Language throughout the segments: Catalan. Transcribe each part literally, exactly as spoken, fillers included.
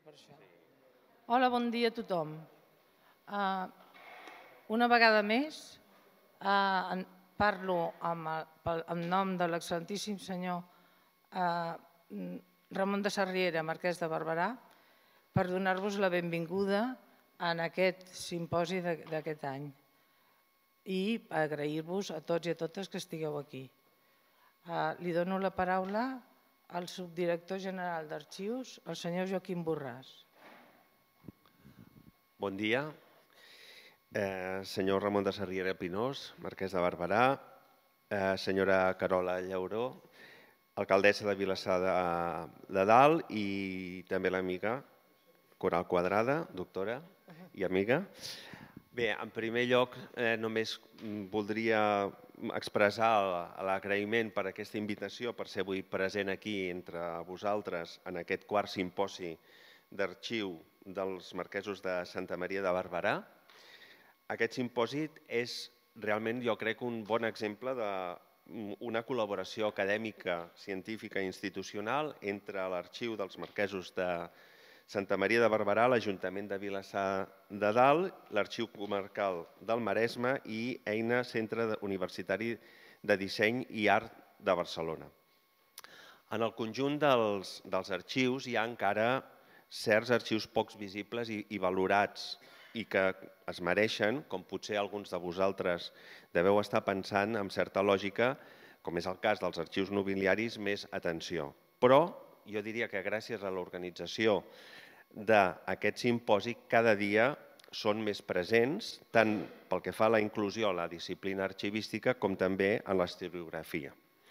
per això. Hola, bon dia a tothom. Una vegada més parlo en nom de l'excel·lentíssim senyor Ramon de Sarriera, marquès de Barberà, per donar-vos la benvinguda en aquest simposi d'aquest any i agrair-vos a tots i a totes que estigueu aquí. Li dono la paraula al subdirector general d'Arxius, el senyor Joaquim Borràs. Bon dia. Senyor Ramon de Sarriera Pinós, marquès de Barberà, senyora Carola Llauró, alcaldessa de Vilassar de Dalt i també l'amiga Coral Quadrada, doctora i amiga. Bé, en primer lloc només voldria expressar l'agraïment per aquesta invitació, per ser avui present aquí entre vosaltres en aquest quart simposi d'arxiu dels marquesos de Santa Maria de Barberà. Aquest simposi és realment, jo crec, un bon exemple d'una col·laboració acadèmica, científica i institucional entre l'Arxiu dels Marquesos de Santa Maria de Barberà, l'Ajuntament de Vilassar de Dalt, l'Arxiu Comarcal del Maresme i EINA, Centre Universitari de Disseny i Art de Barcelona. En el conjunt dels arxius hi ha encara certs arxius pocs visibles i valorats i que es mereixen, com potser alguns de vosaltres deveu estar pensant amb certa lògica, com és el cas dels arxius nobiliaris, més atenció. Però jo diria que gràcies a l'organització d'aquest simposi cada dia són més presents, tant pel que fa a la inclusió a la disciplina arxivística com també en l'historiografia.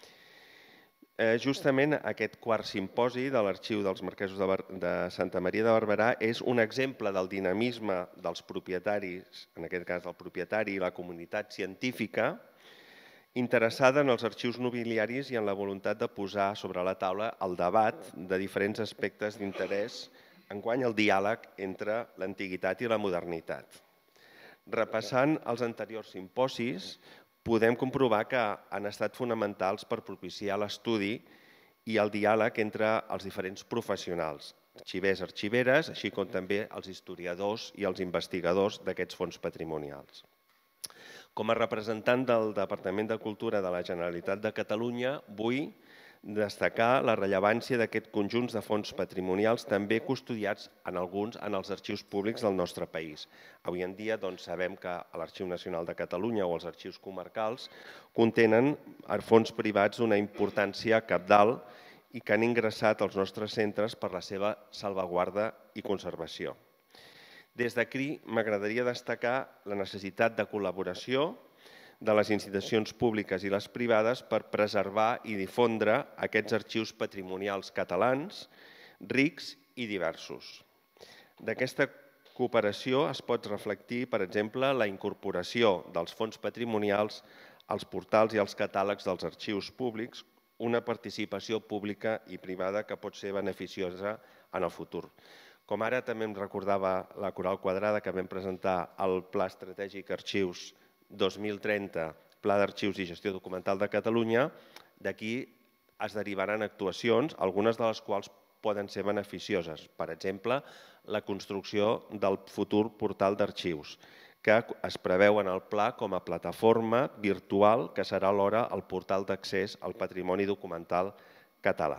Justament aquest quart simposi de l'Arxiu dels Marquesos de Santa Maria de Barberà és un exemple del dinamisme dels propietaris, en aquest cas del propietari i la comunitat científica, interessada en els arxius nobiliaris i en la voluntat de posar sobre la taula el debat de diferents aspectes d'interès enguany al diàleg entre l'antiguitat i la modernitat. Repassant els anteriors simposis, podem comprovar que han estat fonamentals per propiciar l'estudi i el diàleg entre els diferents professionals, arxivers, arxiveres, així com també els historiadors i els investigadors d'aquests fons patrimonials. Com a representant del Departament de Cultura de la Generalitat de Catalunya, vull destacar la rellevància d'aquests conjunts de fons patrimonials també custodiats en alguns en els arxius públics del nostre país. Avui en dia sabem que l'Arxiu Nacional de Catalunya o els arxius comarcals contenen fons privats d'una importància cabdal i que han ingressat als nostres centres per la seva salvaguarda i conservació. Des d'aquí m'agradaria destacar la necessitat de col·laboració de les institucions públiques i les privades per preservar i difondre aquests arxius patrimonials catalans rics i diversos. D'aquesta cooperació es pot reflectir, per exemple, la incorporació dels fons patrimonials als portals i als catàlegs dels arxius públics, una participació pública i privada que pot ser beneficiosa en el futur. Com ara també em recordava la Coral Quadrada que vam presentar el Pla Estratègic Arxius dos mil trenta, Pla d'Arxius i Gestió Documental de Catalunya, d'aquí es derivaran actuacions, algunes de les quals poden ser beneficioses. Per exemple, la construcció del futur portal d'arxius, que es preveu en el pla com a plataforma virtual que serà alhora el portal d'accés al patrimoni documental català.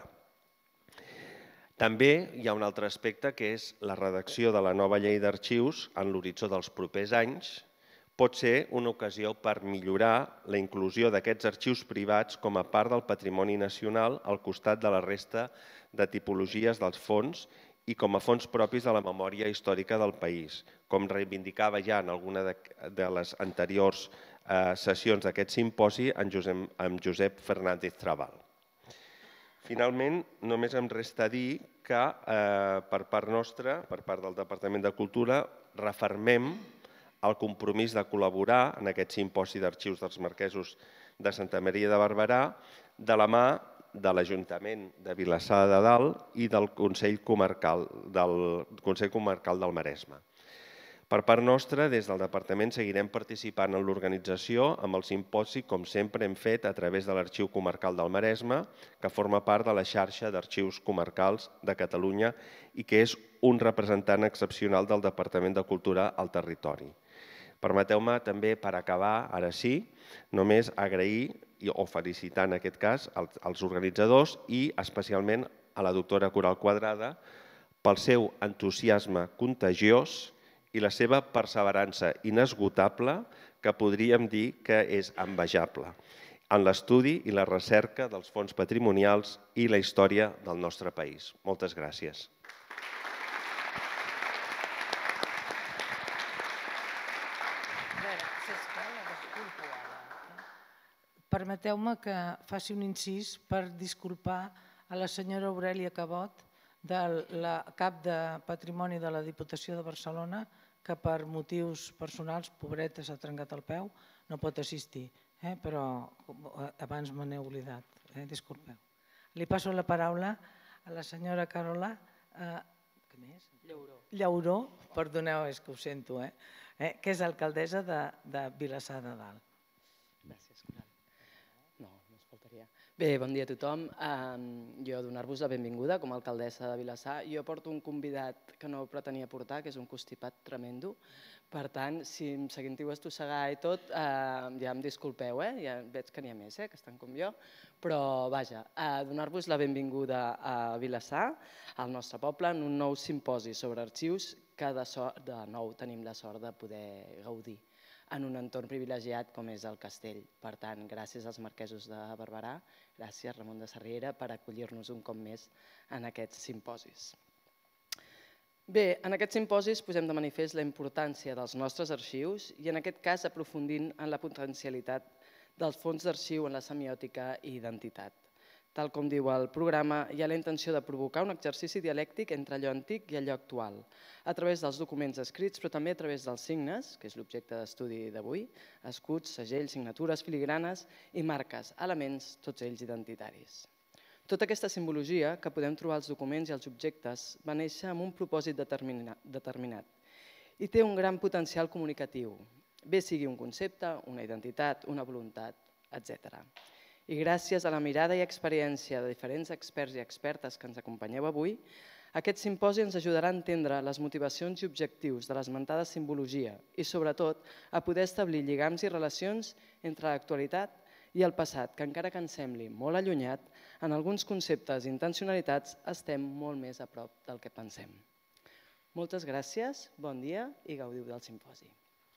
També hi ha un altre aspecte que és la redacció de la nova llei d'arxius en l'horitzó dels propers anys. Pot ser una ocasió per millorar la inclusió d'aquests arxius privats com a part del patrimoni nacional al costat de la resta de tipologies dels fons i com a fons propis de la memòria històrica del país, com reivindicava ja en alguna de les anteriors sessions d'aquest simposi amb Josep Fernández Trabal. Finalment, només em resta dir que per part nostra, per part del Departament de Cultura, refermem el compromís de col·laborar en aquest simposi d'arxius dels marquesos de Santa Maria de Barberà de la mà de l'Ajuntament de Vilassar de Dalt i del Consell Comarcal del Maresme. Per part nostra, des del Departament seguirem participant en l'organització amb el simposi, com sempre hem fet a través de l'Arxiu Comarcal del Maresme, que forma part de la xarxa d'arxius comarcals de Catalunya i que és un representant excepcional del Departament de Cultura al territori. Permeteu-me també, per acabar, ara sí, només agrair o felicitar en aquest cas als organitzadors i especialment a la doctora Coral Quadrada pel seu entusiasme contagiós i la seva perseverança inesgotable, que podríem dir que és envejable, en l'estudi i la recerca dels fons patrimonials i la història del nostre país. Moltes gràcies. Permeteu-me que faci un incís per disculpar a la senyora Aurèlia Cabot, de la cap de Patrimoni de la Diputació de Barcelona, que per motius personals, pobreta, s'ha trencat el peu, no pot assistir, però abans me n'he oblidat, disculpeu. Li passo la paraula a la senyora Carola Llauró, perdoneu, és que ho sento, que és alcaldessa de Vilassar de Dalt. Gràcies, Coral. No, no es faltaria. Bé, bon dia a tothom. Jo donar-vos la benvinguda com a alcaldessa de Vilassar. Jo porto un convidat que no pretenia portar, que és un constipat tremendo. Per tant, si em sentiu estossegar i tot, ja em disculpeu, ja veig que n'hi ha més, que estan com jo. Però, vaja, donar-vos la benvinguda a Vilassar, al nostre poble, en un nou simposi sobre arxius que de nou tenim la sort de poder gaudir en un entorn privilegiat com és el castell. Per tant, gràcies als marquesos de Barberà, gràcies Ramon de Sarriera per acollir-nos un cop més en aquests simposis. Bé, en aquests simposis posem de manifest la importància dels nostres arxius i en aquest cas aprofundint en la potencialitat dels fons d'arxiu en la semiòtica i identitat. Tal com diu el programa, hi ha la intenció de provocar un exercici dialèctic entre allò antic i allò actual, a través dels documents escrits, però també a través dels signes, que és l'objecte d'estudi d'avui, escuts, segells, signatures, filigranes i marques, elements, tots ells identitaris. Tota aquesta simbologia que podem trobar als documents i als objectes va néixer amb un propòsit determinat i té un gran potencial comunicatiu, bé sigui un concepte, una identitat, una voluntat, etcètera. I gràcies a la mirada i experiència de diferents experts i expertes que ens acompanyeu avui, aquest simposi ens ajudarà a entendre les motivacions i objectius de l'esmentada simbologia i, sobretot, a poder establir lligams i relacions entre l'actualitat i el passat, que encara que ens sembli molt allunyat, en alguns conceptes i intencionalitats estem molt més a prop del que pensem. Moltes gràcies, bon dia i gaudiu del simposi.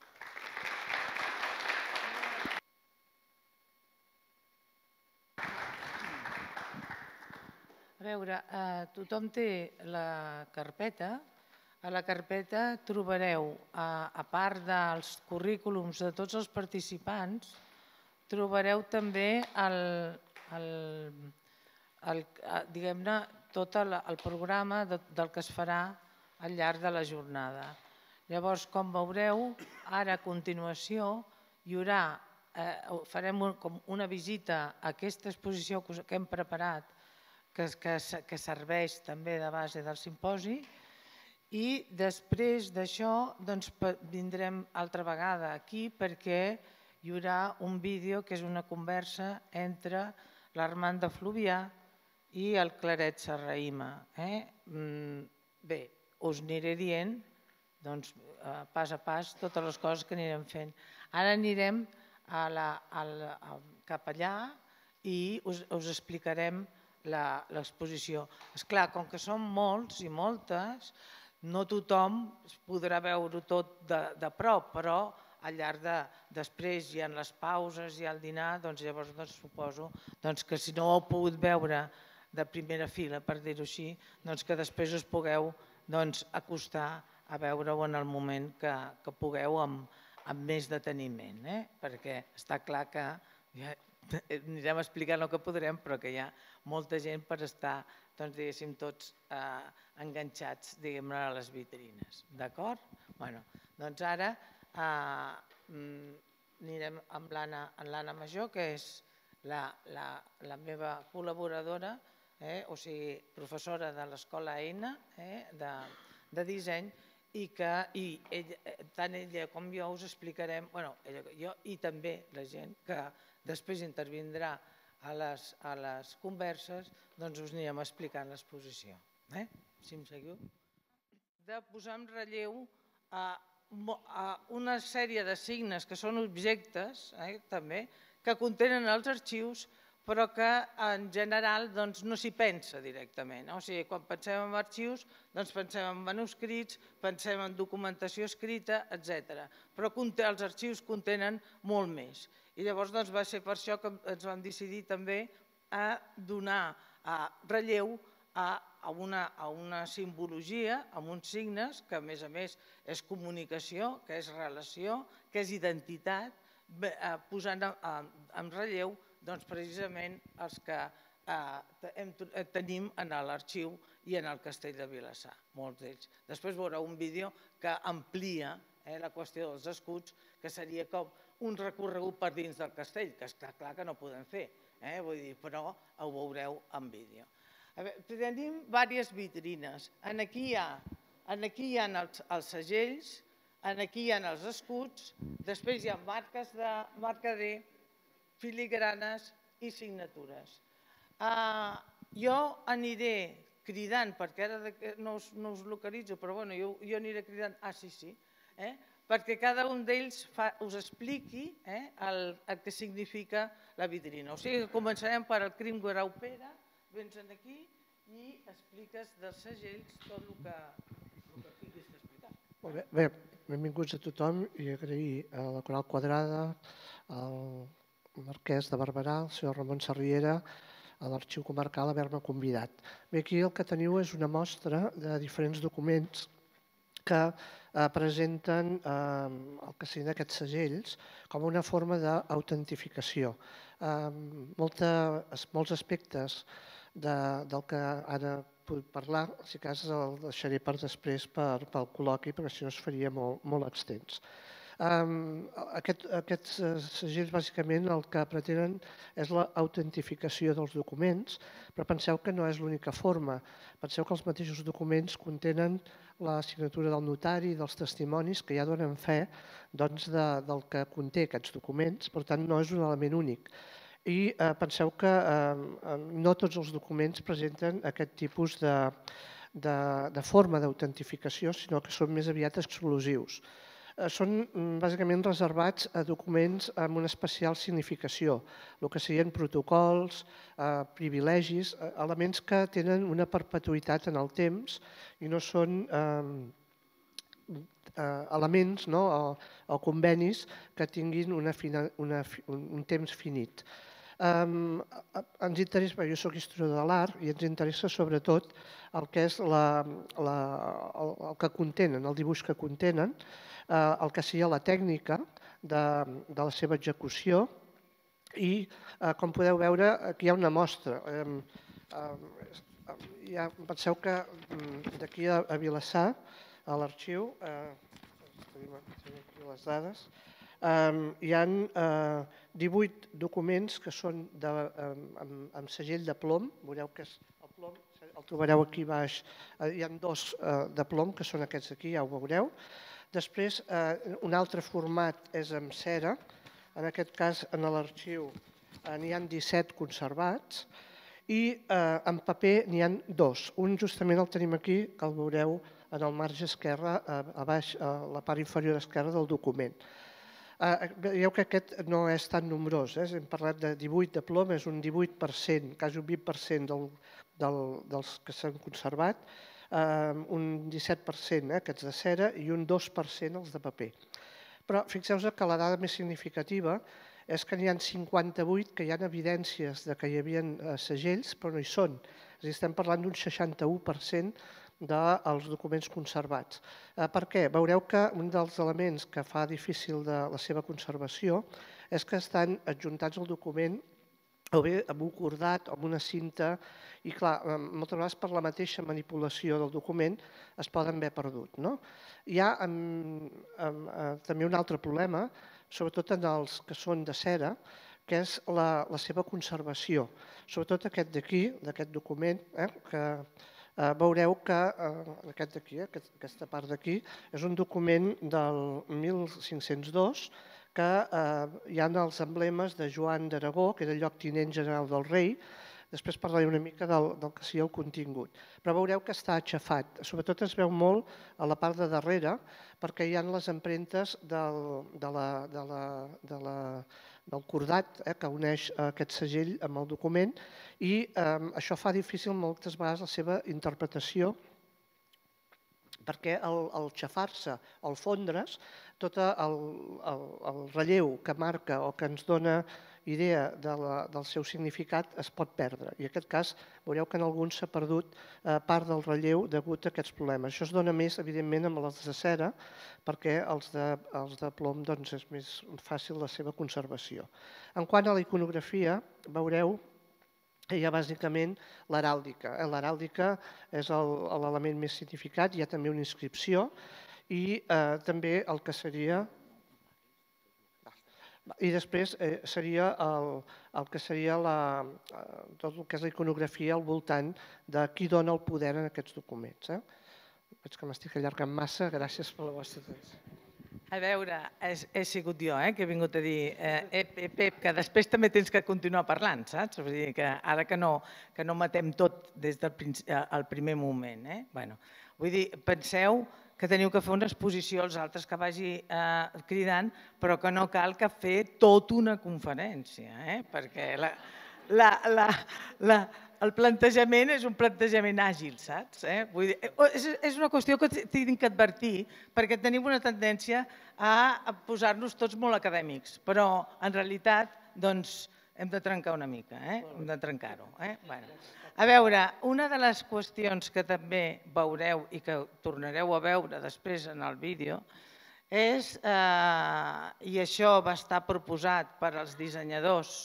A veure, tothom té la carpeta. A la carpeta trobareu, a part dels currículums de tots els participants, trobareu també tot el programa del que es farà al llarg de la jornada. Llavors, com veureu, ara a continuació farem una visita a aquesta exposició que hem preparat que serveix també de base del simposi i després d'això vindrem altra vegada aquí perquè hi haurà un vídeo que és una conversa entre l'Armand de Fluvià i el Claret Serrahima. Bé, us aniré dient pas a pas totes les coses que anirem fent. Ara anirem cap allà i us explicarem l'exposició. Esclar, com que són molts i moltes, no tothom podrà veure-ho tot de prop, però al llarg de després i en les pauses i al dinar, llavors suposo que si no ho heu pogut veure de primera fila, per dir-ho així, que després us pugueu acostar a veure-ho en el moment que pugueu amb més deteniment, perquè està clar que anirem explicant el que podrem, però que hi ha molta gent per estar, diguéssim, tots enganxats, diguem-ne, a les vitrines. D'acord? Doncs ara anirem amb l'Anna Major, que és la meva col·laboradora, o sigui, professora de l'Escola Eina de disseny, i que tant ella com jo us explicarem, jo i també la gent que després intervindrà a les converses, doncs us anirem explicant l'exposició. Si em seguiu. De posar en relleu una sèrie de signes que són objectes, també, que contenen els arxius, però que en general no s'hi pensa directament. O sigui, quan pensem en arxius, doncs pensem en manuscrits, pensem en documentació escrita, etcètera. Però els arxius contenen molt més. I llavors va ser per això que ens vam decidir també a donar relleu a una simbologia, a uns signes, que a més a més és comunicació, que és relació, que és identitat, posant en relleu precisament els que tenim en l'arxiu i en el castell de Vilassar, molts d'ells. Després veureu un vídeo que amplia la qüestió dels escuts, que seria com un recorregut per dins del castell, que està clar que no podem fer, però ho veureu en vídeo. Tenim diverses vitrines. Aquí hi ha els segells, aquí hi ha els escuts, després hi ha marques de mercader, filigranes i signatures. Jo aniré cridant, perquè ara no us localitzo, però jo aniré cridant, ah, sí, sí, perquè cada un d'ells us expliqui el que significa la vitrina. O sigui que començarem per el Crim Grau Pere, vens aquí i expliques dels segells tot el que tinguis d'explicar. Bé, benvinguts a tothom i agrair a la Coral Quadrada, al marquès de Barberà, el senyor Ramon Sarriera, a l'Arxiu Comarcal haver-me convidat. Bé, aquí el que teniu és una mostra de diferents documents que presenten el que serien aquests segells com una forma d'autentificació. Molts aspectes del que ara puc parlar, si cas el deixaré per després pel col·loqui, perquè si no es faria molt extens. Aquests segells, bàsicament, el que pretenen és l'autentificació dels documents, però penseu que no és l'única forma. Penseu que els mateixos documents contenen la signatura del notari, dels testimonis, que ja donen fe del que conté aquests documents, per tant, no és un element únic. I penseu que no tots els documents presenten aquest tipus de forma d'autentificació, sinó que són més aviat exclusius. Són bàsicament reservats a documents amb una especial significació, el que serien protocols, privilegis, elements que tenen una perpetuïtat en el temps i no són elements o convenis que tinguin un temps finit. Ens interessa, jo soc historiador de l'art i ens interessa sobretot el que és el que contenen, el dibuix que contenen, el que seria la tècnica de la seva execució i, com podeu veure, aquí hi ha una mostra. Penseu que d'aquí a Vilassar, a l'arxiu, les dades, hi ha divuit documents que són amb segell de plom, veureu que el plom el trobareu aquí baix, hi ha dos de plom, que són aquests aquí, ja ho veureu. Després, un altre format és amb cera, en aquest cas en l'arxiu n'hi ha disset conservats i en paper n'hi ha dos. Un justament el tenim aquí, que el veureu en el marge esquerre, a baix, a la part inferior esquerra del document. Veieu que aquest no és tan nombrós, hem parlat de divuit de plom, és un divuit per cent, quasi un vint per cent dels que s'han conservat, un disset per cent aquests de cera i un dos per cent els de paper. Però fixeu-vos que la dada més significativa és que n'hi ha cinquanta-vuit que hi ha evidències que hi havia segells, però no hi són. És a dir, estem parlant d'un seixanta-u per cent dels documents conservats. Per què? Veureu que un dels elements que fa difícil la seva conservació és que estan adjuntats al document o bé amb un cordat o amb una cinta i, clar, moltes vegades per la mateixa manipulació del document es poden haver perdut. Hi ha també un altre problema, sobretot en els que són de cera, que és la seva conservació. Sobretot aquest d'aquí, d'aquest document, que veureu que aquest d'aquí, aquesta part d'aquí, és un document del mil cinc-cents dos que hi ha els emblemes de Joan d'Aragó, que era el lloctinent general del rei. Després parlaré una mica del que sigui el contingut. Però veureu que està aixafat. Sobretot es veu molt a la part de darrere, perquè hi ha les empremtes del cordat que uneix aquest segell amb el document i això fa difícil moltes vegades la seva interpretació, perquè al xafar-se o al fondre's, tot el relleu que marca o que ens dona idea del seu significat es pot perdre. I en aquest cas veureu que en alguns s'ha perdut part del relleu degut a aquests problemes. Això es dona més, evidentment, amb les de cera, perquè els de plom és més fàcil la seva conservació. En quant a la iconografia, veureu que hi ha bàsicament l'heràldica. L'heràldica és l'element més significat, hi ha també una inscripció i també el que seria... I després seria el que seria tot el que és la iconografia al voltant de qui dona el poder en aquests documents. Veig que m'estic allargant massa, gràcies per la vostra atenció. A veure, he sigut jo que he vingut a dir, Pep, que després també tens que continuar parlant, saps? Vull dir que ara que no matem tot des del primer moment. Vull dir, penseu que teniu que fer una exposició als altres que vagi cridant, però que no cal que fer tota una conferència, perquè el plantejament és un plantejament àgil, saps? És una qüestió que tinc que advertir, perquè tenim una tendència a posar-nos tots molt acadèmics, però en realitat hem de trencar una mica, hem de trencar-ho. A veure, una de les qüestions que també veureu i que tornareu a veure després en el vídeo és, i això va estar proposat per als dissenyadors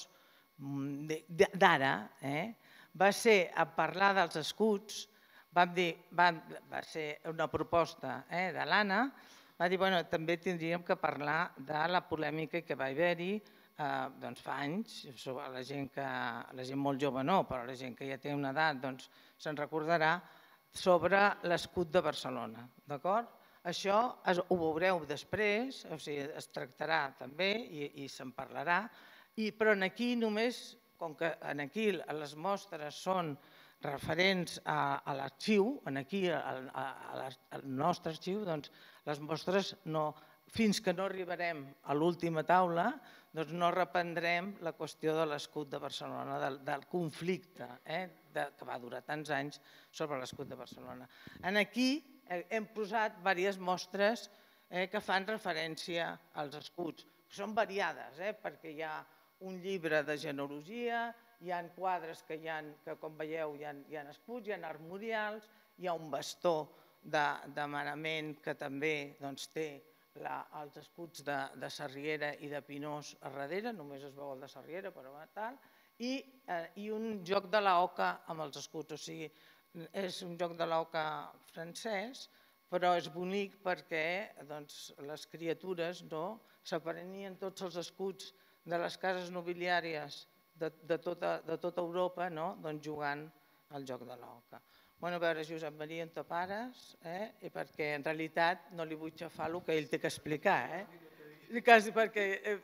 d'ara, va ser a parlar dels escuts, va ser una proposta de l'Anna, va dir que també tindríem que parlar de la polèmica que va haver-hi fa anys, la gent molt jove no, però la gent que ja té una edat se'n recordarà, sobre l'escut de Barcelona. Això ho veureu després, es tractarà també i se'n parlarà, però aquí només, com que aquí les mostres són referents a l'arxiu, aquí al nostre arxiu, les mostres fins que no arribarem a l'última taula no reprendrem la qüestió de l'escut de Barcelona, del conflicte que va durar tants anys sobre l'escut de Barcelona. Aquí hem posat diverses mostres que fan referència als escuts. Són variades, perquè hi ha un llibre de genealogia, hi ha quadres que, com veieu, hi ha escuts, hi ha armorials, hi ha un bastó de manament que també té els escuts de Sarriera i de Pinós a darrere, només es veu el de Sarriera, però tal, i un joc de l'oca amb els escuts. O sigui, és un joc de l'oca francès, però és bonic perquè les criatures s'aprenien tots els escuts de les cases nobiliàries de tota Europa jugant al joc de l'oca. A veure, Josep Maria, on te pares? Perquè en realitat no li vull xafar el que ell té que explicar. Quasi perquè...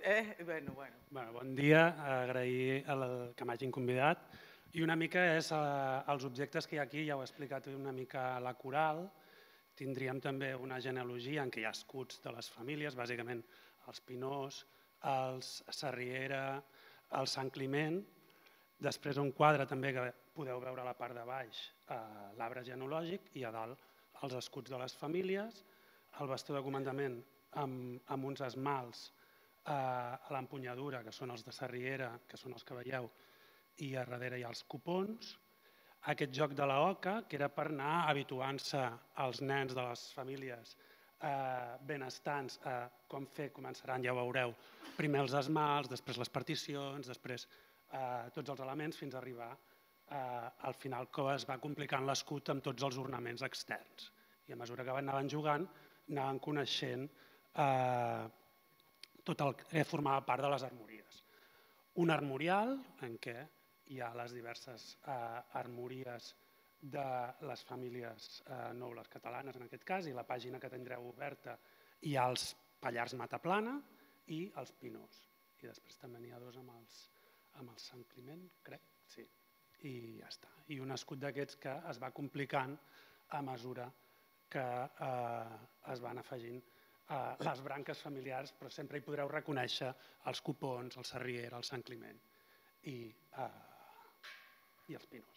Bon dia, agrair que m'hagin convidat. I una mica és els objectes que hi ha aquí, ja ho he explicat una mica la coral. Tindríem també una genealogia en què hi ha escuts de les famílies, bàsicament els Pinós, els Sarriera, el Sant Climent. Després un quadre també que podeu veure a la part de baix, l'arbre genealògic, i a dalt els escuts de les famílies, el bastó de comandament amb uns esmalts a l'empunyadura, que són els de Sarriera, que són els que veieu, i a darrere hi ha els cupons. Aquest joc de l'oca, que era per anar habituant-se als nens de les famílies benestants a com fer, començaran, ja ho veureu, primer els esmalts, després les particions, després tots els elements, fins a arribar al final que es va complicant l'escut amb tots els ornaments externs. I a mesura que anaven jugant, anaven coneixent tot el que formava part de les armories. Un armorial en què hi ha les diverses armories de les famílies nobles catalanes, en aquest cas, i la pàgina que tindreu oberta hi ha els Pallars Mataplana i els Pinós. I després també n'hi ha dos amb els Sant Climent, crec, sí. I ja està. I un escut d'aquests que es va complicant a mesura que es van afegint les branques familiars, però sempre hi podreu reconèixer els Copons, el Sarriera, el Sant Climent i els Pinós.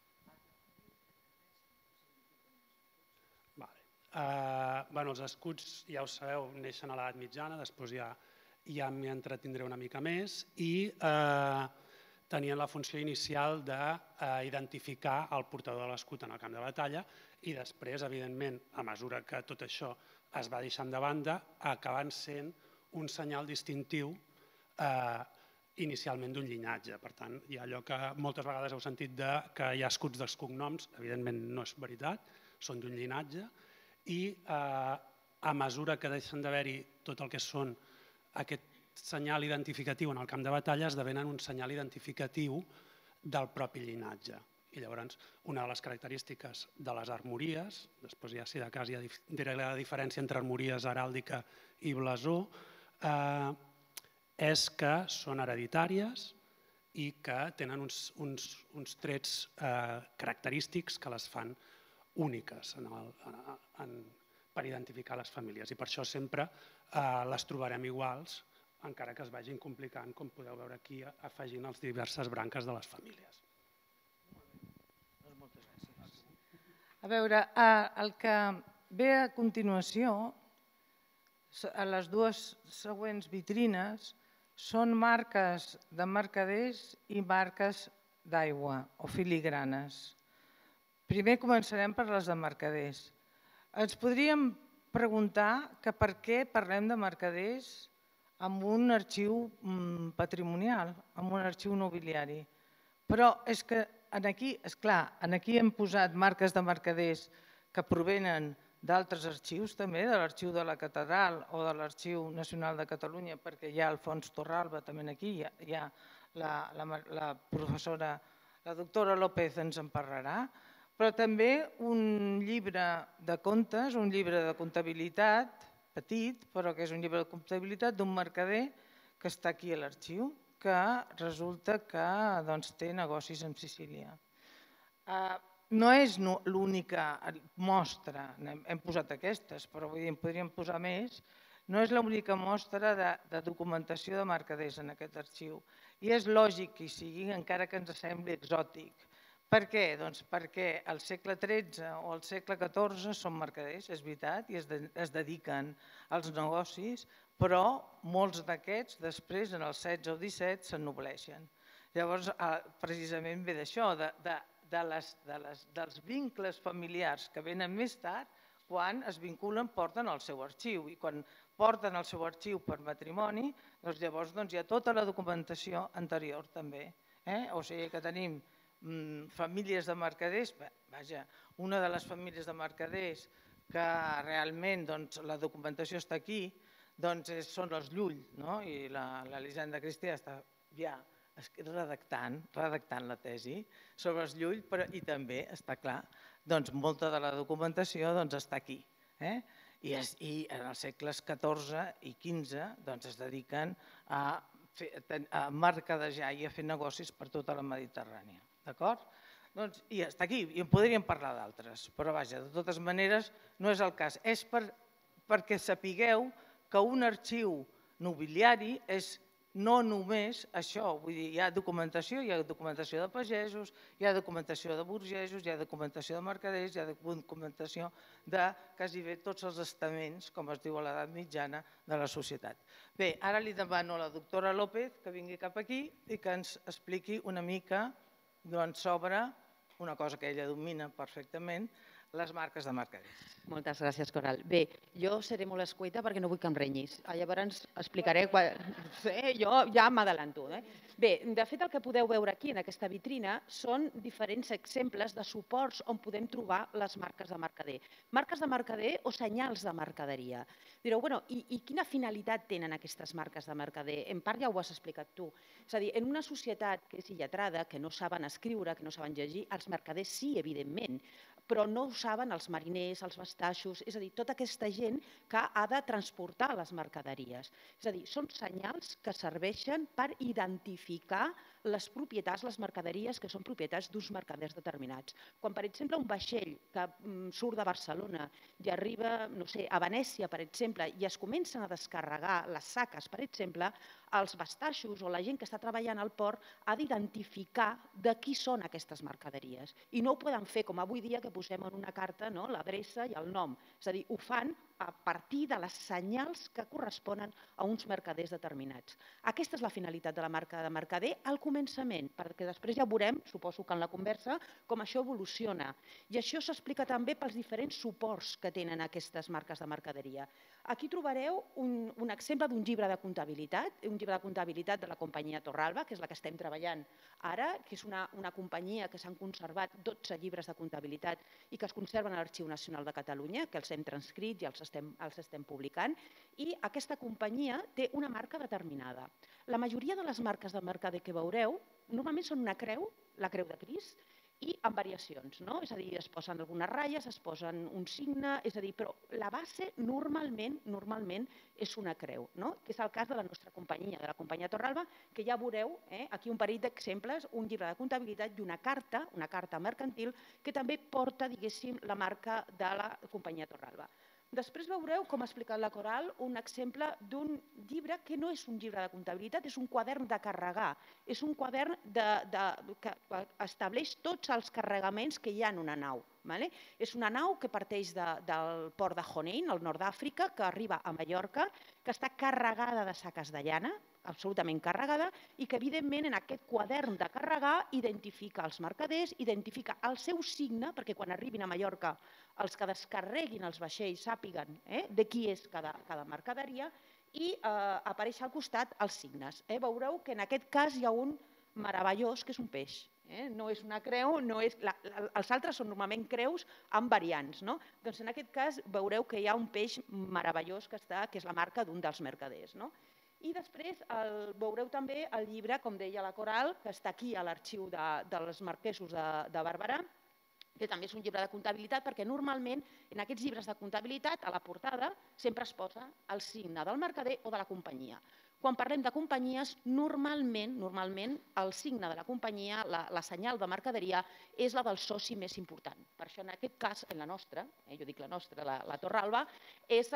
Els escuts, ja ho sabeu, neixen a l'edat mitjana, després ja m'hi entretindré una mica més, i tenien la funció inicial d'identificar el portador de l'escut en el camp de batalla i després, evidentment, a mesura que tot això es va deixant de banda, acaben sent un senyal distintiu inicialment d'un llinatge. Per tant, hi ha allò que moltes vegades heu sentit que hi ha escuts dels cognoms, evidentment no és veritat, són d'un llinatge, i a mesura que deixen d'haver-hi tot el que són aquest senyal identificatiu en el camp de batalla esdevenen un senyal identificatiu del propi llinatge. I llavors, una de les característiques de les armories, després ja si de cas ja diré la diferència entre armories, heràldica i blasó, és que són hereditàries i que tenen uns trets característics que les fan úniques per identificar les famílies. I per això sempre les trobarem iguals, encara que es vagin complicant, com podeu veure aquí, afegint les diverses branques de les famílies. A veure, el que ve a continuació, a les dues següents vitrines, són marques de mercaders i marques d'aigua o filigranes. Primer començarem per les de mercaders. Ens podríem preguntar que per què parlem de mercaders amb un arxiu patrimonial, amb un arxiu nobiliari. Però és que aquí, esclar, aquí hem posat marques de mercaders que provenen d'altres arxius també, de l'arxiu de la Catedral o de l'Arxiu Nacional de Catalunya, perquè hi ha el Fons Torralba també aquí, hi ha la professora, la doctora López ens en parlarà, però també un llibre de contes, un llibre de comptabilitat, petit, però que és un llibre de comptabilitat d'un mercader que està aquí a l'arxiu, que resulta que té negocis en Sicília. No és l'única mostra, hem posat aquestes, però en podríem posar més, no és l'única mostra de documentació de mercaders en aquest arxiu. I és lògic que hi sigui, encara que ens sembli exòtic. Per què? Doncs perquè al segle tretze o al segle catorze són mercaders, és veritat, i es dediquen als negocis, però molts d'aquests després, en el setze o disset, s'ennobleixen. Llavors, precisament ve d'això, dels vincles familiars que venen més tard, quan es vinculen, porten el seu arxiu. I quan porten el seu arxiu per matrimoni, llavors hi ha tota la documentació anterior també. O sigui que tenim famílies de mercaders, vaja, una de les famílies de mercaders que realment la documentació està aquí, són els Llull, i l'Elisenda Cristià està ja redactant la tesi sobre els Llull, i també, està clar, molta de la documentació està aquí. I en els segles catorze i quinze es dediquen a mercadejar i a fer negocis per tota la Mediterrània. D'acord? I està aquí, i en podríem parlar d'altres, però vaja, de totes maneres no és el cas. És perquè sapigueu que un arxiu nobiliari és no només això, vull dir, hi ha documentació, hi ha documentació de pagesos, hi ha documentació de burgesos, hi ha documentació de mercaders, hi ha documentació de quasi bé tots els estaments, com es diu a l'edat mitjana, de la societat. Bé, ara li demano a la doctora López que vingui cap aquí i que ens expliqui una mica sobre una cosa que ella domina perfectament, les marques de mercader. Moltes gràcies, Coral. Bé, jo seré molt escueta perquè no vull que em renyis. Llavors explicaré... Jo ja m'adalanto. Bé, de fet, el que podeu veure aquí en aquesta vitrina són diferents exemples de suports on podem trobar les marques de mercader. Marques de mercader o senyals de mercaderia. Direu, bueno, i quina finalitat tenen aquestes marques de mercader? En part ja ho has explicat tu. És a dir, en una societat que és illetrada, que no saben escriure, que no saben llegir, els mercaders sí, evidentment, però no ho saben els mariners, els bastaixos, és a dir, tota aquesta gent que ha de transportar les mercaderies. És a dir, són senyals que serveixen per identificar les propietats, les mercaderies que són propietats d'uns mercaders determinats. Quan, per exemple, un vaixell que surt de Barcelona i arriba, no sé, a Venècia, per exemple, i es comencen a descarregar les saques, per exemple, els bastaixos o la gent que està treballant al port ha d'identificar de qui són aquestes mercaderies. I no ho poden fer com avui dia que posem en una carta l'adreça i el nom. És a dir, ho fan a partir de les senyals que corresponen a uns mercaders determinats. Aquesta és la finalitat de la marca de mercader al començament, perquè després ja veurem, suposo que en la conversa, com això evoluciona. I això s'explica també pels diferents suports que tenen aquestes marques de mercaderia. Aquí trobareu un exemple d'un llibre de comptabilitat, un llibre de comptabilitat de la companyia Torralba, que és la que estem treballant ara, que és una companyia que s'han conservat dotze llibres de comptabilitat i que es conserven a l'Arxiu Nacional de Catalunya, que els hem transcrit i els estem publicant, i aquesta companyia té una marca determinada. La majoria de les marques de mercader que veureu normalment són una creu, la creu de Crist, i amb variacions, és a dir, es posen algunes ratlles, es posen un signe, és a dir, però la base normalment normalment és una creu, que és el cas de la nostra companyia, de la companyia Torralba, que ja veureu aquí un parell d'exemples, un llibre de comptabilitat i una carta, una carta mercantil, que també porta, diguéssim, la marca de la companyia Torralba. Després veureu, com ha explicat la Coral, un exemple d'un llibre que no és un llibre de comptabilitat, és un quadern de carregar. És un quadern que estableix tots els carregaments que hi ha en una nau. És una nau que parteix del port de Honein, al nord d'Àfrica, que arriba a Mallorca, que està carregada de saques de llana, absolutament carregada, i que, evidentment, en aquest quadern de carregar identifica els mercaders, identifica el seu signe, perquè quan arribin a Mallorca els que descarreguin els vaixells sàpiguen de qui és cada mercaderia i apareix al costat els signes. Veureu que en aquest cas hi ha un meravellós, que és un peix. No és una creu, els altres són normalment creus amb variants. Doncs en aquest cas veureu que hi ha un peix meravellós que és la marca d'un dels mercaders. I després veureu també el llibre, com deia la Coral, que està aquí a l'arxiu dels marquesos de Barberà, que també és un llibre de comptabilitat, perquè normalment en aquests llibres de comptabilitat, a la portada, sempre es posa el signe del mercader o de la companyia. Quan parlem de companyies, normalment normalment el signe de la companyia, la senyal de mercaderia, és la del soci més important. Per això en aquest cas, en la nostra, jo dic la nostra, la Torralba, és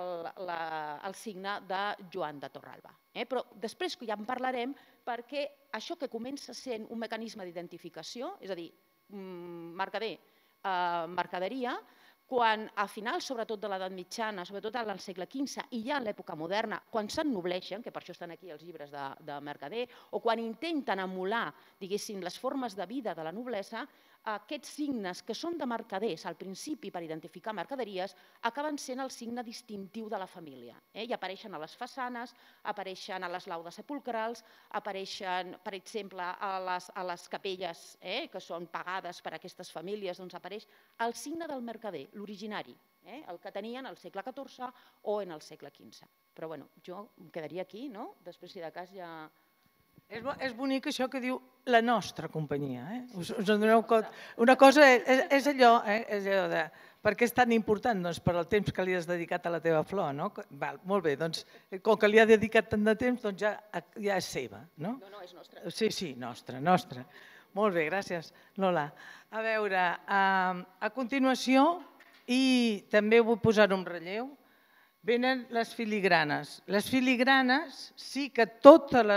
el signe de Joan de Torralba. Però després ja en parlarem perquè això que comença sent un mecanisme d'identificació, és a dir, mercader, mercaderia, quan a finals, sobretot de l'edat mitjana, sobretot al segle quinze i ja en l'època moderna, quan s'ennobleixen, que per això estan aquí els llibres de mercader, o quan intenten emular, diguéssim, les formes de vida de la noblesa, aquests signes que són de mercaders al principi per identificar mercaderies acaben sent el signe distintiu de la família. I apareixen a les façanes, apareixen a les laudes sepulcrals, apareixen, per exemple, a les capelles que són pagades per aquestes famílies, doncs apareix el signe del mercader, l'originari, el que tenien al segle catorze o en el segle quinze. Però bé, jo em quedaria aquí, no? Després, si de cas, ja... És bonic això que diu la nostra companyia. Us en doneu compte? Una cosa és allò de per què és tan important? Doncs per el temps que li has dedicat a la teva flor. Molt bé, doncs com que li ha dedicat tant de temps, doncs ja és seva. No, no, és nostra. Sí, sí, nostra, nostra. Molt bé, gràcies, Lola. A veure, a continuació, i també vull posar un relleu, venen les filigranes. Les filigranes sí que totes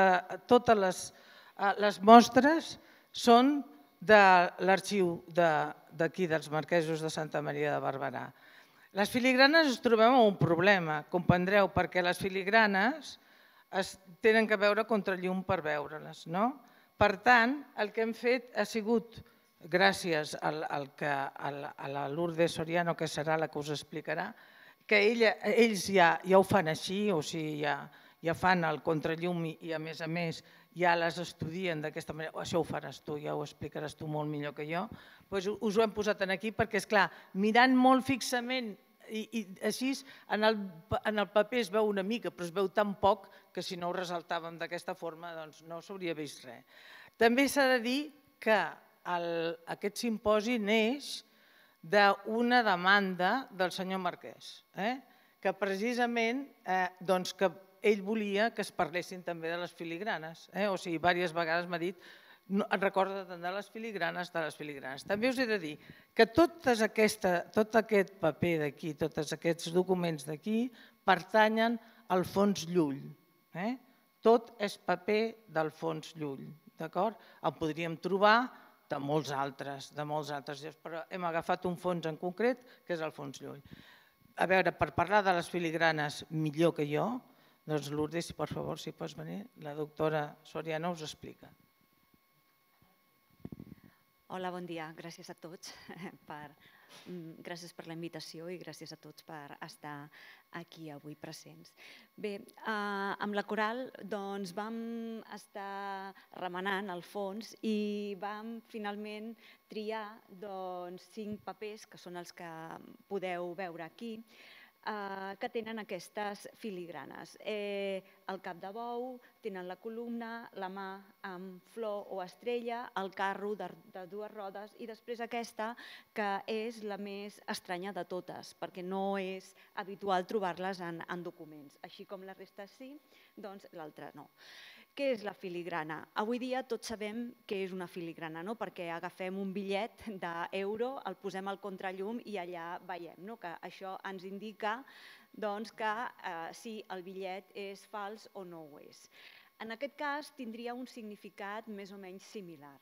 les mostres són de l'arxiu d'aquí, dels marquesos de Santa Maria de Barberà. Les filigranes ens trobem amb un problema, comprendreu, perquè les filigranes tenen que veure contra llum per veure-les. Per tant, el que hem fet ha sigut gràcies al que, a la Lourdes Soriano, que serà la que us explicarà, que ells ja ho fan així, o sigui, ja fan el contrallum i a més a més ja les estudien d'aquesta manera. Això ho faràs tu, ja ho explicaràs tu molt millor que jo. Us ho hem posat aquí perquè, esclar, mirant molt fixament i així en el paper es veu una mica, però es veu tan poc que si no ho ressaltàvem d'aquesta forma no s'hauria vist res. També s'ha de dir que aquest simposi neix d'una demanda del senyor Marquès, que precisament ell volia que es parlessin també de les filigranes. O sigui, diverses vegades m'ha dit et recorda de les filigranes, de les filigranes. També us he de dir que tot aquest paper d'aquí, tots aquests documents d'aquí, pertanyen al fons Llull. Tot és paper del fons Llull, d'acord? El podríem trobar de molts altres, de molts altres, però hem agafat un fons en concret, que és el fons Llull. A veure, per parlar de les filigranes millor que jo, doncs Lourdes, per favor, si pots venir, la doctora Soriano us explica. Hola, bon dia. Gràcies a tots gràcies per la invitació i gràcies a tots per estar aquí avui presents. Bé, amb la Coral vam estar remenant el fons i vam finalment triar cinc papers, que són els que podeu veure aquí, que tenen aquestes filigranes. El cap de bou, tenen la columna, la mà amb flor o estrella, el carro de dues rodes i després aquesta, que és la més estranya de totes, perquè no és habitual trobar-les en documents. Així com la resta sí, doncs l'altra no. Què és la filigrana? Avui dia tots sabem què és una filigrana, perquè agafem un bitllet d'euro, el posem al contrallum i allà veiem que això ens indica que si el bitllet és fals o no ho és. En aquest cas tindria un significat més o menys similar.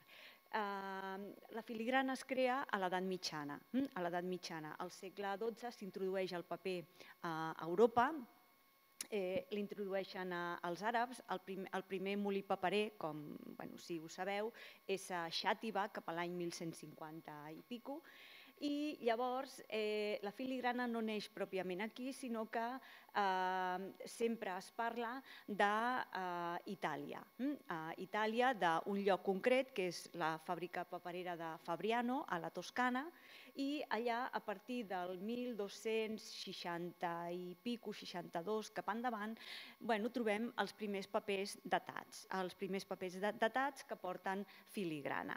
La filigrana es crea a l'edat mitjana. A l'edat mitjana, al segle dotze, s'introdueix el paper a Europa, l'introdueixen els àrabs, el primer molí paperer, com si ho sabeu, és a Xàtiva, cap a l'any mil cent cinquanta i pico, i llavors la filigrana no neix pròpiament aquí, sinó que sempre es parla d'Itàlia. Itàlia, d'un lloc concret, que és la fàbrica paperera de Fabriano, a la Toscana, i allà, a partir del mil dos-cents seixanta i pico, seixanta-dos, cap endavant, trobem els primers papers datats, els primers papers datats que porten filigrana.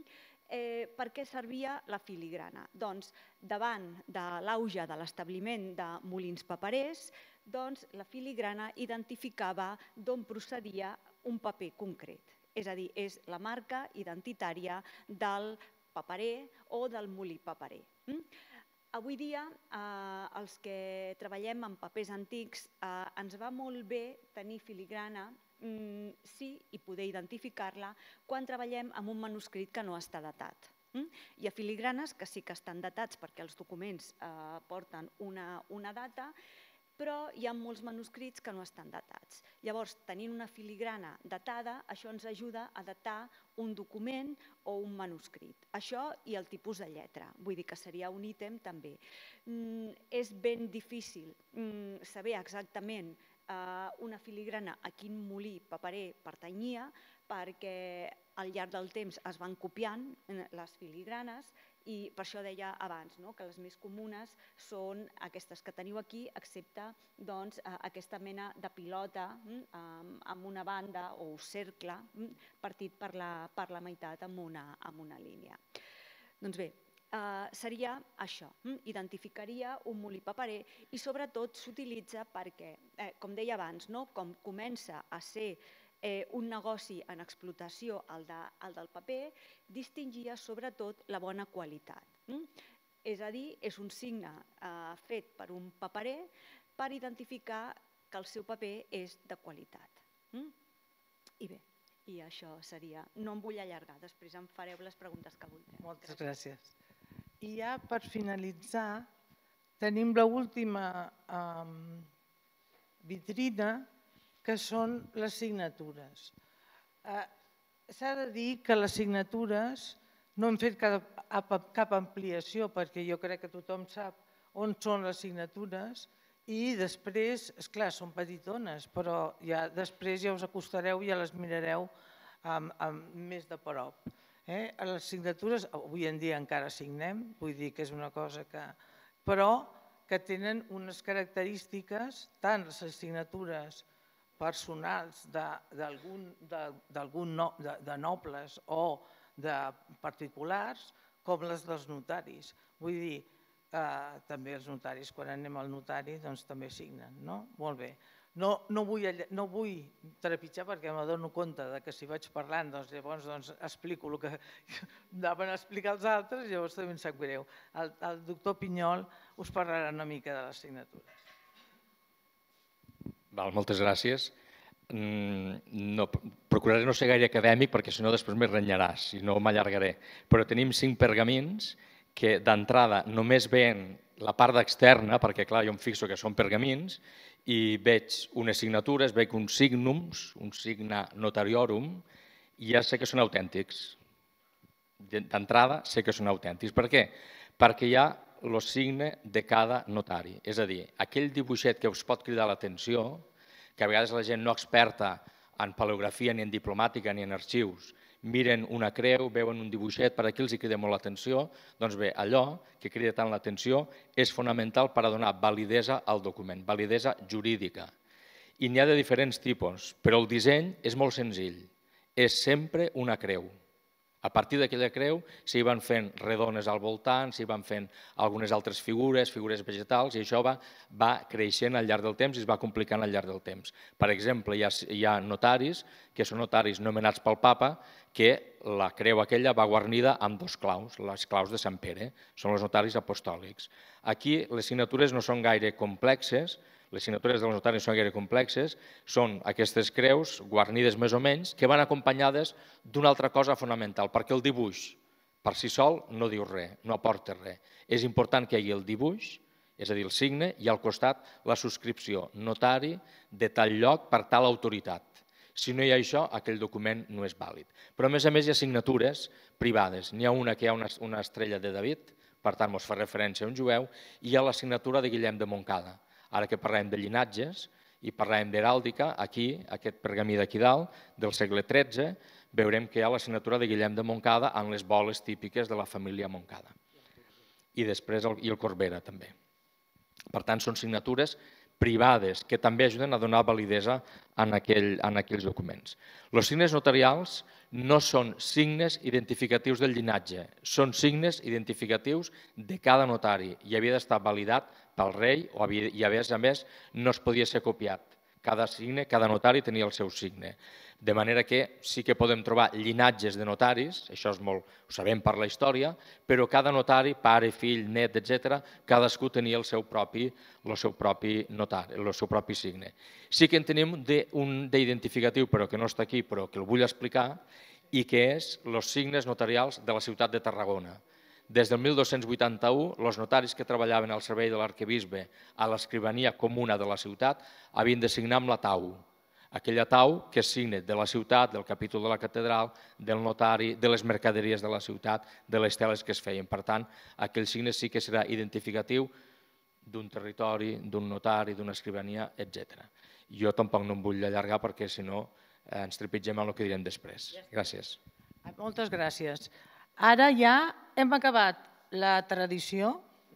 Per què servia la filigrana? Doncs davant de l'auge de l'establiment de molins paperers, la filigrana identificava d'on procedia un paper concret. És a dir, és la marca identitària del paperer o del molí paperer. Avui dia, els que treballem amb papers antics, ens va molt bé tenir filigrana, sí, i poder identificar-la quan treballem amb un manuscrit que no està datat. Hi ha filigranes que sí que estan datats perquè els documents porten una data, però hi ha molts manuscrits que no estan datats. Llavors, tenint una filigrana datada, això ens ajuda a datar un document o un manuscrit. Això i el tipus de lletra, vull dir que seria un ítem també. És ben difícil saber exactament una filigrana a quin molí paperer pertanyia, perquè al llarg del temps es van copiant les filigranes i per això deia abans que les més comunes són aquestes que teniu aquí, excepte aquesta mena de pilota amb una banda o cercle partit per la meitat amb una línia. Doncs bé, seria això, identificaria un molí paperer i sobretot s'utilitza perquè, com deia abans, com comença a ser un negoci en explotació, el del paper, distingia sobretot la bona qualitat. És a dir, és un signe fet per un paperer per identificar que el seu paper és de qualitat. I bé, i això seria... No em vull allargar, després em fareu les preguntes que vulgueu. Moltes gràcies. I ja per finalitzar, tenim l'última vitrina, que són les signatures. S'ha de dir que les signatures no hem fet cap ampliació perquè jo crec que tothom sap on són les signatures i després, esclar, són petitones, però després ja us acostareu i ja les mirareu més de prop. Les signatures, avui en dia encara signem, vull dir que és una cosa que... però que tenen unes característiques, tant les signatures personals de nobles o de particulars, com les dels notaris. Vull dir, també els notaris, quan anem al notari, doncs també signen, no? Molt bé. No vull trepitjar perquè m'adono compte que si vaig parlant, llavors explico el que anaven a explicar els altres i llavors també em sap greu. El doctor Pinyol us parlarà una mica de les signatures. Moltes gràcies. Procuraré no ser gaire acadèmic perquè si no després m'hi renyaràs i no m'allargaré. Però tenim cinc pergamins que d'entrada només veien la part externa, perquè clar, jo em fixo que són pergamins, i veig unes signatures, veig uns signums, un signa notariorum, i ja sé que són autèntics. D'entrada sé que són autèntics. Per què? Perquè hi ha el signe de cada notari. És a dir, aquell dibuixet que us pot cridar l'atenció, que a vegades la gent no experta en paleografia, ni en diplomàtica, ni en arxius, miren una creu, veuen un dibuixet, per aquí els crida molt l'atenció, doncs bé, allò que crida tant l'atenció és fonamental per a donar validesa al document, validesa jurídica. I n'hi ha de diferents tipus, però el disseny és molt senzill, és sempre una creu. A partir d'aquella creu s'hi van fent redones al voltant, s'hi van fent algunes altres figures, figures vegetals, i això va creixent al llarg del temps i es va complicant al llarg del temps. Per exemple, hi ha notaris, que són notaris nomenats pel papa, que la creu aquella va guarnida amb dos claus, les claus de Sant Pere, són els notaris apostòlics. Aquí les signatures no són gaire complexes, les signatures dels notaris no són gaire complexes, són aquestes creus guarnides més o menys que van acompanyades d'una altra cosa fonamental, perquè el dibuix per si sol no diu res, no aporta res. És important que hi hagi el dibuix, és a dir, el signe, i al costat la subscripció, notari de tal lloc per tal autoritat. Si no hi ha això, aquell document no és vàlid. Però a més a més hi ha signatures privades. N'hi ha una que hi ha una estrella de David, per tant ens fa referència a un jueu, i hi ha la signatura de Guillem de Montcada. Ara que parlem de llinatges i parlem d'heràldica, aquí, aquest pergamí d'aquí dalt, del segle tretze, veurem que hi ha la signatura de Guillem de Montcada en les boles típiques de la família Montcada. I després el Corbera, també. Per tant, són signatures privades que també ajuden a donar validesa en aquells documents. Els signes notarials no són signes identificatius del llinatge, són signes identificatius de cada notari i havia d'estar validat pel rei i a més a més no es podia ser copiat. Cada signe, cada notari tenia el seu signe. De manera que sí que podem trobar llinatges de notaris, això és molt, ho sabem per la història, però cada notari, pare, fill, net, etcètera, cadascú tenia el seu propi notari, el seu propi signe. Sí que en tenim un d'identificatiu, però que no està aquí, però que el vull explicar, i que és els signes notarials de la ciutat de Tarragona. Des del mil dos-cents vuitanta-u, els notaris que treballaven al servei de l'arquebisbe a l'escrivania comuna de la ciutat havien de signar amb la tau. Aquella tau que és signe de la ciutat, del capítol de la catedral, del notari, de les mercaderies de la ciutat, de les teles que es feien. Per tant, aquell signe sí que serà identificatiu d'un territori, d'un notari, d'una escrivania, etcètera. Jo tampoc no em vull allargar perquè si no ens trepitgem en el que direm després. Gràcies. Moltes gràcies. Ara ja hem acabat la tradició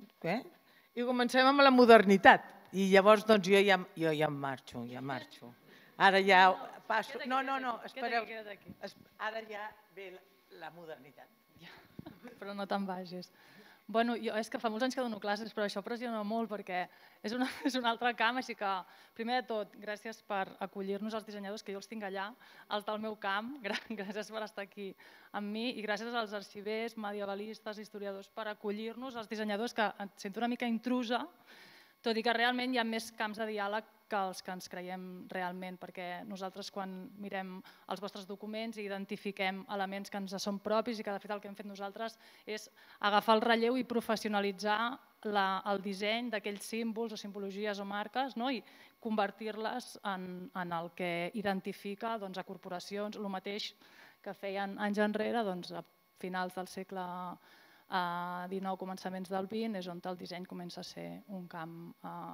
i comencem amb la modernitat. I llavors jo ja em marxo, ja marxo. Ara ja passo... No, no, no, espereu. Ara ja ve la modernitat. Però no te'n vagis. Bueno, és que fa molts anys que dono classes, però això pressiona molt perquè és un altre camp, així que, primer de tot, gràcies per acollir-nos als dissenyadors, que jo els tinc allà, els del meu camp, gràcies per estar aquí amb mi, i gràcies als arxivers, medievalistes, historiadors, per acollir-nos, als dissenyadors, que em sento una mica intrusa, tot i que realment hi ha més camps de diàleg que els que ens creiem realment, perquè nosaltres quan mirem els vostres documents i identifiquem elements que ens són propis i que de fet el que hem fet nosaltres és agafar el relleu i professionalitzar el disseny d'aquells símbols o simbologies o marques i convertir-les en el que identifica a corporacions, el mateix que feien anys enrere finals del segle dinou, començaments del vint, és on el disseny comença a ser un camp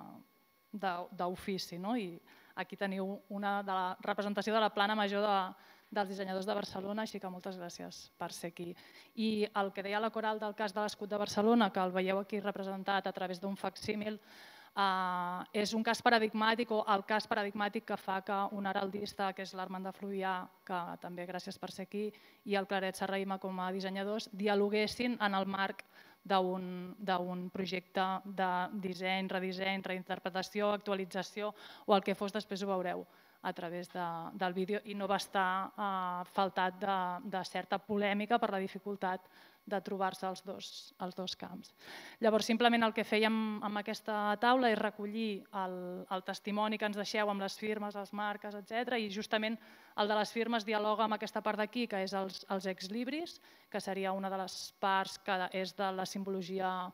d'ofici. I aquí teniu una de la representació de la plana major dels dissenyadors de Barcelona, així que moltes gràcies per ser aquí. I el que deia la Coral del cas de l'escut de Barcelona, que el veieu aquí representat a través d'un facsímil, és un cas paradigmàtic o el cas paradigmàtic que fa que un heraldista, que és l'Armand de Fluvià, que també gràcies per ser aquí, i el Claret Serrahima com a dissenyadors, dialoguessin en el marc d'un projecte de disseny, redisseny, reinterpretació, actualització o el que fos, després ho veureu a través del vídeo, i no va estar faltat de certa polèmica per la dificultat de trobar-se els dos camps. Llavors, simplement el que fèiem amb aquesta taula és recollir el testimoni que ens deixeu amb les firmes, les marques, etcètera, i justament el de les firmes dialoga amb aquesta part d'aquí, que és els ex libris, que seria una de les parts que és de la simbologia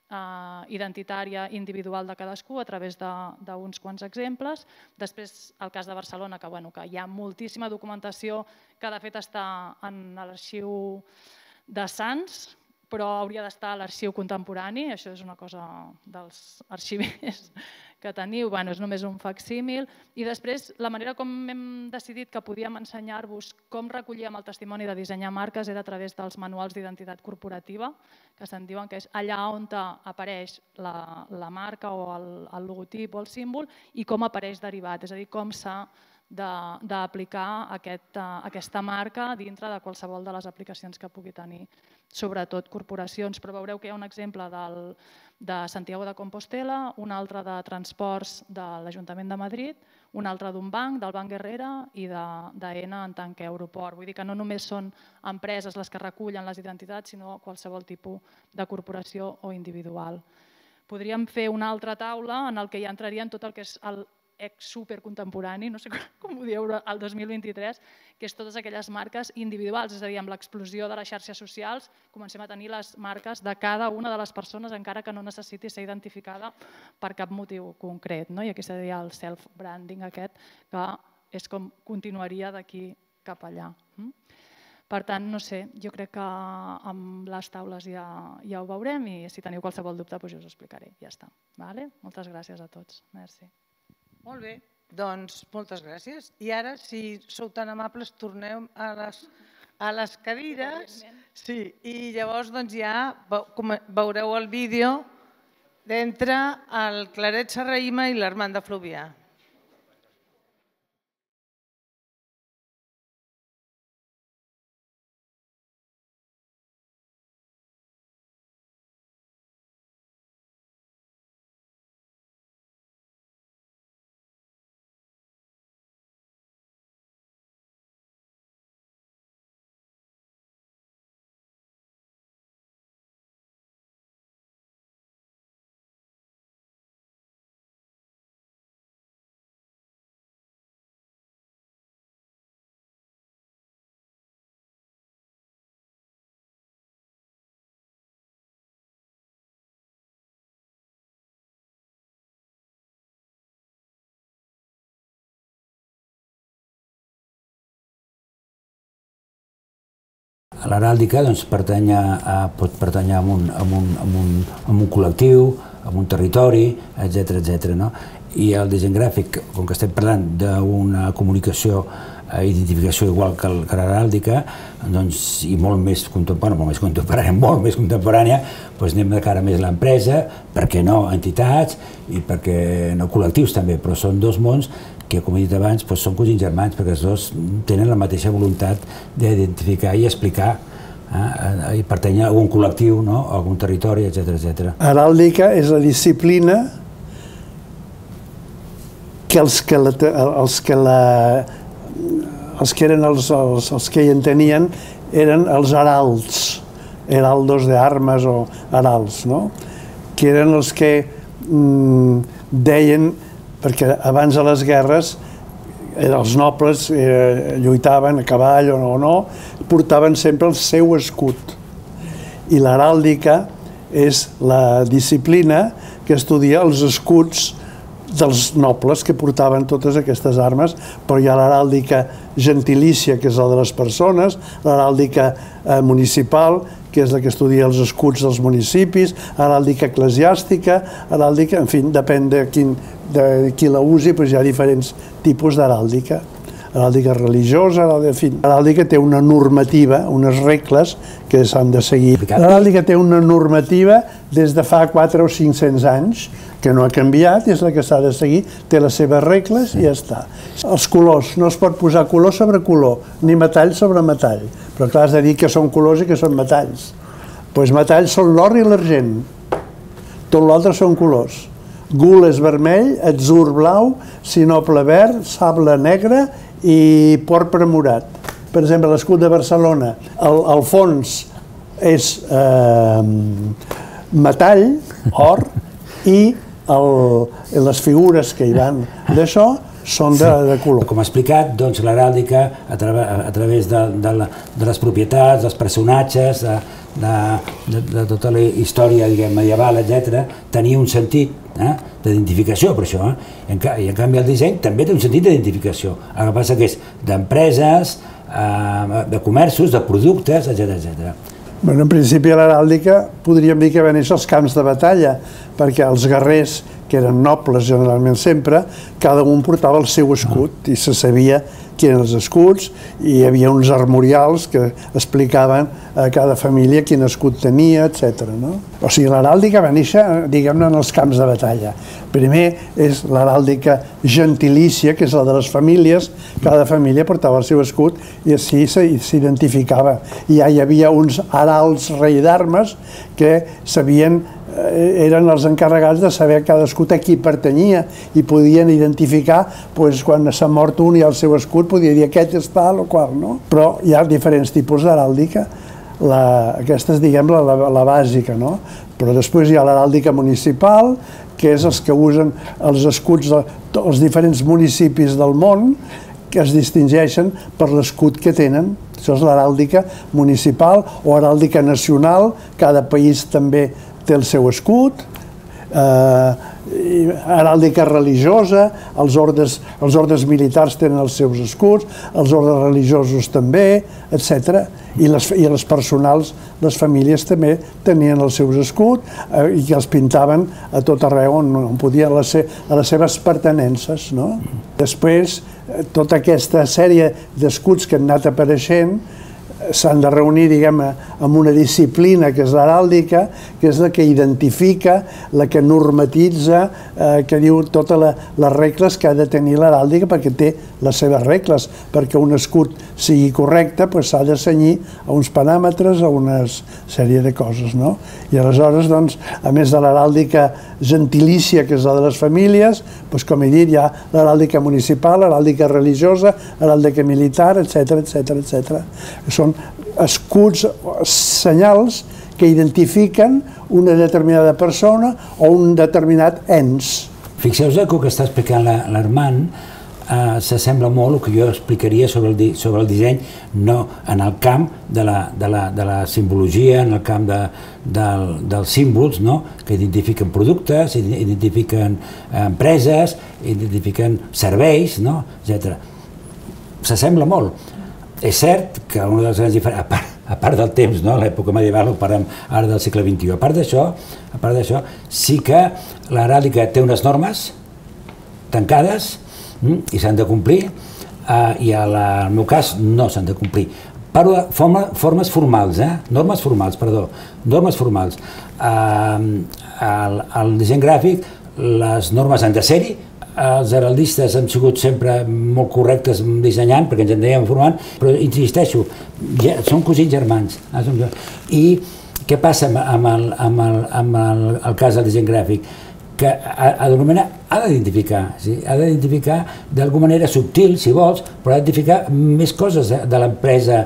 identitària individual de cadascú a través d'uns quants exemples. Després, el cas de Barcelona, que hi ha moltíssima documentació que de fet està en l'arxiu de Sants, però hauria d'estar a l'arxiu contemporani, això és una cosa dels arxivers que teniu, és només un facsímil. I després, la manera com hem decidit que podíem ensenyar-vos com recollíem el testimoni de dissenyar marques era a través dels manuals d'identitat corporativa, que se'n diuen que és allà on apareix la marca o el logotip o el símbol i com apareix derivat, és a dir, com s'ha d'aplicar aquesta marca dintre de qualsevol de les aplicacions que pugui tenir, sobretot corporacions. Però veureu que hi ha un exemple de Santiago de Compostela, un altre de transports de l'Ajuntament de Madrid, un altre d'un banc, del Banc Herrera, i d'Aena en tant que aeroport. Vull dir que no només són empreses les que recullen les identitats, sinó qualsevol tipus de corporació o individual. Podríem fer una altra taula en què ja entrarien tot el que és el ex-supercontemporani, no sé com ho dieu, el dos mil vint-i-tres, que és totes aquelles marques individuals, és a dir, amb l'explosió de les xarxes socials comencem a tenir les marques de cada una de les persones, encara que no necessiti ser identificada per cap motiu concret. I aquí seria el self-branding aquest, que és com continuaria d'aquí cap allà. Per tant, no sé, jo crec que amb les taules ja ho veurem i si teniu qualsevol dubte us ho explicaré. Ja està. Moltes gràcies a tots. Merci. Molt bé, doncs moltes gràcies. I ara, si sou tan amables, tornem a les cadires. Sí, i llavors ja veureu el vídeo d'entre el Claret Serrahima i l'Armand de Fluvià. L'heràldica pot pertànyer a un col·lectiu, a un territori, etcètera. I el disseny gràfic, com que estem parlant d'una comunicació i identificació igual que l'heràldica, i molt més contemporània, molt més contemporània, anem de cara més a l'empresa, per què no entitats i per què no col·lectius també, però són dos mons que, com he dit abans, són cosins germans, perquè els dos tenen la mateixa voluntat d'identificar i explicar i pertànyer a algun col·lectiu, a algun territori, etcètera. Heràldica és la disciplina que els que eren els que hi entenien eren els heralds, heraldos d'armes o heralds, que eren els que deien, perquè abans de les guerres els nobles lluitaven a cavall o no, portaven sempre el seu escut. I l'heràldica és la disciplina que estudia els escuts dels nobles que portaven totes aquestes armes, però hi ha l'heràldica gentilícia, que és la de les persones, l'heràldica municipal, que és la que estudia els escuts dels municipis, heràldica eclesiàstica, heràldica, en fi, depèn de qui la usi, hi ha diferents tipus d'heràldica. Heràldica religiosa, en fi, l'heràldica té una normativa, unes regles que s'han de seguir. L'heràldica té una normativa des de fa quatre o cinc-cents anys, que no ha canviat, és la que s'ha de seguir, té les seves regles i ja està. Els colors, no es pot posar color sobre color, ni metall sobre metall, però clar, has de dir que són colors i que són metalls. Doncs metalls són l'or i l'argent, tot l'altre són colors. Gul és vermell, atzur blau, sinople verd, sable negre i porpra morat. Per exemple, l'escut de Barcelona, el fons és metall, or, i les figures que hi van d'això són de color. Com ha explicat, l'heràldica, a través de les propietats, dels personatges, de tota la història medieval, etcètera, tenia un sentit d'identificació per això, i en canvi el disseny també té un sentit d'identificació. El que passa que és d'empreses, de comerços, de productes, etcètera. En principi l'heràldica podríem dir que va néixer als camps de batalla, perquè els guerrers, que eren nobles generalment sempre, cada un portava el seu escut i se sabia quins eren els escuts i hi havia uns armorials que explicaven a cada família quin escut tenia, etcètera. O sigui, l'heràldica va néixer, diguem-ne, en els camps de batalla. Primer és l'heràldica gentilícia, que és la de les famílies, cada família portava el seu escut i així s'identificava. I ja hi havia uns heralds rei d'armes que sabien eren els encarregats de saber cadascú a qui pertanyia i podien identificar, quan s'ha mort un i el seu escut, podia dir aquest és tal o qual, no? Però hi ha diferents tipus d'heràldica, aquesta és, diguem, la bàsica, no? Però després hi ha l'heràldica municipal, que és els que usen els escuts dels diferents municipis del món, que es distingeixen per l'escut que tenen. Això és l'heràldica municipal o heràldica nacional, cada país també té el seu escut, heràldica religiosa, els ordes militars tenen els seus escuts, els ordes religiosos també, etcètera. I les personals, les famílies també tenien els seus escuts i que els pintaven a tot arreu on podien, a les seves pertinences. Després, tota aquesta sèrie d'escuts que han anat apareixent s'han de reunir, diguem, amb una disciplina que és l'heràldica, que és la que identifica, la que normatitza, que diu totes les regles que ha de tenir l'heràldica perquè té les seves regles. Perquè un escut sigui correcte s'ha de cenyir a uns paràmetres, a una sèrie de coses. I aleshores, a més de l'heràldica gentilícia, que és la de les famílies, com he dit, hi ha l'heràldica municipal, l'heràldica religiosa, l'heràldica militar, etcètera, etcètera, etcètera. Són escuts, senyals que identifiquen una determinada persona o un determinat ens. Fixeu-vos que el que està explicant l'Armand s'assembla molt al que jo explicaria sobre el disseny, no en el camp de la simbologia, en el camp dels símbols, que identifiquen productes, identifiquen empreses, identifiquen serveis, etcètera. S'assembla molt. És cert que una de les grans diferències, a part del temps, l'època medieval, ho parlem ara del segle vint-i-u, a part d'això, sí que l'heràldica té unes normes tancades i s'han de complir, i en el meu cas no s'han de complir. Parlo de formes formals, normes formals, perdó, normes formals. Al disseny gràfic, les normes han de ser-hi, els heraldistes han sigut sempre molt correctes dissenyant, perquè ens en dèiem formant, però insisteixo, són cosins germans. I què passa amb el cas del disseny gràfic? Que d'alguna manera ha d'identificar, ha d'identificar d'alguna manera subtil, si vols, però ha d'identificar més coses de l'empresa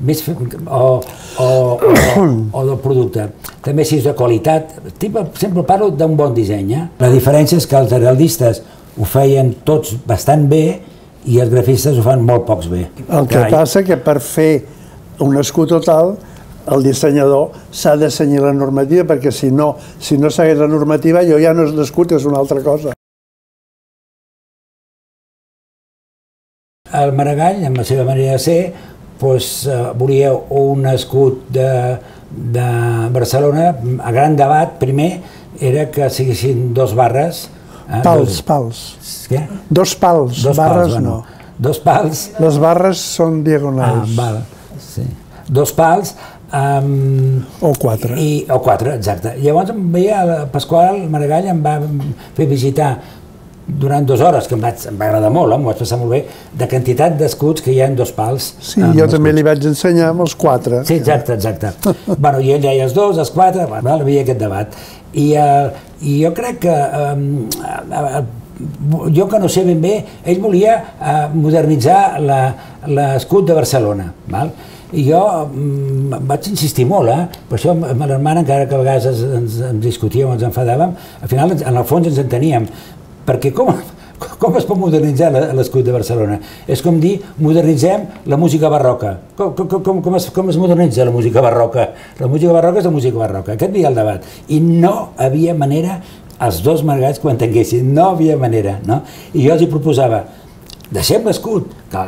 o del producte. També si és de qualitat, sempre parlo d'un bon disseny. La diferència és que els heraldistes ho feien tots bastant bé i els grafistes ho fan molt pocs bé. El que passa que per fer un escut total el dissenyador s'ha de cenyir la normativa, perquè si no, si no segueix la normativa, allò ja no és l'escut, és una altra cosa. el Maragall, amb la seva manera de ser, volia un escut de Barcelona. El gran debat, primer, era que siguessin dos barres. Pals, pals. Què? Dos pals, barres no. Dos pals. Les barres són diagonals. Ah, val, sí. Dos pals. O quatre. O quatre, exacte. Llavors em veia, Pasqual Maragall em va fer visitar durant dues hores, que em va agradar molt, m'ho vaig passar molt bé, de quantitat d'escuts que hi ha en dos pals. Sí, jo també li vaig ensenyar amb els quatre. Sí, exacte, exacte. Bueno, i ell deia els dos, els quatre, hi havia aquest debat. I jo crec que, jo que no sé ben bé, ell volia modernitzar l'escut de Barcelona, i jo vaig insistir molt, per això amb l'hermana, encara que a vegades ens discutíem o ens enfadàvem, al final, en el fons ens enteníem, perquè com es pot modernitzar l'escut de Barcelona? És com dir, modernitzem la música barroca. Com es modernitza la música barroca? La música barroca és la música barroca. Aquest havia el debat. I no havia manera, els dos Maragall que ho entenguessin, no havia manera. I jo els hi proposava, deixem l'escut,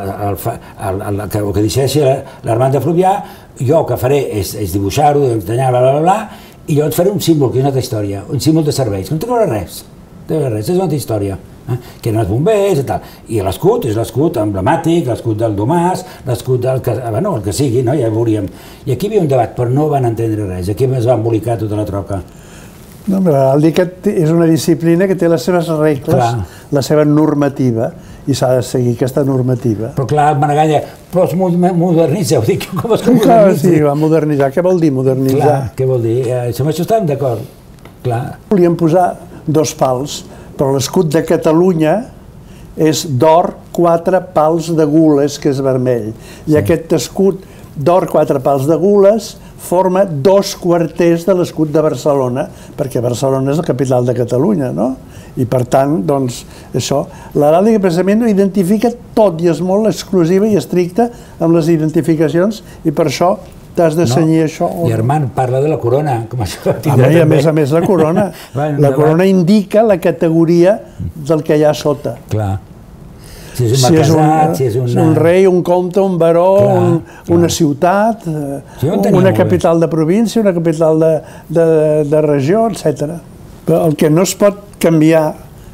el que deixeixi l'Armand de Fluvià, jo el que faré és dibuixar-ho, dissenyar, bla, bla, bla, i jo et faré un símbol, que és una altra història, un símbol de serveis, que no té res. Res, és una altra història, que eren els bombers i tal. I l'escut és l'escut emblemàtic, l'escut del Domàs, l'escut del que, bueno, el que sigui, ja ho veuríem. I aquí hi havia un debat, però no van entendre res, aquí es va embolicar tota la troca. No, però l'heràldica és una disciplina que té les seves regles, la seva normativa, i s'ha de seguir aquesta normativa. Però clar, el Maragall, però es modernitza, ho dic, com es modernitza? Clar, sí, va modernitzar, què vol dir modernitzar? Clar, què vol dir? Amb això estàvem d'acord, clar. Volíem posar dos pals, però l'escut de Catalunya és d'or, quatre pals de gules, que és vermell. I aquest escut d'or, quatre pals de gules, forma dos quarters de l'escut de Barcelona, perquè Barcelona és la capital de Catalunya, no? I per tant, doncs, això, l'heràldica precisament ho identifica tot i és molt exclusiva i estricta amb les identificacions i per això t'has de cenyir això. I Armand parla de la corona, com això. I a més a més la corona. La corona indica la categoria del que hi ha sota. Clar. Si és un rei, un comte, un baró, una ciutat, una capital de província, una capital de regió, etcètera. Però el que no es pot canviar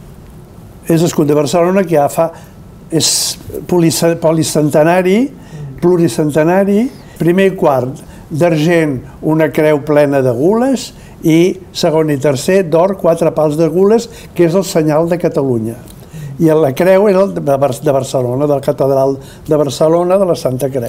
és l'escut de Barcelona, que ja fa... és policentenari, pluricentenari, primer i quart d'argent una creu plena de gules i segon i tercer d'or quatre pals de gules, que és el senyal de Catalunya. I la creu era de Barcelona, de la catedral de Barcelona, de la Santa Creu.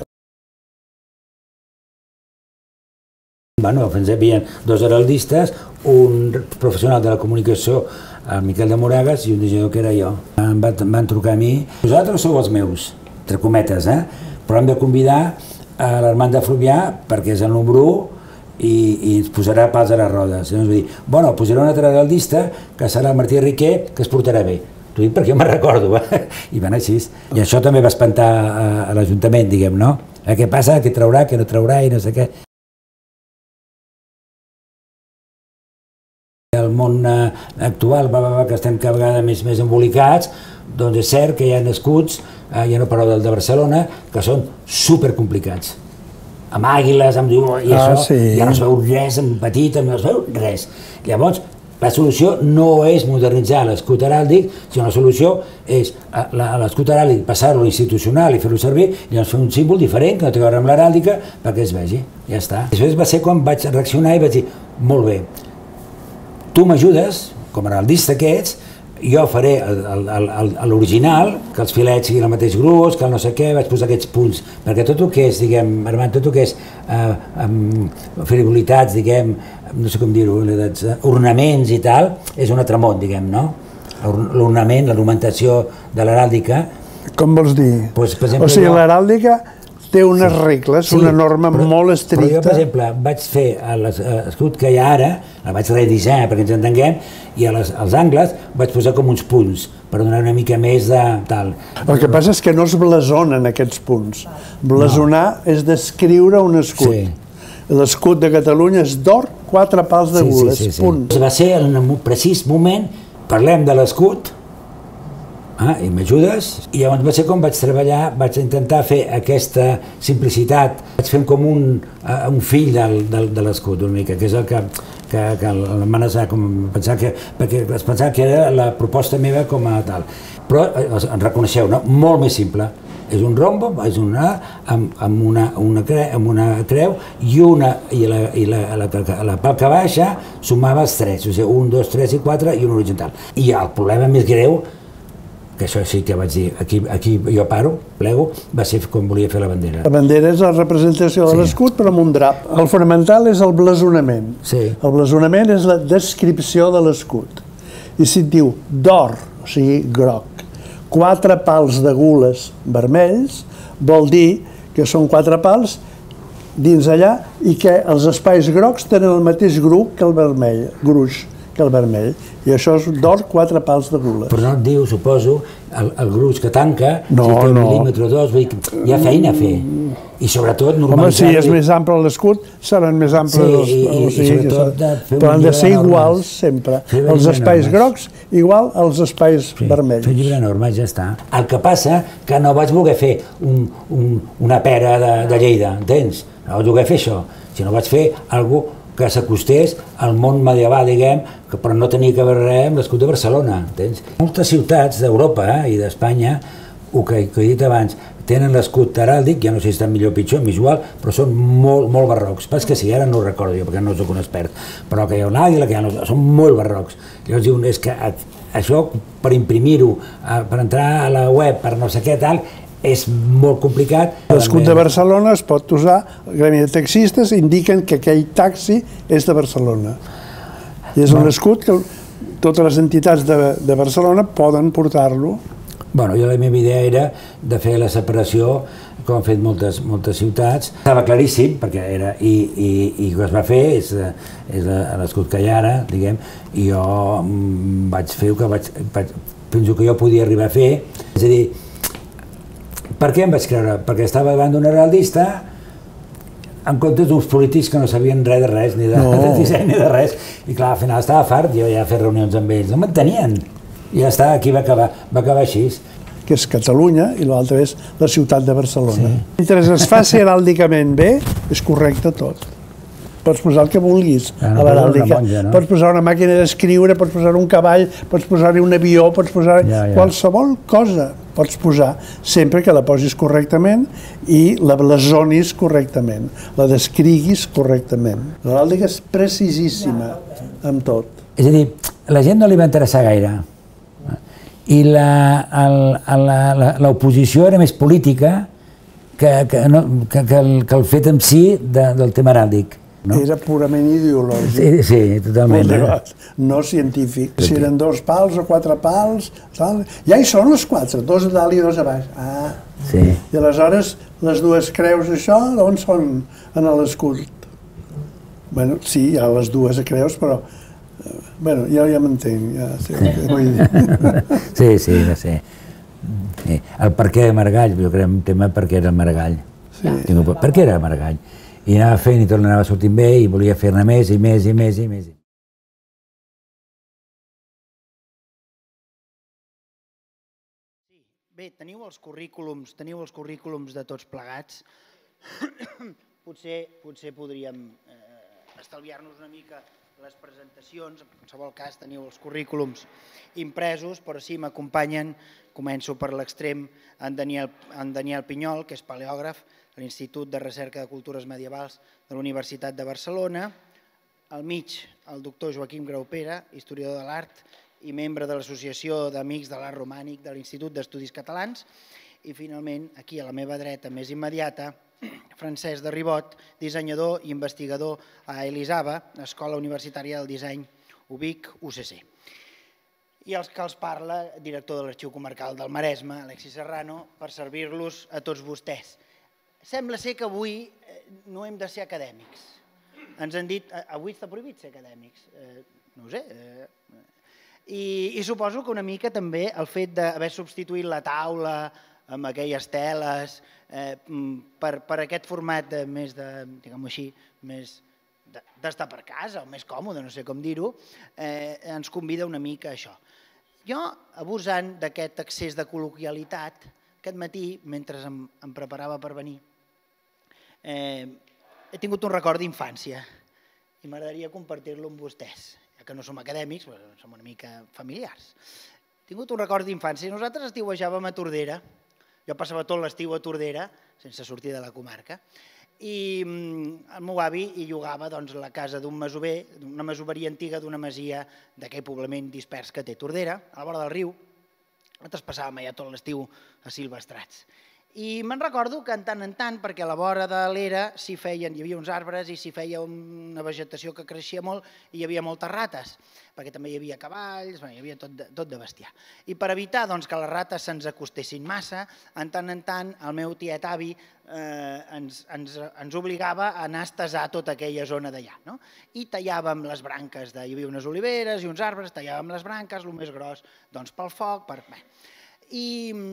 Bueno, fins hi havia dos heraldistes, un professional de la comunicació, el Miquel de Moragas, i un dissenyador que era jo. Em van trucar a mi. Vosaltres sou els meus, entre cometes, eh? Però hem de convidar a l'Armand de Fluvià perquè és el número u i ens posarà pals a les rodes. I ens va dir, bueno, posarà un altre heraldista que serà el Martí Riquer, que es portarà bé. T'ho dic perquè jo me'n recordo, i van així. I això també va espantar a l'Ajuntament, diguem, no? Què passa, què traurà, què no traurà i no sé què. El món actual, que estem cada vegada més embolicats, doncs és cert que hi ha escuts, ja no parlo del de Barcelona, que són supercomplicats. Amb àguiles, amb... i això, ja no es veu res, en petit, no es veu res. Llavors, la solució no és modernitzar l'escut heràldic, sinó la solució és l'escut heràldic passar-lo institucional i fer-lo servir i llavors fer un símbol diferent que no té a veure amb l'heràldica perquè es vegi, ja està. Després va ser quan vaig reaccionar i vaig dir, molt bé, tu m'ajudes, com a heraldista que ets, jo faré l'original, que els filets siguin el mateix gruix, que el no sé què, vaig posar aquests punts, perquè tot el que és, diguem, Armand, tot el que és frivolitats, diguem, no sé com dir-ho, ornaments i tal, és un altre món, diguem, no? L'ornament, l'argumentació de l'heràldica. Com vols dir? O sigui, l'heràldica té unes regles, una norma molt estricta. Però jo, per exemple, vaig fer l'escut que hi ha ara, el vaig redissenyar perquè ens entenguem, i als angles vaig posar com uns punts per donar una mica més de tal. El que passa és que no es blasonen aquests punts. Blasonar és descriure un escut. L'escut de Catalunya és d'or, quatre pals de gules, punt. Va ser en un precís moment, parlem de l'escut, Ah, i m'ajudes? I llavors va ser com vaig treballar, vaig intentar fer aquesta simplicitat, vaig fer com un, un fill del, del, de l'escut una mica, que és el que, que, que el manejar, com pensar que, perquè es pensava que era la proposta meva com a tal. Però, en reconeixeu, no? Molt més simple. És un rombo, és una amb, amb, una, una cre, amb una creu i, una, i, la, i la, la, la, la palca baixa sumava els tres, o sigui, un, dos, tres i quatre i un horitzontal. I el problema més greu, que això sí que vaig dir, aquí, aquí jo paro, plego, va ser com volia fer la bandera. La bandera és la representació de l'escut, però amb un drap. El fonamental és el blasonament. Sí. El blasonament és la descripció de l'escut. I si et diu d'or, o sigui, groc, quatre pals de gules vermells, vol dir que són quatre pals dins allà i que els espais grocs tenen el mateix gruix que el vermell, gruix que el vermell. I això és d'or, quatre pals de gules. Però no et diu, suposo, el, el gruix que tanca, no, si té un no. mil·límetre o dos, vull dir que hi ha feina a fer. I sobretot normalitzar... Home, si és més ample l'escut, seran més amples sí, els... I, i, o sigui, i sobretot de fer però han de ser normes. iguals sempre. Fer Els espais normes. grocs igual als espais sí, vermells. Fer llibre norma, ja està. El que passa que no vaig voler fer un, un, una pera de, de Lleida, entens? No vaig voler fer això, sinó vaig fer alguna cosa que s'acostés al món medieval, diguem, que, però no tenia que veure res amb l'escut de Barcelona, entens? Moltes ciutats d'Europa eh, i d'Espanya, el que, que he dit abans, tenen l'escut heràldic, ja no sé si està millor o pitjor, m'és igual, però són molt, molt barrocs. Pas que sí, ara no ho recordo jo, perquè no soc un expert, però que hi ha un àguila, que hi ha no, són molt barrocs. Llavors diuen, és que això, per imprimir-ho, per entrar a la web, per no sé què tal, és molt complicat. L'escut de Barcelona es pot usar, el gremi de taxistes indiquen que aquell taxi és de Barcelona. I és un escut que totes les entitats de, de Barcelona poden portar-lo. Bueno, jo la meva idea era de fer la separació, com han fet moltes, moltes ciutats. Estava claríssim, perquè era, i, i, i el que es va fer és, és l'escut que hi ha ara, diguem, i jo vaig fer el que vaig, vaig, penso que jo podia arribar a fer, és a dir, per què em vaig creure? Perquè estava davant d'un heraldista en comptes d'uns polítics que no sabien res de res, ni de, no. de disseny ni de res. I clar, al final estava fart, jo ja fer reunions amb ells, no m'entenien. I ja està, aquí va acabar, va acabar així. Que és Catalunya i l'altre és la ciutat de Barcelona. Sí. Mentre es faci heràldicament bé, és correcte tot. Pots posar el que vulguis ja, no a l'heràldica. No? Pots posar una màquina d'escriure, pots posar un cavall, pots posar-hi un avió, pots posar ja, ja. qualsevol cosa. Pots posar, sempre que la posis correctament i la blasonis correctament, la descriguis correctament. L'heràldica és precisíssima amb tot. És a dir, a la gent no li va interessar gaire. I l'oposició era més política que, que, no, que, que, el, que el fet en si de, del tema heràldic. No? Era purament ideològic. Sí, sí, totalment. No, no científic. Si eren dos pals o quatre pals, tal. Ja hi són els quatre, dos a dalt i dos a baix. Ah. Sí. I aleshores les dues creus això, d'on són en l'escut? Bueno, sí, hi ha les dues creus, però bueno, ja, ja m'entenc. Ja sé sí. Què vull dir. Sí, sí, no sé. Sí. El per què de Margall, jo crec un tema per què era Margall. Sí. Per què era Margall? I anava fent i tot anava sortint bé i volia fer-ne més i més i més i més. Bé, teniu els currículums, teniu els currículums de tots plegats. potser, potser podríem eh, estalviar-nos una mica les presentacions, en qualsevol cas teniu els currículums impresos, però sí m'acompanyen, començo per l'extrem, en Daniel, en Daniel Pinyol, que és paleògraf, a l'Institut de Recerca de Cultures Medievals de la Universitat de Barcelona, al mig el doctor Joaquim Graupera, historiador de l'art i membre de l'Associació d'Amics de l'Art Romànic de l'Institut d'Estudis Catalans, i finalment, aquí a la meva dreta més immediata, Francesc de Ribot, dissenyador i investigador a Elisava, Escola Universitària del Disseny U B I C U C C. I els que els parla, director de l'Arxiu Comarcal del Maresme, Alexis Serrano, per servir-los a tots vostès. Sembla ser que avui no hem de ser acadèmics. Ens han dit, avui està prohibit ser acadèmics. No ho sé. I suposo que una mica també el fet d'haver substituït la taula amb aquelles teles per aquest format més de, diguem-ho així, més d'estar per casa o més còmode, no sé com dir-ho, ens convida una mica a això. Jo, abusant d'aquest excés de col·loquialitat, aquest matí, mentre em, em preparava per venir, eh, he tingut un record d'infància i m'agradaria compartir-lo amb vostès, ja que no som acadèmics, però som una mica familiars. He tingut un record d'infància. Nosaltres estiuejàvem a Tordera, jo passava tot l'estiu a Tordera, sense sortir de la comarca, i el meu avi hi llogava la casa d'un masover, una masoveria antiga d'una masia d'aquell poblament dispers que té Tordera, a la vora del riu. Nosaltres passàvem allà tot l'estiu a silvestrats. I me'n recordo que en tant en tant, perquè a la vora de l'era s'hi feien, hi havia uns arbres i s'hi feia una vegetació que creixia molt i hi havia moltes rates, perquè també hi havia cavalls, hi havia tot de, tot de bestiar. I per evitar doncs, que les rates se'ns acostessin massa, en tant en tant el meu tiet avi eh, ens, ens, ens obligava a anar a estesar tota aquella zona d'allà. No? I tallàvem les branques, de, hi havia unes oliveres i uns arbres, tallàvem les branques, el més gros doncs, pel foc. Per... I...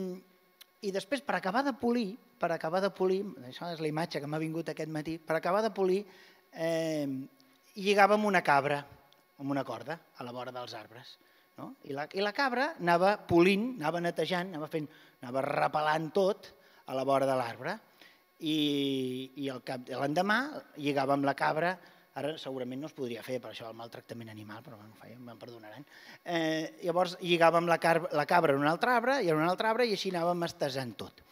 I després, per acabar de polir, per acabar de polir, això és la imatge que m'ha vingut aquest matí, per acabar de polir, eh, lligàvem una cabra amb una corda a la vora dels arbres. No? I, la, I la cabra anava polint, anava netejant, anava, fent, anava repelant tot a la vora de l'arbre. I, i l'endemà lligàvem la cabra. Ara segurament no es podria fer per això el maltractament animal, però bueno, me'n perdonaran. Eh, llavors lligàvem la, la cabra en un altre arbre i en un altre arbre i així anàvem estesant tot.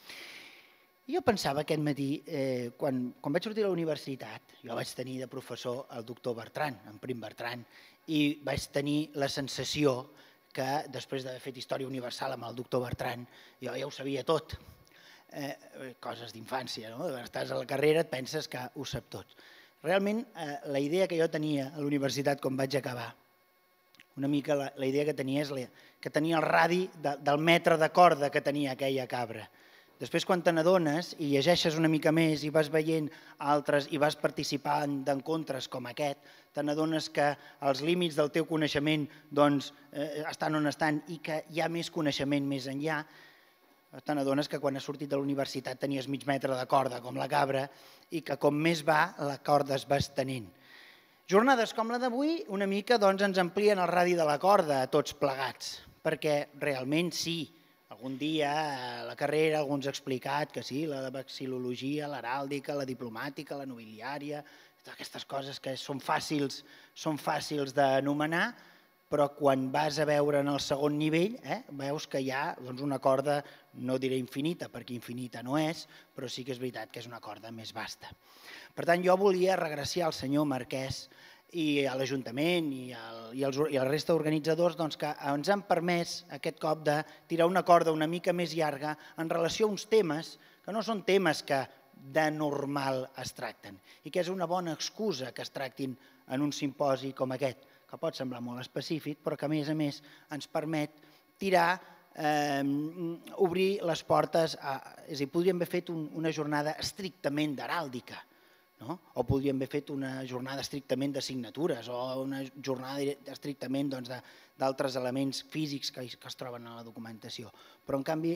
I jo pensava aquest matí, eh, quan, quan vaig sortir a la universitat, jo vaig tenir de professor el doctor Bertran, en Prim Bertran, i vaig tenir la sensació que després d'haver fet Història Universal amb el doctor Bertran, jo ja ho sabia tot. Eh, coses d'infància, no? Estàs a la carrera, et penses que ho sap tot. Realment, eh, la idea que jo tenia a la universitat quan vaig acabar, una mica la, la idea que tenia és la, que tenia el radi de, del metre de corda que tenia aquella cabra. Després, quan te n'adones i llegeixes una mica més i vas veient altres i vas participant d'encontres com aquest, te n'adones que els límits del teu coneixement doncs, eh, estan on estan i que hi ha més coneixement més enllà. Te n'adones que quan has sortit de la universitat tenies mig metre de corda, com la cabra, i que com més va, la corda es va estenent. Jornades com la d'avui una mica doncs, ens amplien el radi de la corda a tots plegats, perquè realment sí, algun dia a la carrera algú ens ha explicat que sí, la vexil·lologia, l'heràldica, la diplomàtica, la nobiliària, aquestes coses que són fàcils, són fàcils d'anomenar, però quan vas a veure en el segon nivell eh, veus que hi ha doncs, una corda, no diré infinita, perquè infinita no és, però sí que és veritat que és una corda més vasta. Per tant, jo volia regraciar al senyor Marquès i a l'Ajuntament i, el, i, els, i a la resta d'organitzadors doncs, que ens han permès aquest cop de tirar una corda una mica més llarga en relació a uns temes que no són temes que de normal es tracten i que és una bona excusa que es tractin en un simposi com aquest, que pot semblar molt específic, però que a més a més ens permet tirar, eh, obrir les portes, a, és a dir, podríem haver fet un, una jornada estrictament d'heràldica, no? O podríem haver fet una jornada estrictament de signatures o una jornada estrictament doncs, d'altres elements físics que, que es troben a la documentació. Però en canvi,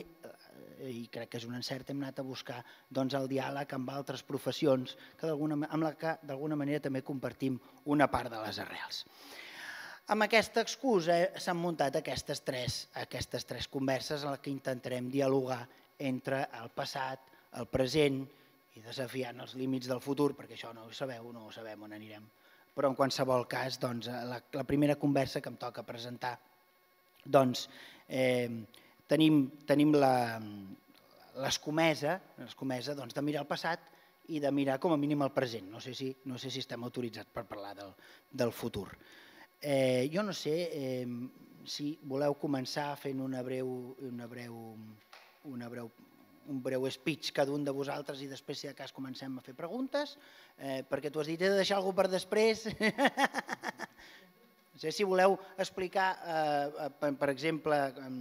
i crec que és un encert, hem anat a buscar doncs, el diàleg amb altres professions que amb la que d'alguna manera també compartim una part de les arrels. Amb aquesta excusa s'han muntat aquestes tres, aquestes tres converses en les que intentarem dialogar entre el passat, el present i desafiant els límits del futur, perquè això no ho sabeu, no ho sabem on anirem. Però en qualsevol cas, doncs, la, la primera conversa que em toca presentar, doncs, eh, tenim, tenim l'escomesa doncs, de mirar el passat i de mirar com a mínim el present. No sé si, no sé si estem autoritzats per parlar del, del futur. Eh, jo no sé eh, si voleu començar fent una breu, una breu, una breu, un breu speech cada un de vosaltres i després si de cas comencem a fer preguntes, eh, perquè tu has dit he de deixar alguna cosa per després. No sé si voleu explicar, eh, per, per exemple,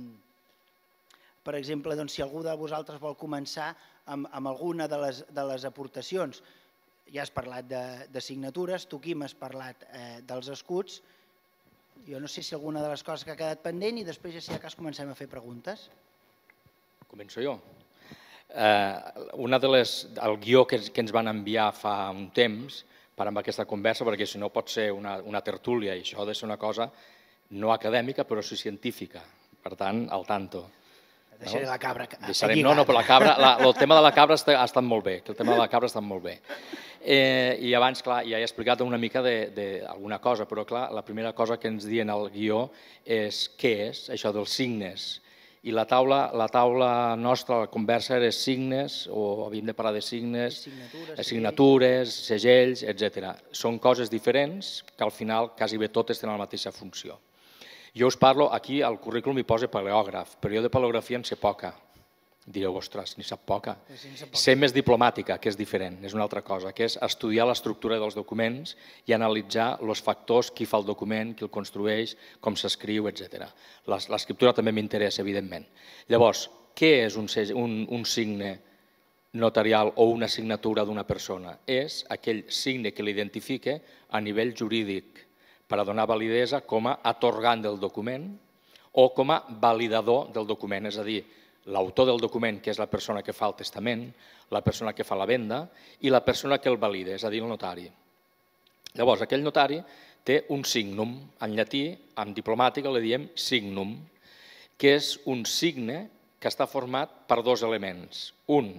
per exemple doncs, si algú de vosaltres vol començar amb, amb alguna de les, de les aportacions. Ja has parlat de, de signatures, tu Quim has parlat eh, dels escuts. Jo no sé si alguna de les coses que ha quedat pendent i després ja si de cas comencem a fer preguntes. Començo jo. Eh, una de les, el guió que, que ens van enviar fa un temps per amb aquesta conversa, perquè si no pot ser una, una tertúlia i això ha de ser una cosa no acadèmica però sí científica, Per tant, al tanto. Deixaré la cabra Deixarem, no, no, però la cabra, la, el tema de la cabra està, ha estat molt bé, que el tema de la cabra ha estat molt bé. Eh, I abans, clar, ja he explicat una mica d'alguna cosa, però clar, la primera cosa que ens diuen al guió és què és això dels signes. I la taula, la taula nostra, la conversa era signes, o havíem de parlar de signes, signatures, segells, etcètera. Són coses diferents que al final quasi bé totes tenen la mateixa funció. Jo us parlo, aquí al currículum hi posa paleògraf, però jo de paleografia en sé poca. Direu, ostres, ni sap poca. Sé més diplomàtica, que és diferent, és una altra cosa, que és estudiar l'estructura dels documents i analitzar els factors, qui fa el document, qui el construeix, com s'escriu, etcètera. L'escriptura també m'interessa, evidentment. Llavors, què és un, un, un signe notarial o una signatura d'una persona? És aquell signe que l'identifica a nivell jurídic per a donar validesa com a atorgant del document o com a validador del document, és a dir, l'autor del document, que és la persona que fa el testament, la persona que fa la venda i la persona que el valida, és a dir, el notari. Llavors, aquell notari té un signum, en llatí, en diplomàtica li diem signum, que és un signe que està format per dos elements. Un,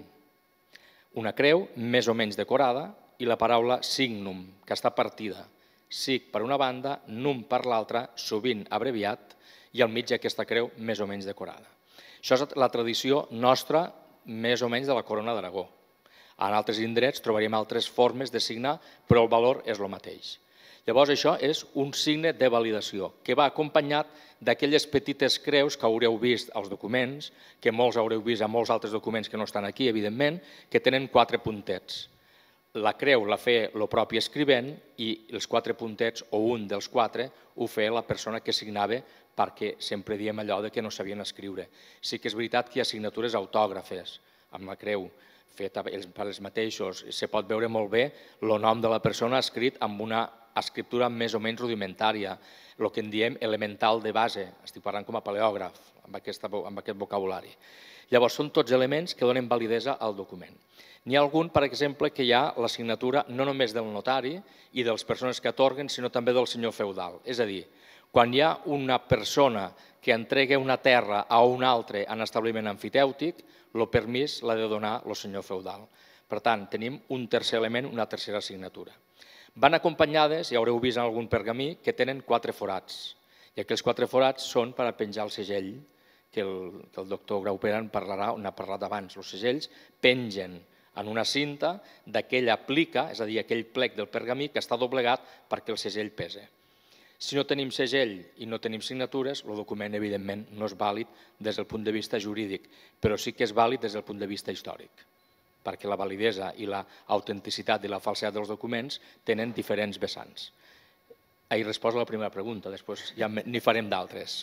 una creu més o menys decorada i la paraula signum, que està partida. Sig per una banda, num per l'altra, sovint abreviat, i al mig aquesta creu més o menys decorada. Això és la tradició nostra, més o menys, de la Corona d'Aragó. En altres indrets trobaríem altres formes de signar, però el valor és el mateix. Llavors, això és un signe de validació, que va acompanyat d'aquelles petites creus que haureu vist als documents, que molts haureu vist a molts altres documents que no estan aquí, evidentment, que tenen quatre puntets. La creu la fe el propi escrivent i els quatre puntets, o un dels quatre, ho feia la persona que signava, perquè sempre diem allò que no sabien escriure. Sí que és veritat que hi ha signatures autògrafes, amb la creu feta per ells mateixos. Se pot veure molt bé el nom de la persona escrit amb una escriptura més o menys rudimentària, el que en diem elemental de base, estic parlant com a paleògraf, amb aquest vocabulari. Llavors, són tots elements que donen validesa al document. N'hi ha algun, per exemple, que hi ha la signatura no només del notari i de les persones que atorguen, sinó també del senyor feudal. És a dir, quan hi ha una persona que entrega una terra a un altre en establiment amfitèutic, el permís l'ha de donar el senyor feudal. Per tant, tenim un tercer element, una tercera signatura. Van acompanyades, ja haureu vist en algun pergamí, que tenen quatre forats. I aquells quatre forats són per a penjar el segell, que el, que el doctor Graupera en parlarà, on ha parlat abans. Els segells pengen en una cinta d'aquella plica, és a dir, aquell plec del pergamí que està doblegat perquè el segell pese. Si no tenim segell i no tenim signatures, el document, evidentment, no és vàlid des del punt de vista jurídic, però sí que és vàlid des del punt de vista històric, perquè la validesa i l'autenticitat i la falsitat dels documents tenen diferents vessants. He respost a la primera pregunta, després ja n'hi farem d'altres.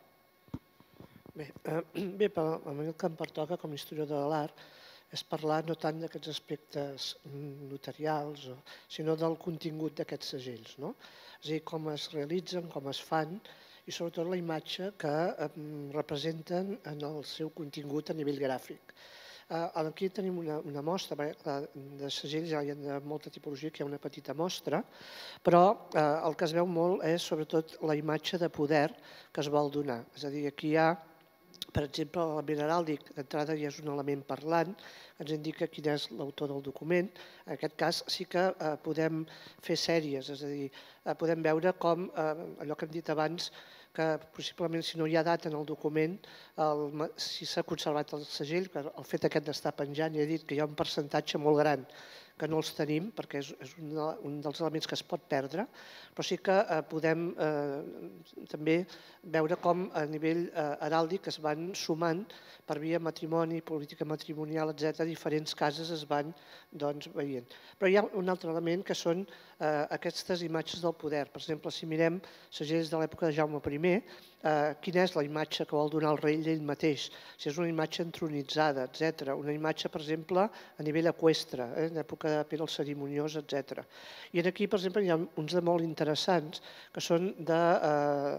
Bé, bé, però a mi el que em pertoca com a historiador de l'art és parlar no tant d'aquests aspectes notarials, sinó del contingut d'aquests segells. És a dir, com es realitzen, com es fan i sobretot la imatge que representen en el seu contingut a nivell gràfic. Aquí tenim una mostra, de segells ja hi ha de molta tipologia, que hi ha una petita mostra, però el que es veu molt és sobretot la imatge de poder que es vol donar. És a dir, aquí hi ha, per exemple, l'element heràldic, d'entrada ja és un element parlant, ens indica quin és l'autor del document. En aquest cas sí que podem fer sèries, és a dir, podem veure com, allò que hem dit abans, que possiblement si no hi ha data en el document, si s'ha conservat el segell, el fet aquest d'estar penjant, ja he dit que hi ha un percentatge molt gran que no els tenim, perquè és un dels elements que es pot perdre, però sí que podem també veure com a nivell heràldic es van sumant per via matrimoni, política matrimonial, etcètera, diferents cases es van veient. Però hi ha un altre element que són aquestes imatges del poder. Per exemple, si mirem segells de l'època de Jaume primer, quina és la imatge que vol donar el rei ell mateix, si és una imatge entronitzada, etcètera. Una imatge, per exemple, a nivell eqüestre, en època de Pere el Cerimoniós, etcètera. I aquí, per exemple, hi ha uns de molt interessants que són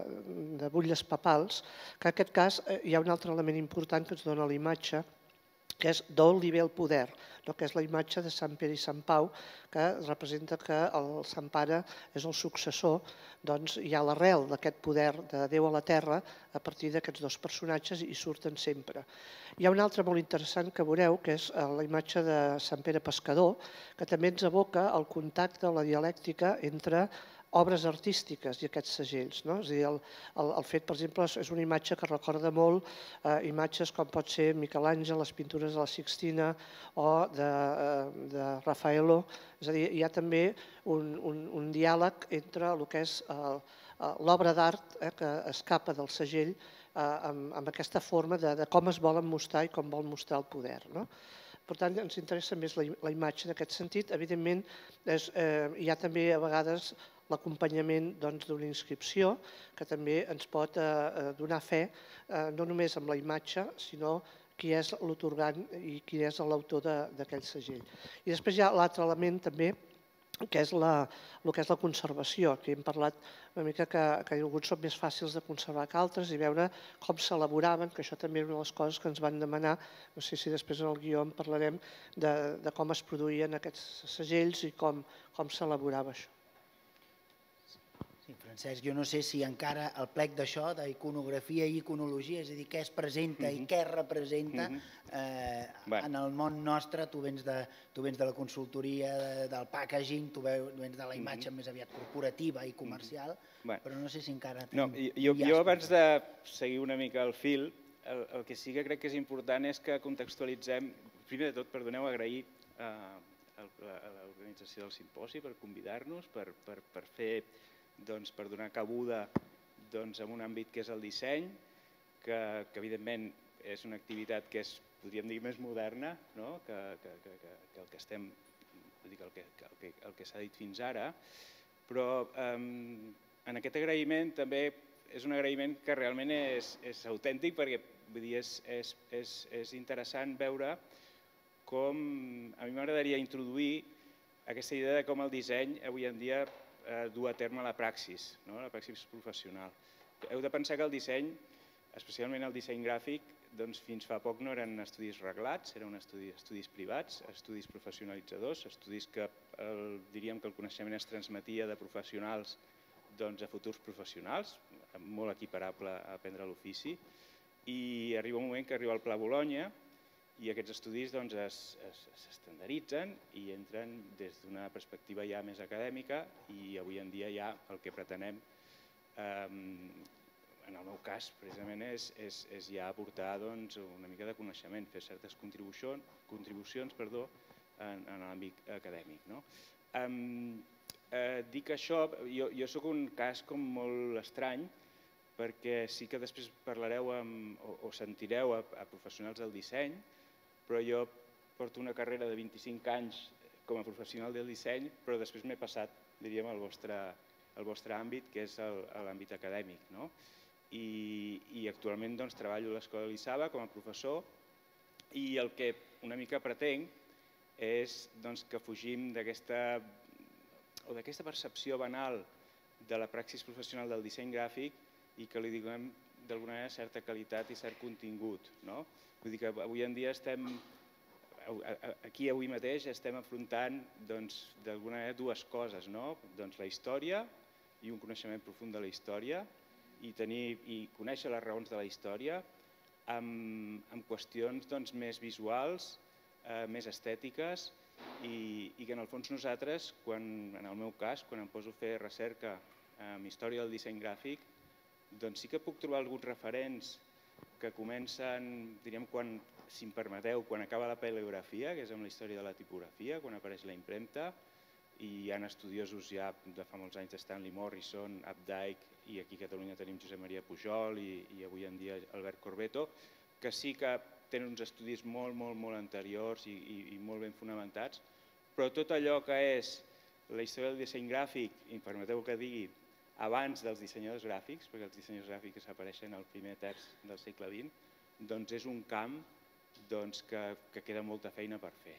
de butlles papals, que en aquest cas hi ha un altre element important que ens dona la imatge, que és d'on li ve el poder, que és la imatge de Sant Pere i Sant Pau, que representa que el Sant Pare és el successor, doncs hi ha l'arrel d'aquest poder de Déu a la terra a partir d'aquests dos personatges i surten sempre. Hi ha una altra molt interessant que veureu, que és la imatge de Sant Pere Pescador, que també ens evoca el contacte, la dialèctica entre obres artístiques i aquests segells. És a dir, el fet, per exemple, és una imatge que recorda molt imatges com pot ser Miquel Àngel, les pintures de la Sixtina o de Raffaello. És a dir, hi ha també un diàleg entre el que és l'obra d'art que escapa del segell amb aquesta forma de com es volen mostrar i com vol mostrar el poder. Per tant, ens interessa més la imatge en aquest sentit. Evidentment, hi ha també a vegades l'acompanyament d'una inscripció que també ens pot donar fe, no només amb la imatge, sinó qui és l'otorgant i qui és l'autor d'aquell segell. I després hi ha l'altre element també, que és el que és la conservació. Aquí hem parlat una mica que alguns són més fàcils de conservar que altres i veure com s'elaboraven, que això també és una de les coses que ens van demanar, no sé si després en el guió en parlarem, de com es produïen aquests segells i com s'elaborava això. Sí, Francesc, jo no sé si encara el plec d'això, d'iconografia i iconologia, és a dir, què es presenta i què representa en el món nostre. Tu vens de la consultoria, del packaging, tu vens de la imatge més aviat corporativa i comercial, però no sé si encara... Jo, abans de seguir una mica el fil, el que sí que crec que és important és que contextualitzem, primer de tot, perdoneu, agrair a l'organització del simposi per convidar-nos, per fer... per donar cabuda en un àmbit que és el disseny, que evidentment és una activitat que és, podríem dir, més moderna que el que estem, el que s'ha dit fins ara, però en aquest agraïment també és un agraïment que realment és autèntic perquè és interessant veure com, a mi m'agradaria introduir aquesta idea de com el disseny avui en dia dur a terme la praxis, la praxis professional. Heu de pensar que el disseny, especialment el disseny gràfic, fins fa poc no eren estudis reglats, eren estudis privats, estudis professionalitzadors, estudis que diríem que el coneixement es transmetia de professionals a futurs professionals, molt equiparable a aprendre l'ofici, i arriba un moment que arriba el Pla Bolonya i aquests estudis s'estandarditzen i entren des d'una perspectiva ja més acadèmica i avui en dia ja el que pretenem, en el meu cas, precisament, és ja aportar una mica de coneixement, fer certes contribucions en l'àmbit acadèmic. Dic això, jo soc un cas com molt estrany perquè sí que després parlareu o sentireu a professionals del disseny, però jo porto una carrera de vint-i-cinc anys com a professional del disseny, però després m'he passat, diríem, al vostre àmbit, que és l'àmbit acadèmic. I actualment treballo a l'Escola Elisava com a professor i el que una mica pretenc és que fugim d'aquesta percepció banal de la praxis professional del disseny gràfic i que li diguem d'alguna manera certa qualitat i cert contingut. Vull dir que avui en dia estem, aquí avui mateix estem afrontant d'alguna manera dues coses, la història i un coneixement profund de la història i conèixer les raons de la història amb qüestions més visuals, més estètiques i que en el fons nosaltres, en el meu cas, quan em poso a fer recerca en història del disseny gràfic, doncs sí que puc trobar alguns referents que comencen, diríem, si em permeteu, quan acaba la paleografia, que és amb la història de la tipografia, quan apareix la impremta, i hi ha estudiosos ja de fa molts anys, Stanley Morrison, Updike, i aquí a Catalunya tenim Josep Maria Pujol i avui en dia Albert Corbeto, que sí que tenen uns estudis molt, molt, molt anteriors i molt ben fonamentats, però tot allò que és la història del disseny gràfic, i em permeteu que digui, abans dels dissenyadors gràfics, perquè els dissenyadors gràfics apareixen al primer terç del segle vint, doncs és un camp que queda molta feina per fer.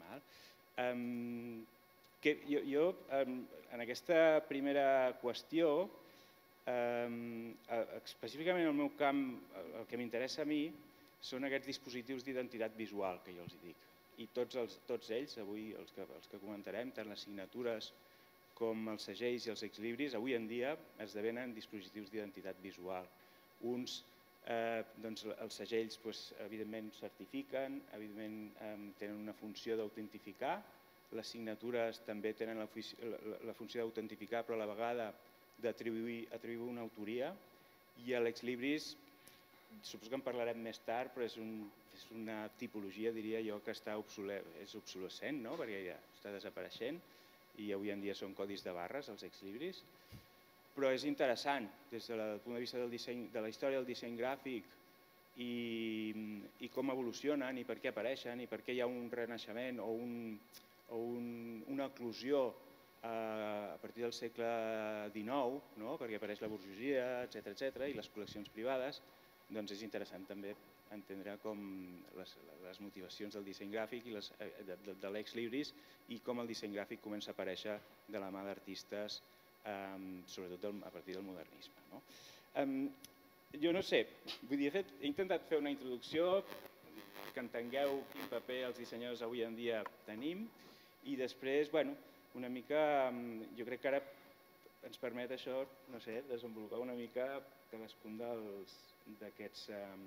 Jo, en aquesta primera qüestió, específicament el meu camp, el que m'interessa a mi, són aquests dispositius d'identitat visual que jo els dic. I tots, els, tots ells, avui els que, els que comentarem, tant les signatures com els segells i els exlibris, avui en dia esdevenen dispositius d'identitat visual. Uns, eh, doncs, els segells, doncs, evidentment, certifiquen, evidentment, eh, tenen una funció d'autentificar, les signatures també tenen la, la, la funció d'autentificar, però a la vegada d'atribuir atribuir una autoria, i l'exlibris, suposo que en parlarem més tard, però és, un, és una tipologia, diria jo, que està obsolet, és obsolescent, no? Perquè ja està desapareixent, i avui en dia són codis de barres, els exlibris, però és interessant des del punt de vista del disseny, de la història del disseny gràfic i, i com evolucionen i per què apareixen i per què hi ha un renaixement o, un, o un, una eclosió a partir del segle dinou, no? Perquè apareix la burgesia, etcètera, etcètera, i les col·leccions privades, doncs és interessant també entendre com les, les motivacions del disseny gràfic i les, de, de, de l'exlibris i com el disseny gràfic comença a aparèixer de la mà d'artistes, eh, sobretot del, a partir del modernisme. No? Eh, jo no sé, vull dir, he, fet, he intentat fer una introducció que entengueu quin paper els dissenyadors avui en dia tenim i després, bueno, una mica, jo crec que ara ens permet això, no sé, desenvolupar una mica cadascun d'aquests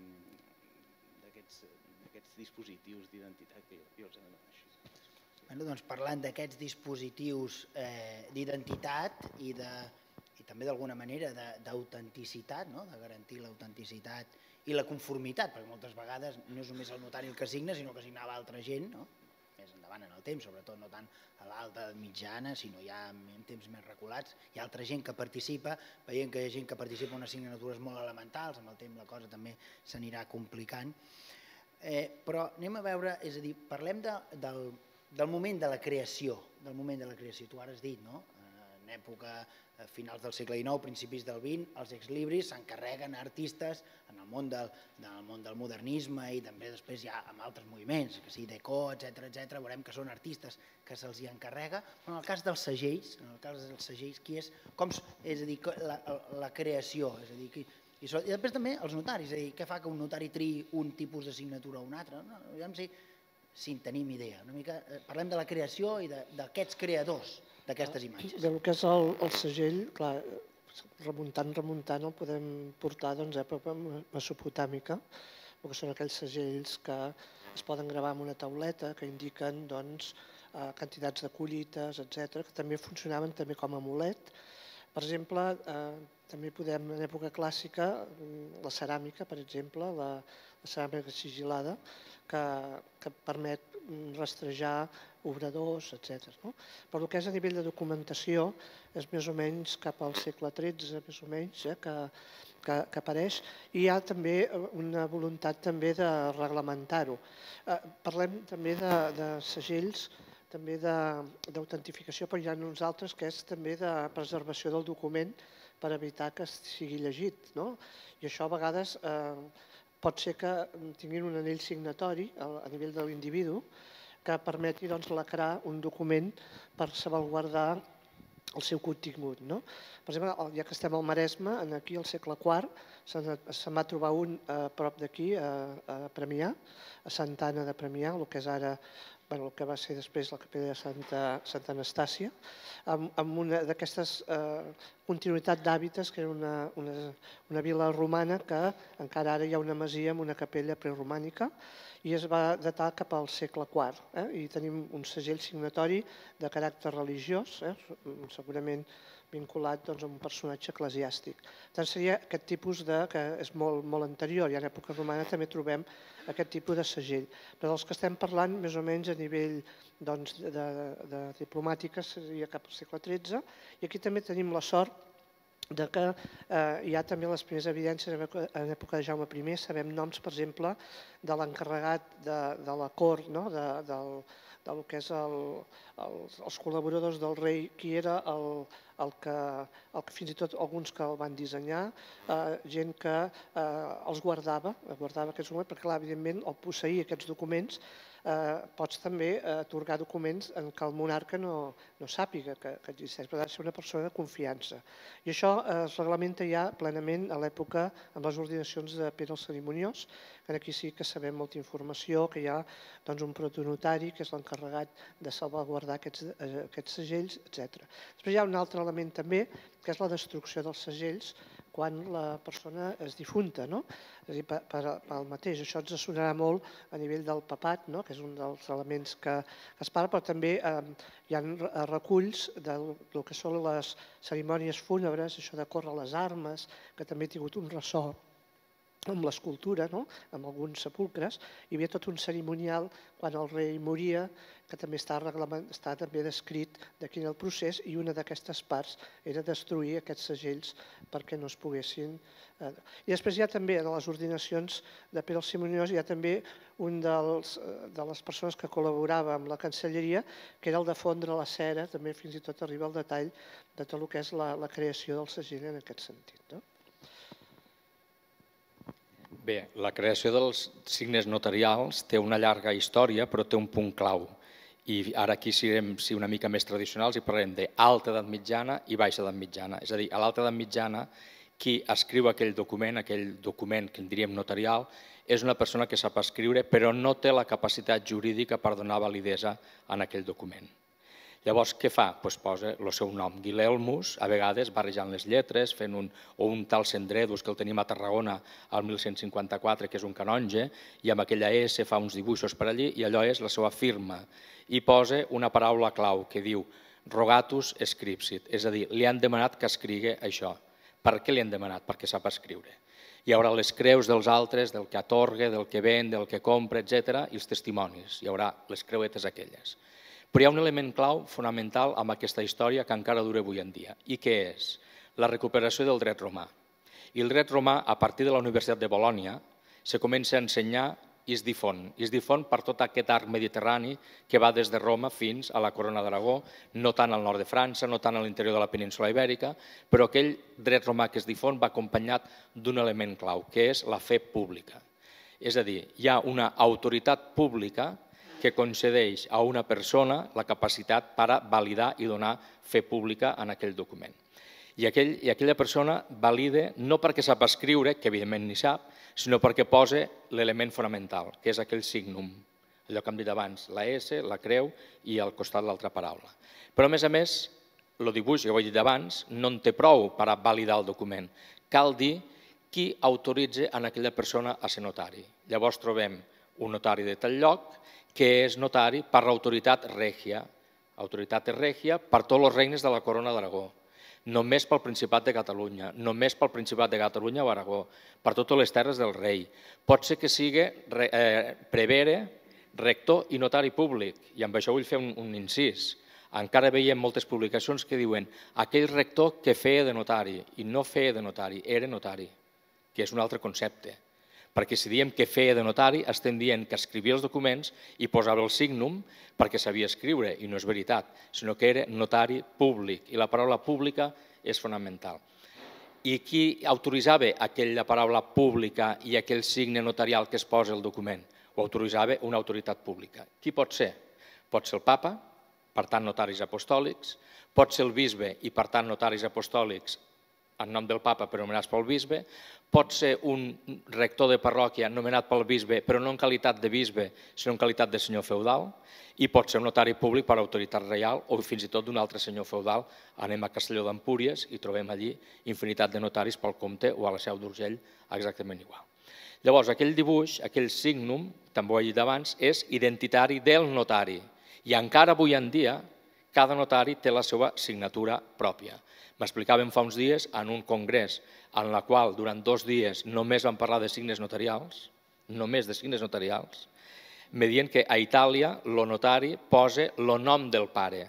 d'aquests dispositius d'identitat que jo els anomeno així. Bueno, doncs parlant d'aquests dispositius eh, d'identitat i, de, i també d'alguna manera d'autenticitat, no? De garantir l'autenticitat i la conformitat, perquè moltes vegades no és només el notari el que signa, sinó que signava altra gent, no? Més endavant en el temps, sobretot no tant a l'alta mitjana, sinó ja en temps més reculats. Hi ha altra gent que participa, veient que hi ha gent que participa en unes signatures molt elementals, amb el temps la cosa també s'anirà complicant. Eh, però anem a veure, és a dir, parlem de, del, del moment de la creació, del moment de la creació. Tu ara has dit, no? En època finals del segle dinou, principis del vint, els exlibris s'encarreguen a artistes en el món del, del món del modernisme i també després ja amb altres moviments, que sigui Deco, etcètera, etcètera, veurem que són artistes que se'ls hi encarrega. Però en el cas dels segells, en el cas dels segells, qui és, com, és a dir, la, la creació, és a dir, qui, i, so, i després també els notaris, és a dir, què fa que un notari triï un tipus de signatura o un altre? No, aviam si, si en tenim idea. Una mica, parlem de la creació i d'aquests creadors d'aquestes imatges. Bé, el que és el, el segell, clar, remuntant, remuntant, el podem portar doncs, a època mesopotàmica, perquè són aquells segells que es poden gravar en una tauleta, que indiquen doncs, quantitats de collites, etcètera, que també funcionaven també com a amulet. Per exemple, eh, també podem, en època clàssica, la ceràmica, per exemple, la, la ceràmica sigilada, que, que permet rastrejar obradors, etcètera. No? Però el que és a nivell de documentació és més o menys cap al segle tretze, més o menys, eh, que, que, que apareix, i hi ha també una voluntat també de reglamentar-ho. Eh, parlem també de, de segells, també d'autentificació, però hi ha uns altres que és també de preservació del document per evitar que sigui llegit. No? I això a vegades eh, pot ser que tinguin un anell signatori a, a nivell de l'individu que permeti doncs, lacrar un document per salvaguardar el seu contingut. No? Per exemple, ja que estem al Maresme, aquí al segle quart se'n se va trobar un a prop d'aquí, a, a Premià, a Santa Anna de Premià, el que és ara bueno, el que va ser després la capella de Santa, Santa Anastàcia, amb, amb una d'aquestes eh, continuïtat d'hàbitats, que era una, una, una vila romana que encara ara hi ha una masia amb una capella preromànica i es va datar cap al segle quart. Eh? I tenim un segell signatori de caràcter religiós, eh? segurament vinculat doncs, a un personatge eclesiàstic. Tant seria aquest tipus de, que és molt, molt anterior, i en època romana també trobem aquest tipus de segell. Però dels que estem parlant, més o menys a nivell doncs, de, de, de diplomàtica, seria cap al segle tretze, i aquí també tenim la sort de que eh, hi ha també les primeres evidències en època de Jaume primer, sabem noms, per exemple, de l'encarregat de, de la cort, no? de, del, del que és el, el, els col·laboradors del rei, qui era el, el que, el que fins i tot alguns que el van dissenyar, eh, gent que eh, els guardava, guardava aquests documents, perquè clar, evidentment, al posseir aquests documents, eh, pots també atorgar documents en què el monarca no, no sàpiga que, que existeix, però ha de ser una persona de confiança. I això eh, es reglamenta ja plenament a l'època amb les ordinacions de Pere el Cerimoniós, que aquí sí que sabem molta informació, que hi ha doncs, un protonotari que és l'encarregat de salvaguardar aquests, eh, aquests segells, etcètera. Després hi ha un altre element també, que és la destrucció dels segells quan la persona és difunta, no? És a dir, per, per, pel mateix. Això ens sonarà molt a nivell del papat, no? Que és un dels elements que es parla, però també eh, hi ha reculls del, del que són les cerimònies fúnebres, això de córrer les armes, que també ha tingut un ressò amb l'escultura, no? Amb alguns sepulcres. Hi havia tot un cerimonial quan el rei moria, que també està, està també descrit de quin era el procés, i una d'aquestes parts era destruir aquests segells perquè no es poguessin... Eh... I després hi ha també, en les ordinacions de Pere el Cerimoniós, hi ha també un dels, de les persones que col·laborava amb la Cancelleria, que era el de fondre la cera, també fins i tot arriba al detall de tot el que és la, la creació del segell en aquest sentit. No? Bé, la creació dels signes notarials té una llarga història, però té un punt clau. I ara aquí serem sí, una mica més tradicionals i parlarem d'alta edat mitjana i baixa edat mitjana. És a dir, a l'alta edat mitjana, qui escriu aquell document, aquell document que en diríem notarial, és una persona que sap escriure però no té la capacitat jurídica per donar validesa en aquell document. Llavors, què fa? Pues posa el seu nom, Guilelmus, a vegades barrejant les lletres, fent un, o un tal Cendredus, que el tenim a Tarragona al mil cent cinquanta-quatre, que és un canonge, i amb aquella S fa uns dibuixos per allí, i allò és la seva firma. I posa una paraula clau que diu rogatus scripsit, és a dir, li han demanat que escrigui això. Per què li han demanat? Perquè sap escriure. Hi haurà les creus dels altres, del que atorga, del que ven, del que compra, etcètera, i els testimonis. Hi haurà les creuetes aquelles. Però hi ha un element clau fonamental amb aquesta història que encara dura avui en dia. I què és? La recuperació del dret romà. I el dret romà, a partir de la Universitat de Bolònia, se comença a ensenyar i es difon. I es difon per tot aquest arc mediterrani que va des de Roma fins a la Corona d'Aragó, no tant al nord de França, no tant a l'interior de la península Ibèrica, però aquell dret romà que es difon va acompanyat d'un element clau, que és la fe pública. És a dir, hi ha una autoritat pública que concedeix a una persona la capacitat per a validar i donar fe pública en aquell document. I, aquell, i aquella persona valida no perquè sap escriure, que evidentment ni sap, sinó perquè posa l'element fonamental, que és aquell signum, allò que hem dit abans, la S, la creu i al costat l'altra paraula. Però a més a més, el dibuix, que ho he dit abans, no en té prou per a validar el document. Cal dir qui autoritza en aquella persona a ser notari. Llavors trobem un notari de tal lloc, que és notari per l'autoritat règia. Autoritat règia per tots els regnes de la Corona d'Aragó, només pel Principat de Catalunya, només pel Principat de Catalunya o Aragó, per totes les terres del rei. Pot ser que sigui eh, prevere, rector i notari públic, i amb això vull fer un, un incís. Encara veiem moltes publicacions que diuen aquell rector que feia de notari, i no feia de notari, era notari, que és un altre concepte. Perquè si diem que feia de notari, estem dient que escrivia els documents i posava el signum perquè sabia escriure, i no és veritat, sinó que era notari públic, i la paraula pública és fonamental. I qui autoritzava aquella paraula pública i aquell signe notarial que es posa al document? Ho autoritzava una autoritat pública. Qui pot ser? Pot ser el papa, per tant notaris apostòlics, pot ser el bisbe i per tant notaris apostòlics en nom del papa però nomenats pel bisbe, pot ser un rector de parròquia nomenat pel bisbe però no en qualitat de bisbe sinó en qualitat de senyor feudal, i pot ser un notari públic per autoritat reial o fins i tot d'un altre senyor feudal. Anem a Castelló d'Empúries i trobem allí infinitat de notaris pel comte o a la Seu d'Urgell exactament igual. Llavors aquell dibuix, aquell signum, també ho he dit abans, és identitari del notari i encara avui en dia cada notari té la seva signatura pròpia. M'explicàvem fa uns dies en un congrés en la qual durant dos dies només vam parlar de signes notarials, només de signes notarials, me dient que a Itàlia el notari posa el nom del pare.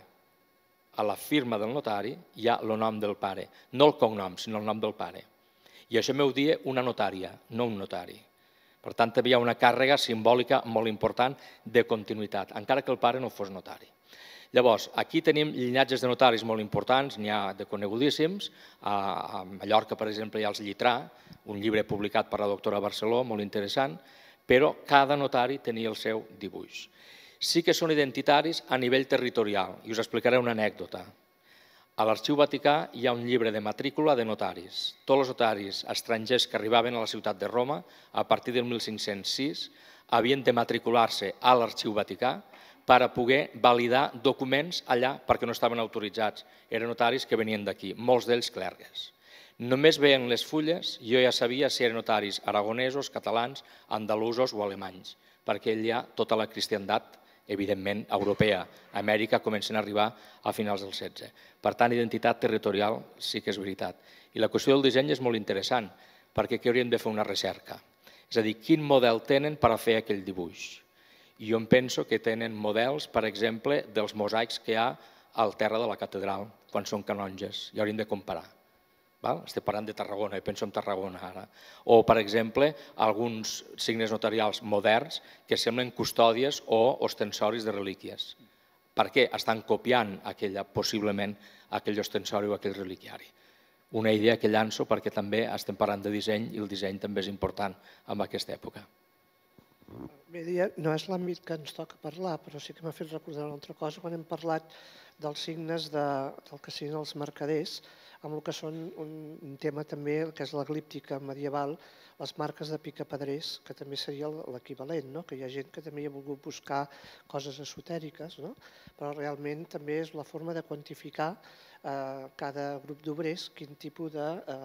A la firma del notari hi ha el nom del pare, no el cognom, sinó el nom del pare. I això m'ho dia una notària, no un notari. Per tant, hi ha una càrrega simbòlica molt important de continuïtat, encara que el pare no fos notari. Llavors, aquí tenim llinatges de notaris molt importants, n'hi ha de conegudíssims. A Mallorca, per exemple, hi ha els Llitrà, un llibre publicat per la doctora Barceló, molt interessant, però cada notari tenia el seu dibuix. Sí que són identitaris a nivell territorial, i us explicaré una anècdota. A l'Arxiu Vaticà hi ha un llibre de matrícula de notaris. Tots els notaris estrangers que arribaven a la ciutat de Roma, a partir del mil cinc-cents sis, havien de matricular-se a l'Arxiu Vaticà per a poder validar documents allà perquè no estaven autoritzats. Eren notaris que venien d'aquí, molts d'ells clergues. Només veient les fulles, jo ja sabia si eren notaris aragonesos, catalans, andalusos o alemanys, perquè allà tota la cristiandat, evidentment, europea, a Amèrica, comencen a arribar a finals del setze. Per tant, identitat territorial sí que és veritat. I la qüestió del disseny és molt interessant, perquè aquí hauríem de fer una recerca. És a dir, quin model tenen per a fer aquell dibuix? I jo em penso que tenen models, per exemple, dels mosaics que hi ha al terra de la catedral, quan són canonges, i hauríem de comparar. Estic parlant de Tarragona, jo penso en Tarragona ara. O, per exemple, alguns signes notarials moderns que semblen custòdies o ostensoris de relíquies. Per què? Estan copiant possiblement aquell ostensori o aquell reliquiari. Una idea que llanço perquè també estem parlant de disseny i el disseny també és important en aquesta època. Bé, no és l'àmbit que ens toca parlar, però sí que m'ha fet recordar una altra cosa quan hem parlat dels signes del que siguin els mercaders, amb el que són un tema també, que és la glíptica medieval, les marques de picapedrers, que també seria l'equivalent, que hi ha gent que també hi ha volgut buscar coses esotèriques, però realment també és la forma de quantificar cada grup d'obrers quin tipus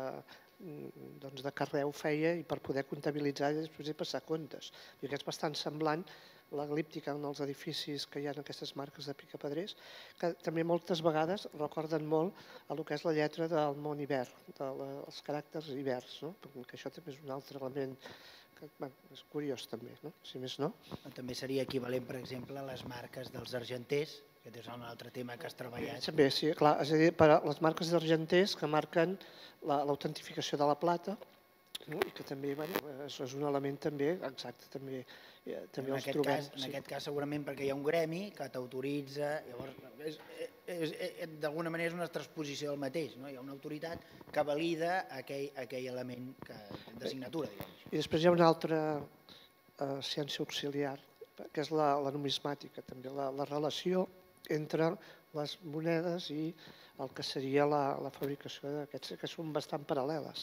de carreu feia i per poder comptabilitzar i després passar comptes. I és bastant semblant la glíptica en els edificis que hi ha aquestes marques de picapedrers, que també moltes vegades recorden molt el que és la lletra del món hivern, dels caràcters hiverns, que això també és un altre element que és curiós també, si més no. També seria equivalent, per exemple, a les marques dels argenters, que és un altre tema que has treballat. També, sí, clar, és a dir, per a les marques d'argenters que marquen l'autentificació de la plata, i que també és un element també, exacte, també els trobem. En aquest cas segurament perquè hi ha un gremi que t'autoritza, llavors d'alguna manera és una transposició del mateix, hi ha una autoritat que valida aquell element de signatura. I després hi ha una altra ciència auxiliar, que és la numismàtica, també la relació entre les monedes i el que seria la fabricació d'aquests, que són bastant paral·leles.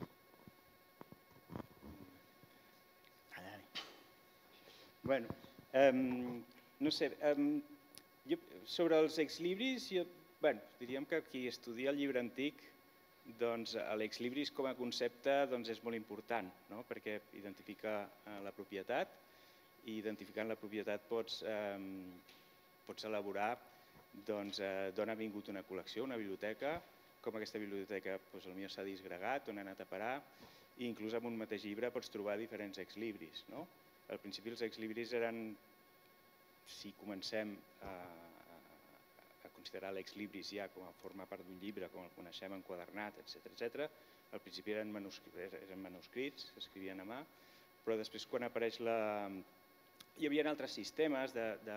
Bueno, no sé, sobre els exlibris, diríem que qui estudia el llibre antic, doncs l'exlibris com a concepte és molt important, perquè identifica la propietat i identificant la propietat pots elaborar d'on ha vingut una col·lecció, una biblioteca, com aquesta biblioteca potser s'ha disgregat, on ha anat a parar, i inclús en un mateix llibre pots trobar diferents exlibris. Al principi els exlibris eren, si comencem a considerar l'exlibris ja com a formar part d'un llibre, com el coneixem enquadernat, etcètera, al principi eren manuscrits, s'escrivien a mà, però després quan apareix la... Hi havia altres sistemes,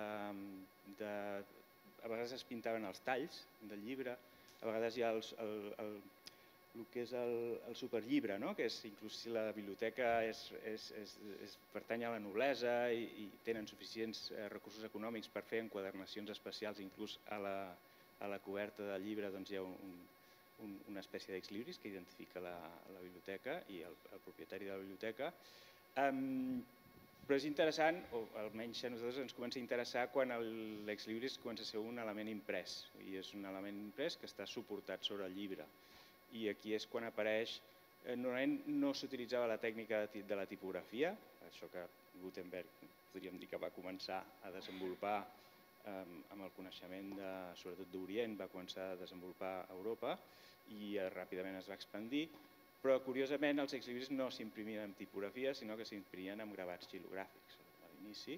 a vegades es pintaven els talls del llibre, a vegades hi ha el que és el superllibre, que és inclús si la biblioteca pertany a la noblesa i tenen suficients recursos econòmics per fer enquadernacions especials, inclús a la coberta del llibre hi ha una espècie d'exlibris que identifica la biblioteca i el propietari de la biblioteca. Però és interessant, o almenys a nosaltres ens comença a interessar quan l'exlibris comença a ser un element imprès, i és un element imprès que està suportat sobre el llibre. I aquí és quan apareix, normalment no s'utilitzava la tècnica de la tipografia, això que Gutenberg podríem dir que va començar a desenvolupar amb el coneixement sobretot d'Orient, va començar a desenvolupar a Europa i ràpidament es va expandir, però curiosament els exlibris no s'imprimien en tipografia, sinó que s'imprimien amb gravats xilogràfics a l'inici.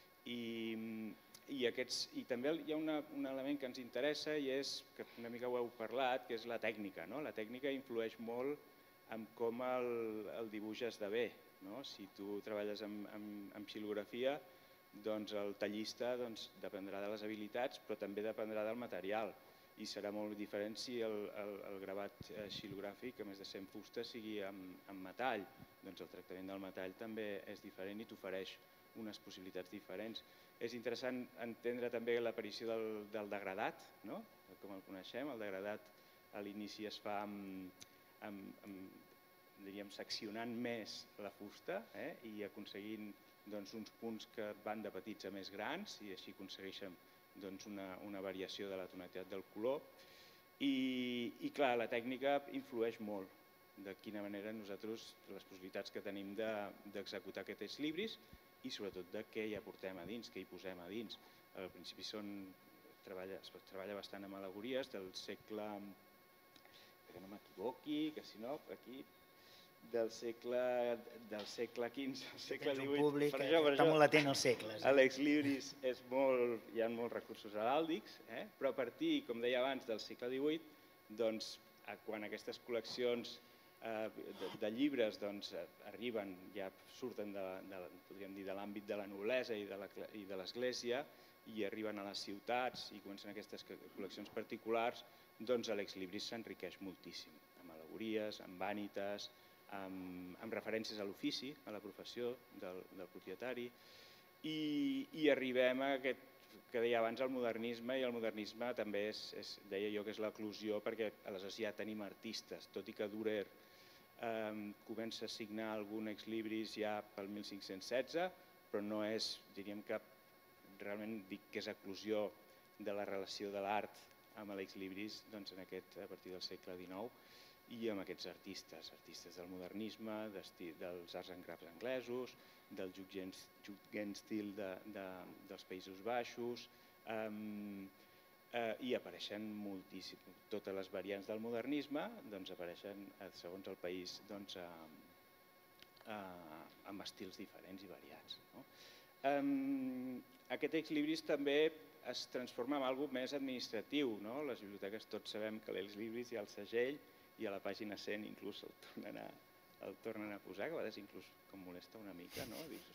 I també hi ha un element que ens interessa i és, que una mica ho heu parlat, que és la tècnica. La tècnica influeix molt en com el dibuix esdevé. Si tu treballes amb xilografia, doncs el tallista dependrà de les habilitats, però també dependrà del material. I serà molt diferent si el gravat xilogràfic, a més de ser en fusta, sigui en metall. Doncs el tractament del metall també és diferent i t'ofereix unes possibilitats diferents. És interessant entendre també l'aparició del degradat, com el coneixem. El degradat a l'inici es fa seccionant més la fusta i aconseguint uns punts que van de petits a més grans i així aconsegueixen una variació de la tonalitat del color. I clar, la tècnica influeix molt de quina manera nosaltres, les possibilitats que tenim d'executar aquest ex libris i sobretot de què hi aportem a dins, què hi posem a dins. Al principi es treballa bastant amb al·legories del segle, que no m'equivoqui, que si no, aquí, del segle quinze, del segle divuit. Està molt atent als segles. A l'ex libris hi ha molts recursos heràldics, però a partir, com deia abans, del segle divuit, quan aquestes col·leccions de llibres arriben, ja surten de l'àmbit de la noblesa i de l'església i arriben a les ciutats i comencen aquestes col·leccions particulars, doncs l'ex libris s'enriqueix moltíssim, amb al·legories, amb vànites, amb referències a l'ofici, a la professió del propietari, i arribem a aquest que deia abans, el modernisme, i el modernisme també deia jo que és l'eclusió, perquè aleshores ja tenim artistes, tot i que Dürer comença a signar algun ex libris ja pel mil cinc-cents setze, però no és, diríem que realment dic que és eclusió de la relació de l'art amb l'ex libris a partir del segle dinou, i amb aquests artistes, artistes del modernisme, dels arts en grafs anglesos, del Jugendstil dels Països Baixos, i apareixen moltíssim. Totes les variants del modernisme apareixen, segons el país, amb estils diferents i variats. Aquest ex libris també es transforma en alguna cosa més administratiu. Les biblioteques tots sabem que l'ex libris hi ha el segell, i a la pàgina cent inclús el tornen a posar, que a vegades inclús com molesta una mica.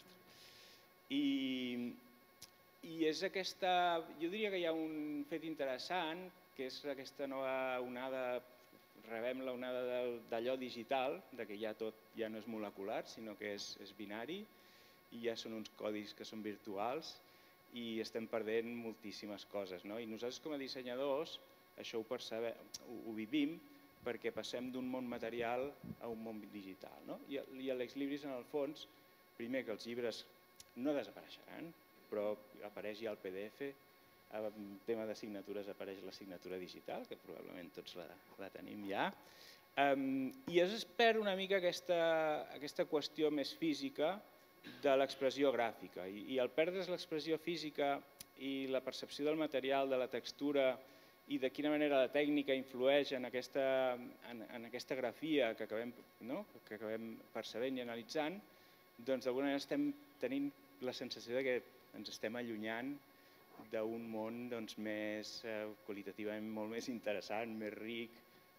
I és aquesta, jo diria que hi ha un fet interessant, que és aquesta nova onada, rebem la onada d'allò digital, que ja tot ja no és molecular, sinó que és binari, i ja són uns codis que són virtuals, i estem perdent moltíssimes coses. I nosaltres com a dissenyadors això ho vivim, perquè passem d'un món material a un món digital. I a l'ex libris, en el fons, primer que els llibres no desapareixeran, però apareix ja el P D F, en tema de signatures apareix la signatura digital, que probablement tots la tenim ja, i es perd una mica aquesta qüestió més física de l'expressió gràfica. I al perdre's l'expressió física i la percepció del material, de la textura, i de quina manera la tècnica influeix en aquesta grafia que acabem percebent i analitzant, doncs d'alguna manera estem tenint la sensació que ens estem allunyant d'un món més qualitativament molt més interessant, més ric,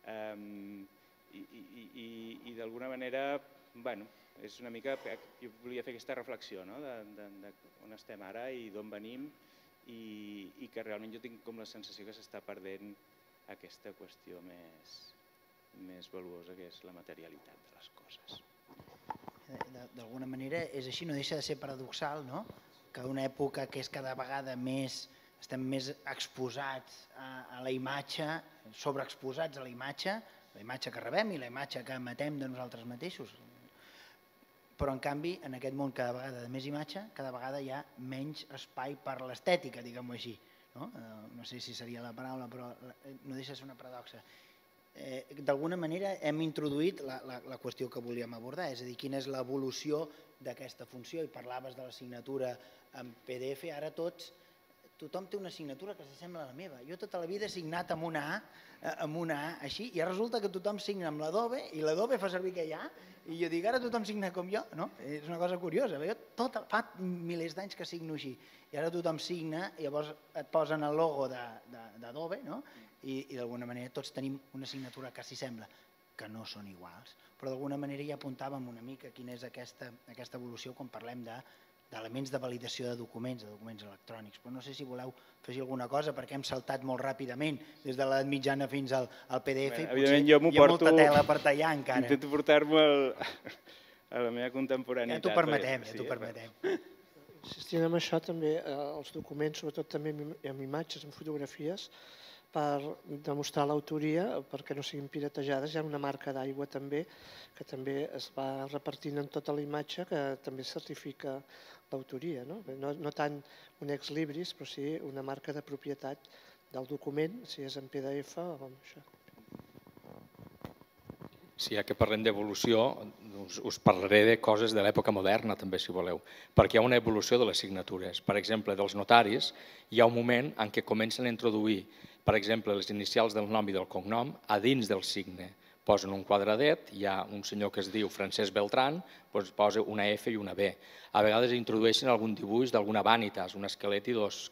i d'alguna manera, bueno, és una mica, jo volia fer aquesta reflexió d'on estem ara i d'on venim, i que realment jo tinc com la sensació que s'està perdent aquesta qüestió més valuosa, que és la materialitat de les coses. D'alguna manera és així, no deixa de ser paradoxal, que una època que és cada vegada més, estem més exposats a la imatge, sobreexposats a la imatge, la imatge que rebem i la imatge que emetem de nosaltres mateixos, però en canvi en aquest món cada vegada de més imatge, cada vegada hi ha menys espai per l'estètica, diguem-ho així. No sé si seria la paraula, però no deixa de ser una paradoxa. D'alguna manera hem introduït la qüestió que volíem abordar, és a dir, quina és l'evolució d'aquesta funció, i parlaves de la signatura en P D F, ara tots, tothom té una signatura que s'assembla a la meva. Jo tota la vida he signat amb una A, amb una A així, i resulta que tothom signa amb l'Adobe, i l'Adobe fa servir aquell A, i jo dic, ara tothom signa com jo, no? És una cosa curiosa, jo fa milers d'anys que signo així, i ara tothom signa, i llavors et posen el logo d'Adobe, i d'alguna manera tots tenim una signatura que s'hi sembla, que no són iguals, però d'alguna manera ja apuntàvem una mica quina és aquesta evolució quan parlem de d'elements de validació de documents, de documents electrònics. Però no sé si voleu afegir alguna cosa, perquè hem saltat molt ràpidament des de l'edat mitjana fins al P D F i potser hi ha molta tela per tallar encara. Intento portar-me a la meva contemporaneitat. Ja t'ho permetem, ja t'ho permetem. Insistint en això també, els documents, sobretot també amb imatges, amb fotografies, per demostrar l'autoria, perquè no siguin piratejades. Hi ha una marca d'aigua també, que també es va repartint en tota la imatge, que també certifica l'autoria. No tant un ex libris, però sí una marca de propietat del document, si és en P D F o amb això. Si ja que parlem d'evolució, us parlaré de coses de l'època moderna també, si voleu, perquè hi ha una evolució de les signatures. Per exemple, dels notaris, hi ha un moment en què comencen a introduir, per exemple, les inicials del nom i del cognom a dins del signe. Posen un quadradet, hi ha un senyor que es diu Francesc Beltran, doncs posa una F i una B. A vegades introdueixen algun dibuix d'alguna vanitas, un esquelet i dos...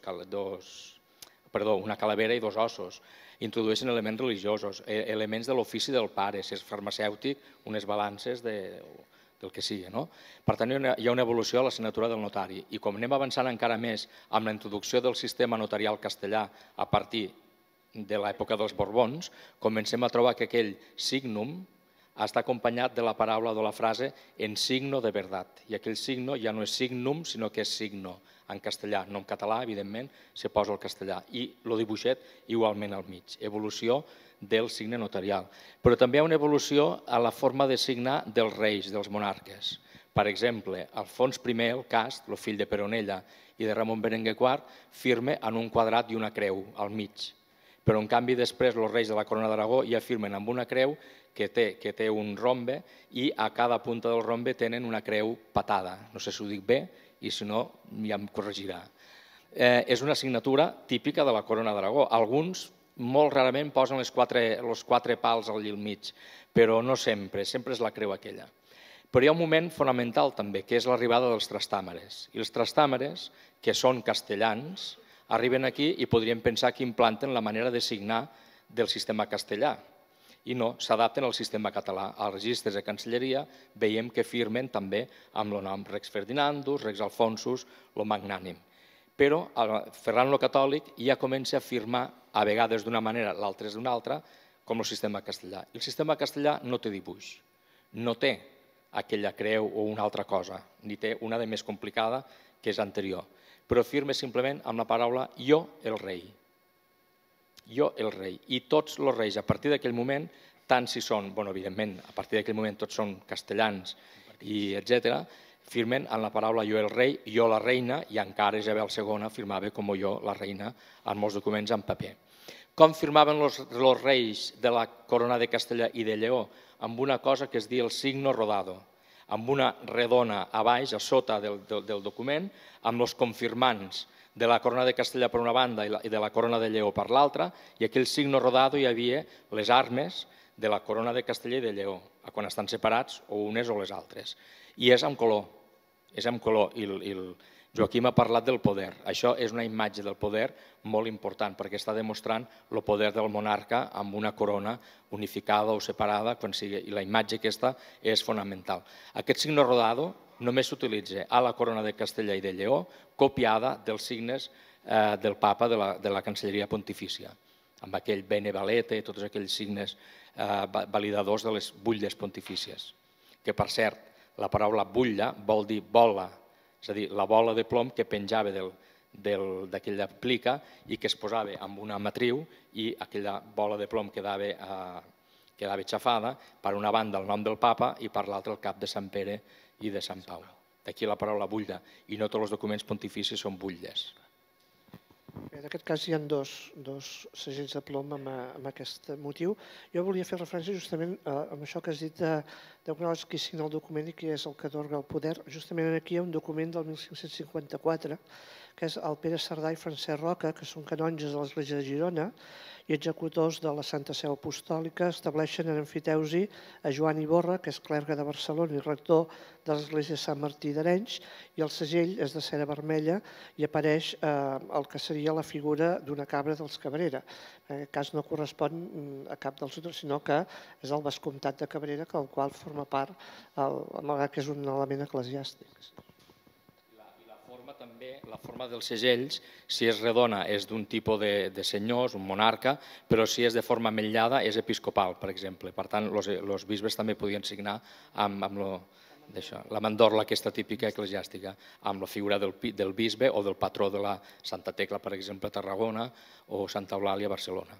Perdó, una calavera i dos ossos. Introdueixen elements religiosos, elements de l'ofici del pare, si és farmacèutic, unes balances del que sigui. Per tant, hi ha una evolució a la signatura del notari. I com anem avançant encara més amb la introducció del sistema notarial castellà a partir de l'època dels Borbons, comencem a trobar que aquell signum està acompanyat de la paraula o de la frase en signo de verdad. I aquell signo ja no és signum, sinó que és signo. En castellà, no en català, evidentment, se posa el castellà. I el dibuixet igualment al mig. Evolució del signe notarial. Però també hi ha una evolució a la forma de signar dels reis, dels monarques. Per exemple, Alfons primer, el cast, el fill de Peronella i de Ramon Berenguer quart, firma en un quadrat i una creu al mig. Però en canvi després els reis de la Corona d'Aragó ja firmen amb una creu que té un rombe i a cada punta del rombe tenen una creu patada. No sé si ho dic bé, i si no ja em corregirà. És una signatura típica de la Corona d'Aragó. Alguns molt rarament posen els quatre pals al mig, però no sempre, sempre és la creu aquella. Però hi ha un moment fonamental també, que és l'arribada dels trastàmeres. I els trastàmeres, que són castellans, arriben aquí i podríem pensar que implanten la manera de signar del sistema castellà. I no, s'adapten al sistema català. Als registres de Cancelleria veiem que firmen també amb el nom Rex Ferdinandus, Rex Alfonsus, el Magnànim. Però Ferran el Catòlic ja comença a firmar, a vegades d'una manera, l'altra és d'una altra, com el sistema castellà. I el sistema castellà no té dibuix, no té aquella creu o una altra cosa, ni té una de més complicada que és anterior, però firma simplement amb la paraula jo el rei. Jo el rei. I tots els reis, a partir d'aquell moment, tant si són, bueno, evidentment, a partir d'aquell moment tots són castellans i etcètera, firmen en la paraula jo el rei, jo la reina, i encara Isabel segona firmava com jo la reina en molts documents en paper. Com firmaven els reis de la Corona de Castellà i de Lleó? Amb una cosa que es diu el signo rodado, amb una redona a baix, a sota del document, amb els confirmants de la Corona de Castellà per una banda i de la Corona de Lleó per l'altra, i aquell signo rodado hi havia les armes de la Corona de Castellà i de Lleó, quan estan separats o unes o les altres. I és amb color, és amb color, i el Joaquim ha parlat del poder. Això és una imatge del poder molt important, perquè està demostrant el poder del monarca amb una corona unificada o separada, i la imatge aquesta és fonamental. Aquest signo rodado només s'utilitza a la Corona de Castellà i de Lleó, copiada dels signes del papa de la Cancelleria Pontifícia, amb aquell bene valete i tots aquells signes validadors de les butlles pontifícies. Que, per cert, la paraula butlla vol dir bola, és a dir, la bola de plom que penjava d'aquella plica i que es posava amb una matriu i aquella bola de plom quedava xafada, per una banda el nom del papa i per l'altra el cap de Sant Pere i de Sant Pau. D'aquí la paraula butlla, i no tots els documents pontificis són butlles. En aquest cas hi ha dos segells de plom amb aquest motiu. Jo volia fer referència justament a això que has dit de qui signa el document i qui és el que atorga el poder. Justament aquí hi ha un document del mil cinc-cents cinquanta-quatre, que és el Pere Cerdà i Francesc Roca, que són canonges de l'Església de Girona i executors de la Santa Seu Apostòlica, estableixen en emfiteusi a Joan Iborra, que és clergue de Barcelona i rector de l'Església de Sant Martí d'Arenys, i el segell és de cera vermella i apareix el que seria la figura d'una cabra dels Cabrera. En aquest cas no correspon a cap dels altres, sinó que és el vescomtat de Cabrera, el qual forma part, malgrat que és un element eclesiàstic. I la la forma dels segells, si és redona és d'un tipus de senyors, un monarca, però si és de forma ametllada és episcopal, per exemple. Per tant, els bisbes també podien signar amb la mandorla aquesta típica eclesiàstica, amb la figura del bisbe o del patró de la Santa Tecla, per exemple, a Tarragona, o Santa Eulàlia a Barcelona.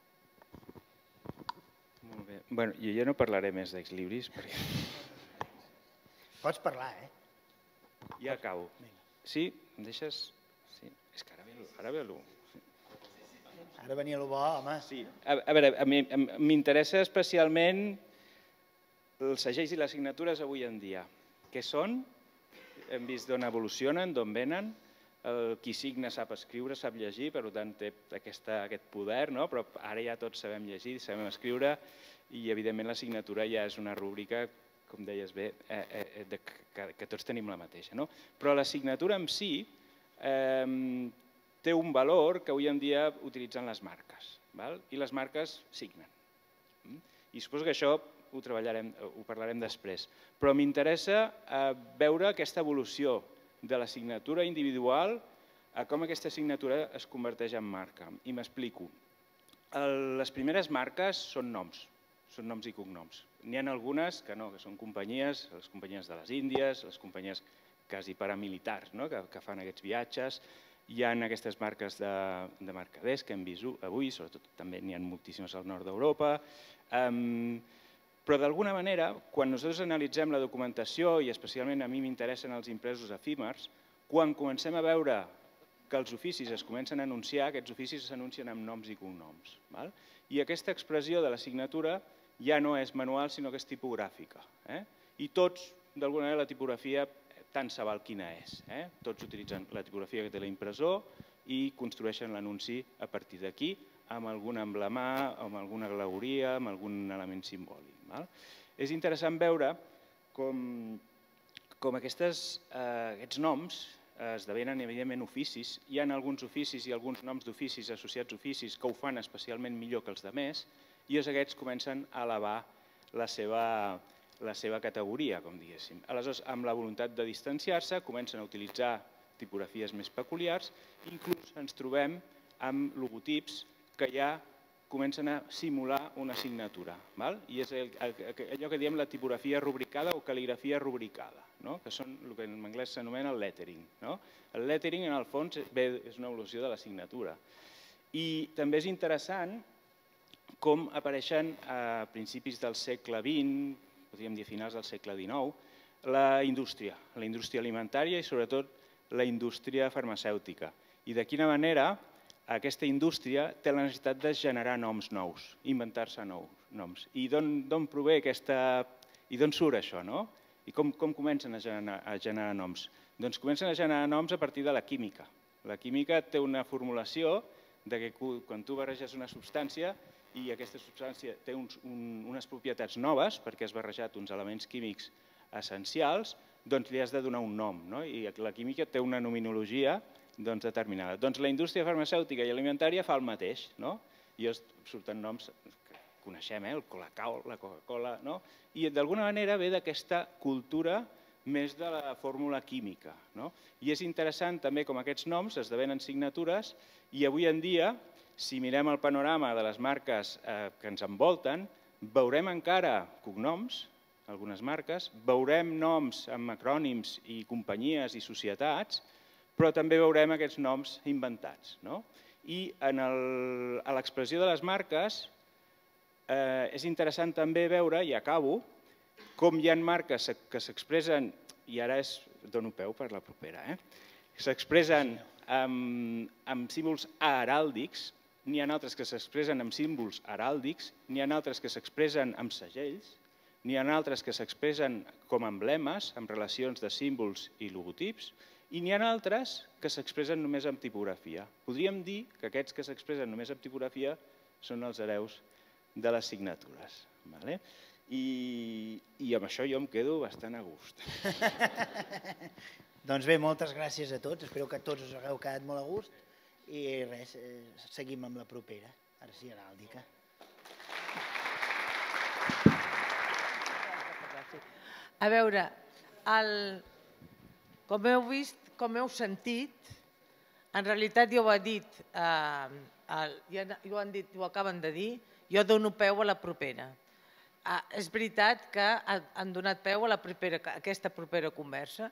Molt bé. Bé, jo ja no parlaré més d'exlibris, perquè... Pots parlar, eh? Ja acabo. Sí? Em deixes? Sí. És que ara ve l'u. Ara venia el bo, home. Sí. A veure, m'interessa especialment els segells i les signatures avui en dia. Què són? Hem vist d'on evolucionen, d'on venen. Qui signa sap escriure, sap llegir, per tant té aquest poder, però ara ja tots sabem llegir, sabem escriure i evidentment la signatura ja és una rúbrica, com deies bé, que tots tenim la mateixa. Però la signatura en si té un valor que avui en dia utilitzen les marques, i les marques signen. I suposo que això ho treballarem, ho parlarem després. Però m'interessa veure aquesta evolució de la signatura individual a com aquesta signatura es converteix en marca. I m'explico. Les primeres marques són noms, són noms i cognoms. N'hi ha algunes que no, que són companyies, les companyies de les Índies, les companyies quasi paramilitars que fan aquests viatges. Hi ha aquestes marques de mercaders que hem vist avui, sobretot també n'hi ha moltíssimes al nord d'Europa. Però d'alguna manera, quan nosaltres analitzem la documentació, i especialment a mi m'interessen els impresos efímers, quan comencem a veure que els oficis es comencen a anunciar, aquests oficis s'anuncien amb noms i cognoms. I aquesta expressió de la signatura ja no és manual, sinó que és tipogràfica. I tots, d'alguna manera, la tipografia tant se val quina és. Tots utilitzen la tipografia que té l'impressor i construeixen l'anunci a partir d'aquí, amb algun emblemà, amb alguna al·legoria, amb algun element simbòlic. És interessant veure com aquests noms esdevenen, evidentment, oficis. Hi ha alguns oficis i alguns noms d'oficis associats a oficis que ho fan especialment millor que els altres, i aquests comencen a elevar la seva categoria, com diguéssim. Aleshores, amb la voluntat de distanciar-se, comencen a utilitzar tipografies més peculiars, inclús ens trobem amb logotips que ja comencen a simular una signatura. I és allò que diem la tipografia rubricada o cal·ligrafia rubricada, que són el que en anglès s'anomena el lettering. El lettering, en el fons, és una evolució de la signatura. I també és interessant com apareixen a principis del segle vint, podríem dir a finals del segle dinou, la indústria, la indústria alimentària i sobretot la indústria farmacèutica. I de quina manera aquesta indústria té la necessitat de generar noms nous, inventar-se noms. I d'on prové aquesta... i d'on surt això, no? I com comencen a generar noms? Doncs comencen a generar noms a partir de la química. La química té una formulació que quan tu barreges una substància i aquesta substància té unes propietats noves perquè has barrejat uns elements químics essencials, doncs li has de donar un nom. I la química té una nominologia determinada. Doncs la indústria farmacèutica i alimentària fa el mateix. I surten noms que coneixem, el Colacao, la Coca-Cola, i d'alguna manera ve d'aquesta cultura més de la fórmula química. I és interessant també com aquests noms esdevenen signatures i avui en dia, si mirem el panorama de les marques que ens envolten, veurem encara cognoms, algunes marques, veurem noms amb acrònims i companyies i societats, però també veurem aquests noms inventats. I a l'expressió de les marques és interessant també veure, i acabo, com hi ha marques que s'expressen, i ara dono peu per la propera, s'expressen amb símbols heràldics, n'hi ha altres que s'expressen amb símbols heràldics, n'hi ha altres que s'expressen amb segells, n'hi ha altres que s'expressen com emblemes, amb relacions de símbols i logotips, i n'hi ha altres que s'expressen només amb tipografia. Podríem dir que aquests que s'expressen només amb tipografia són els hereus de les signatures. I amb això jo em quedo bastant a gust. Doncs bé, moltes gràcies a tots. Espero que tots us hagueu quedat molt a gust. I res, seguim amb la propera. Ara sí, heràldica. A veure, com heu vist, com heu sentit, en realitat ja ho ha dit, ja ho han dit, ho acaben de dir, jo dono peu a la propera. És veritat que han donat peu a aquesta propera conversa,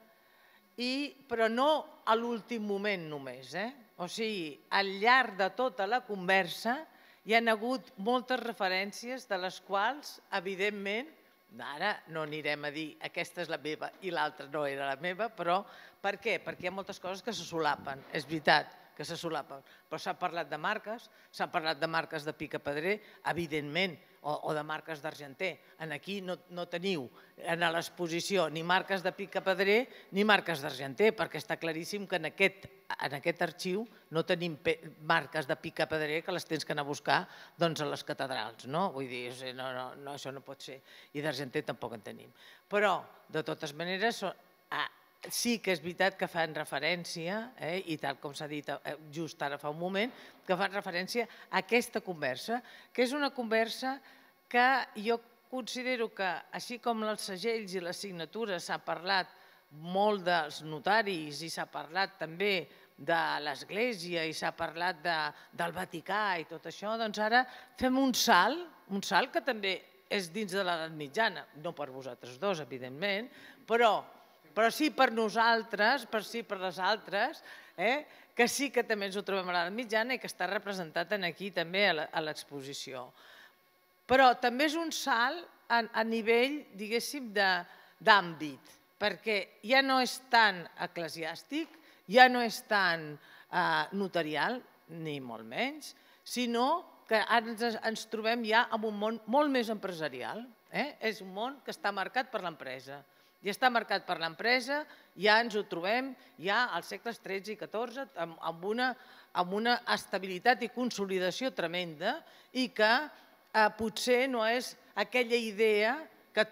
però no a l'últim moment només. O sigui, al llarg de tota la conversa hi ha hagut moltes referències de les quals, evidentment, ara no anirem a dir aquesta és la meva i l'altra no era la meva, però per què? Perquè hi ha moltes coses que se solapen, és veritat que se solapen, però s'ha parlat de marques, s'ha parlat de marques de picapedrer, evidentment, o de marques d'argenter. Aquí no teniu en l'exposició ni marques de picapedrer ni marques d'argenter, perquè està claríssim que en aquest arxiu no tenim marques de picapedrer que les tens que anar a buscar a les catedrals. Vull dir, això no pot ser. I d'argenter tampoc en tenim. Però, de totes maneres, sí que és veritat que fan referència, i tal com s'ha dit just ara fa un moment, que fan referència a aquesta conversa, que és una conversa que jo considero que, així com els segells i les signatures s'ha parlat molt dels notaris i s'ha parlat també de l'Església i s'ha parlat del Vaticà i tot això, doncs ara fem un salt, un salt que també és dins de l'edat mitjana, no per vosaltres dos, evidentment, però però sí per nosaltres, per sí per les altres, que sí que també ens ho trobem a l'edat mitjana i que està representat aquí també a l'exposició. Però també és un salt a nivell, diguéssim, d'àmbit, perquè ja no és tan eclesiàstic, ja no és tan notarial, ni molt menys, sinó que ara ens trobem ja en un món molt més empresarial. És un món que està marcat per l'empresa. I està marcat per l'empresa, ja ens ho trobem ja als segles tretze i catorze amb una estabilitat i consolidació tremenda i que potser no és aquella idea que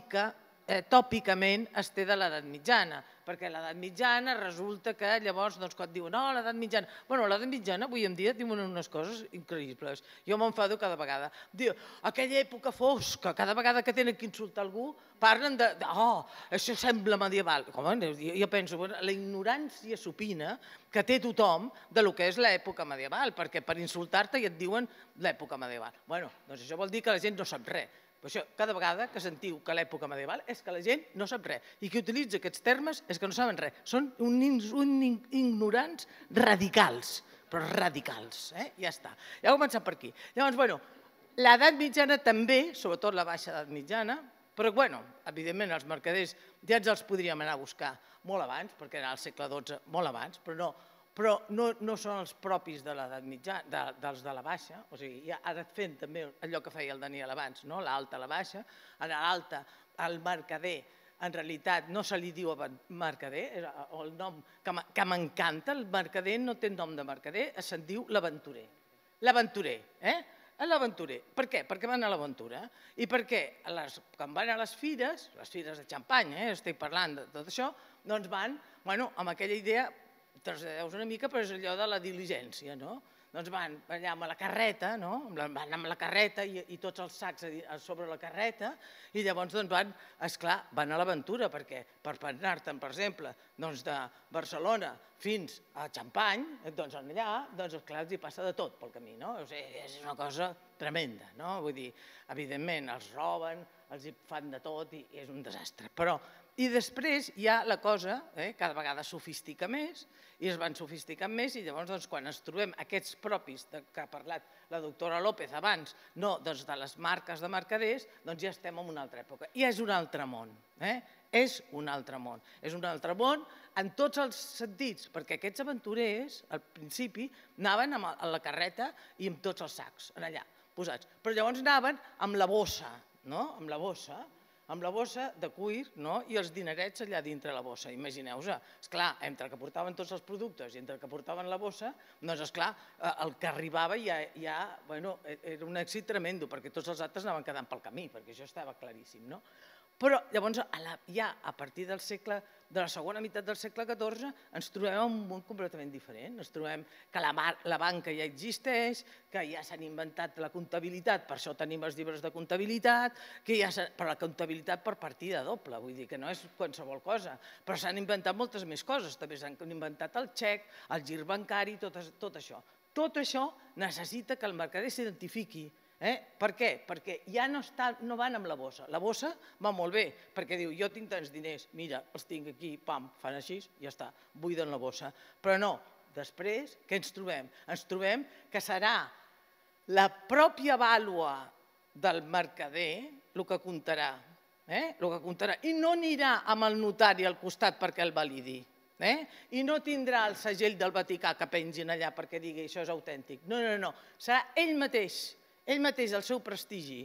tòpicament es té de l'edat mitjana, perquè a l'edat mitjana resulta que llavors quan diuen no, l'edat mitjana... Bueno, a l'edat mitjana avui en dia diuen unes coses increïbles. Jo m'enfado cada vegada. Diu, aquella època fosca, cada vegada que tenen que insultar algú, parlen de, oh, això sembla medieval. Jo penso, la ignorància supina que té tothom de lo que és l'època medieval, perquè per insultar-te ja et diuen l'època medieval. Bueno, doncs això vol dir que la gent no sap res. Cada vegada que sentiu que l'època medieval és que la gent no sap res i qui utilitza aquests termes és que no saben res. Són uns ignorants radicals, però radicals. Ja està. Ja he començat per aquí. Llavors, bueno, l'edat mitjana també, sobretot la baixa edat mitjana, però, bueno, evidentment els mercaders ja ens els podríem anar a buscar molt abans, perquè era al segle dotze, molt abans, però no. Però no són els propis de l'edat mitjana, dels de la baixa, o sigui, ja ara fent també allò que feia el Daniel abans, l'alta a la baixa, a l'alta, el mercader, en realitat no se li diu mercader, el nom que m'encanta, el mercader no té nom de mercader, se'n diu l'aventurer. L'aventurer, eh? L'aventurer. Per què? Perquè van a l'aventura. I perquè quan van a les fires, les fires de xampany, estic parlant de tot això, doncs van amb aquella idea, traslladeus una mica, però és allò de la diligència, no? Doncs van allà amb la carreta, no? Van amb la carreta i tots els sacs sobre la carreta i llavors van, esclar, van a l'aventura perquè per anar-te'n, per exemple, de Barcelona fins a Xampany, doncs allà, doncs esclar, els hi passa de tot pel camí, no? És una cosa tremenda, no? Vull dir, evidentment, els roben, els hi fan de tot i és un desastre, però... I després ja la cosa cada vegada sofistica més i es van sofisticant més i llavors quan ens trobem aquests propis que ha parlat la doctora López abans, no de les marques de mercaders, doncs ja estem en una altra època. I és un altre món, és un altre món. És un altre món en tots els sentits, perquè aquests aventurers al principi anaven amb la carreta i amb tots els sacs allà posats, però llavors anaven amb la bossa, no? Amb la bossa, amb la bossa de cuir i els dinerets allà dintre la bossa. Imagineu-vos, esclar, entre que portaven tots els productes i entre que portaven la bossa, doncs esclar, el que arribava ja era un èxit tremendo, perquè tots els altres anaven quedant pel camí, perquè això estava claríssim, no? Però llavors ja a partir del segle, de la segona meitat del segle catorze ens trobem en un món completament diferent. Ens trobem que la banca ja existeix, que ja s'han inventat la comptabilitat, per això tenim els llibres de comptabilitat, per la comptabilitat per partida doble, vull dir que no és qualsevol cosa, però s'han inventat moltes més coses, també s'han inventat el xec, el gir bancari, tot això. Tot això necessita que el mercader s'identifiqui. Per què? Perquè ja no van amb la bossa. La bossa va molt bé, perquè diu, jo tinc tants diners, mira, els tinc aquí, pam, fan així, ja està, buiden la bossa. Però no, després, què ens trobem? Ens trobem que serà la pròpia vàlua del mercader el que comptarà, el que comptarà, i no anirà amb el notari al costat perquè el validi. I no tindrà el segell del Vaticà que pengin allà perquè digui això és autèntic. No, no, no, serà ell mateix. Ell mateix, el seu prestigi,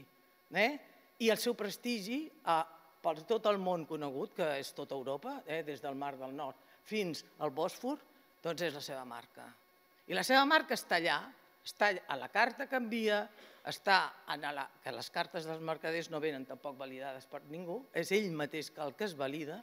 i el seu prestigi per tot el món conegut, que és tota Europa, des del Mar del Nord fins al Bòsfor, doncs és la seva marca. I la seva marca està allà, està a la carta que envia, està que les cartes dels mercaders no venen tampoc validades per ningú, és ell mateix el que es valida,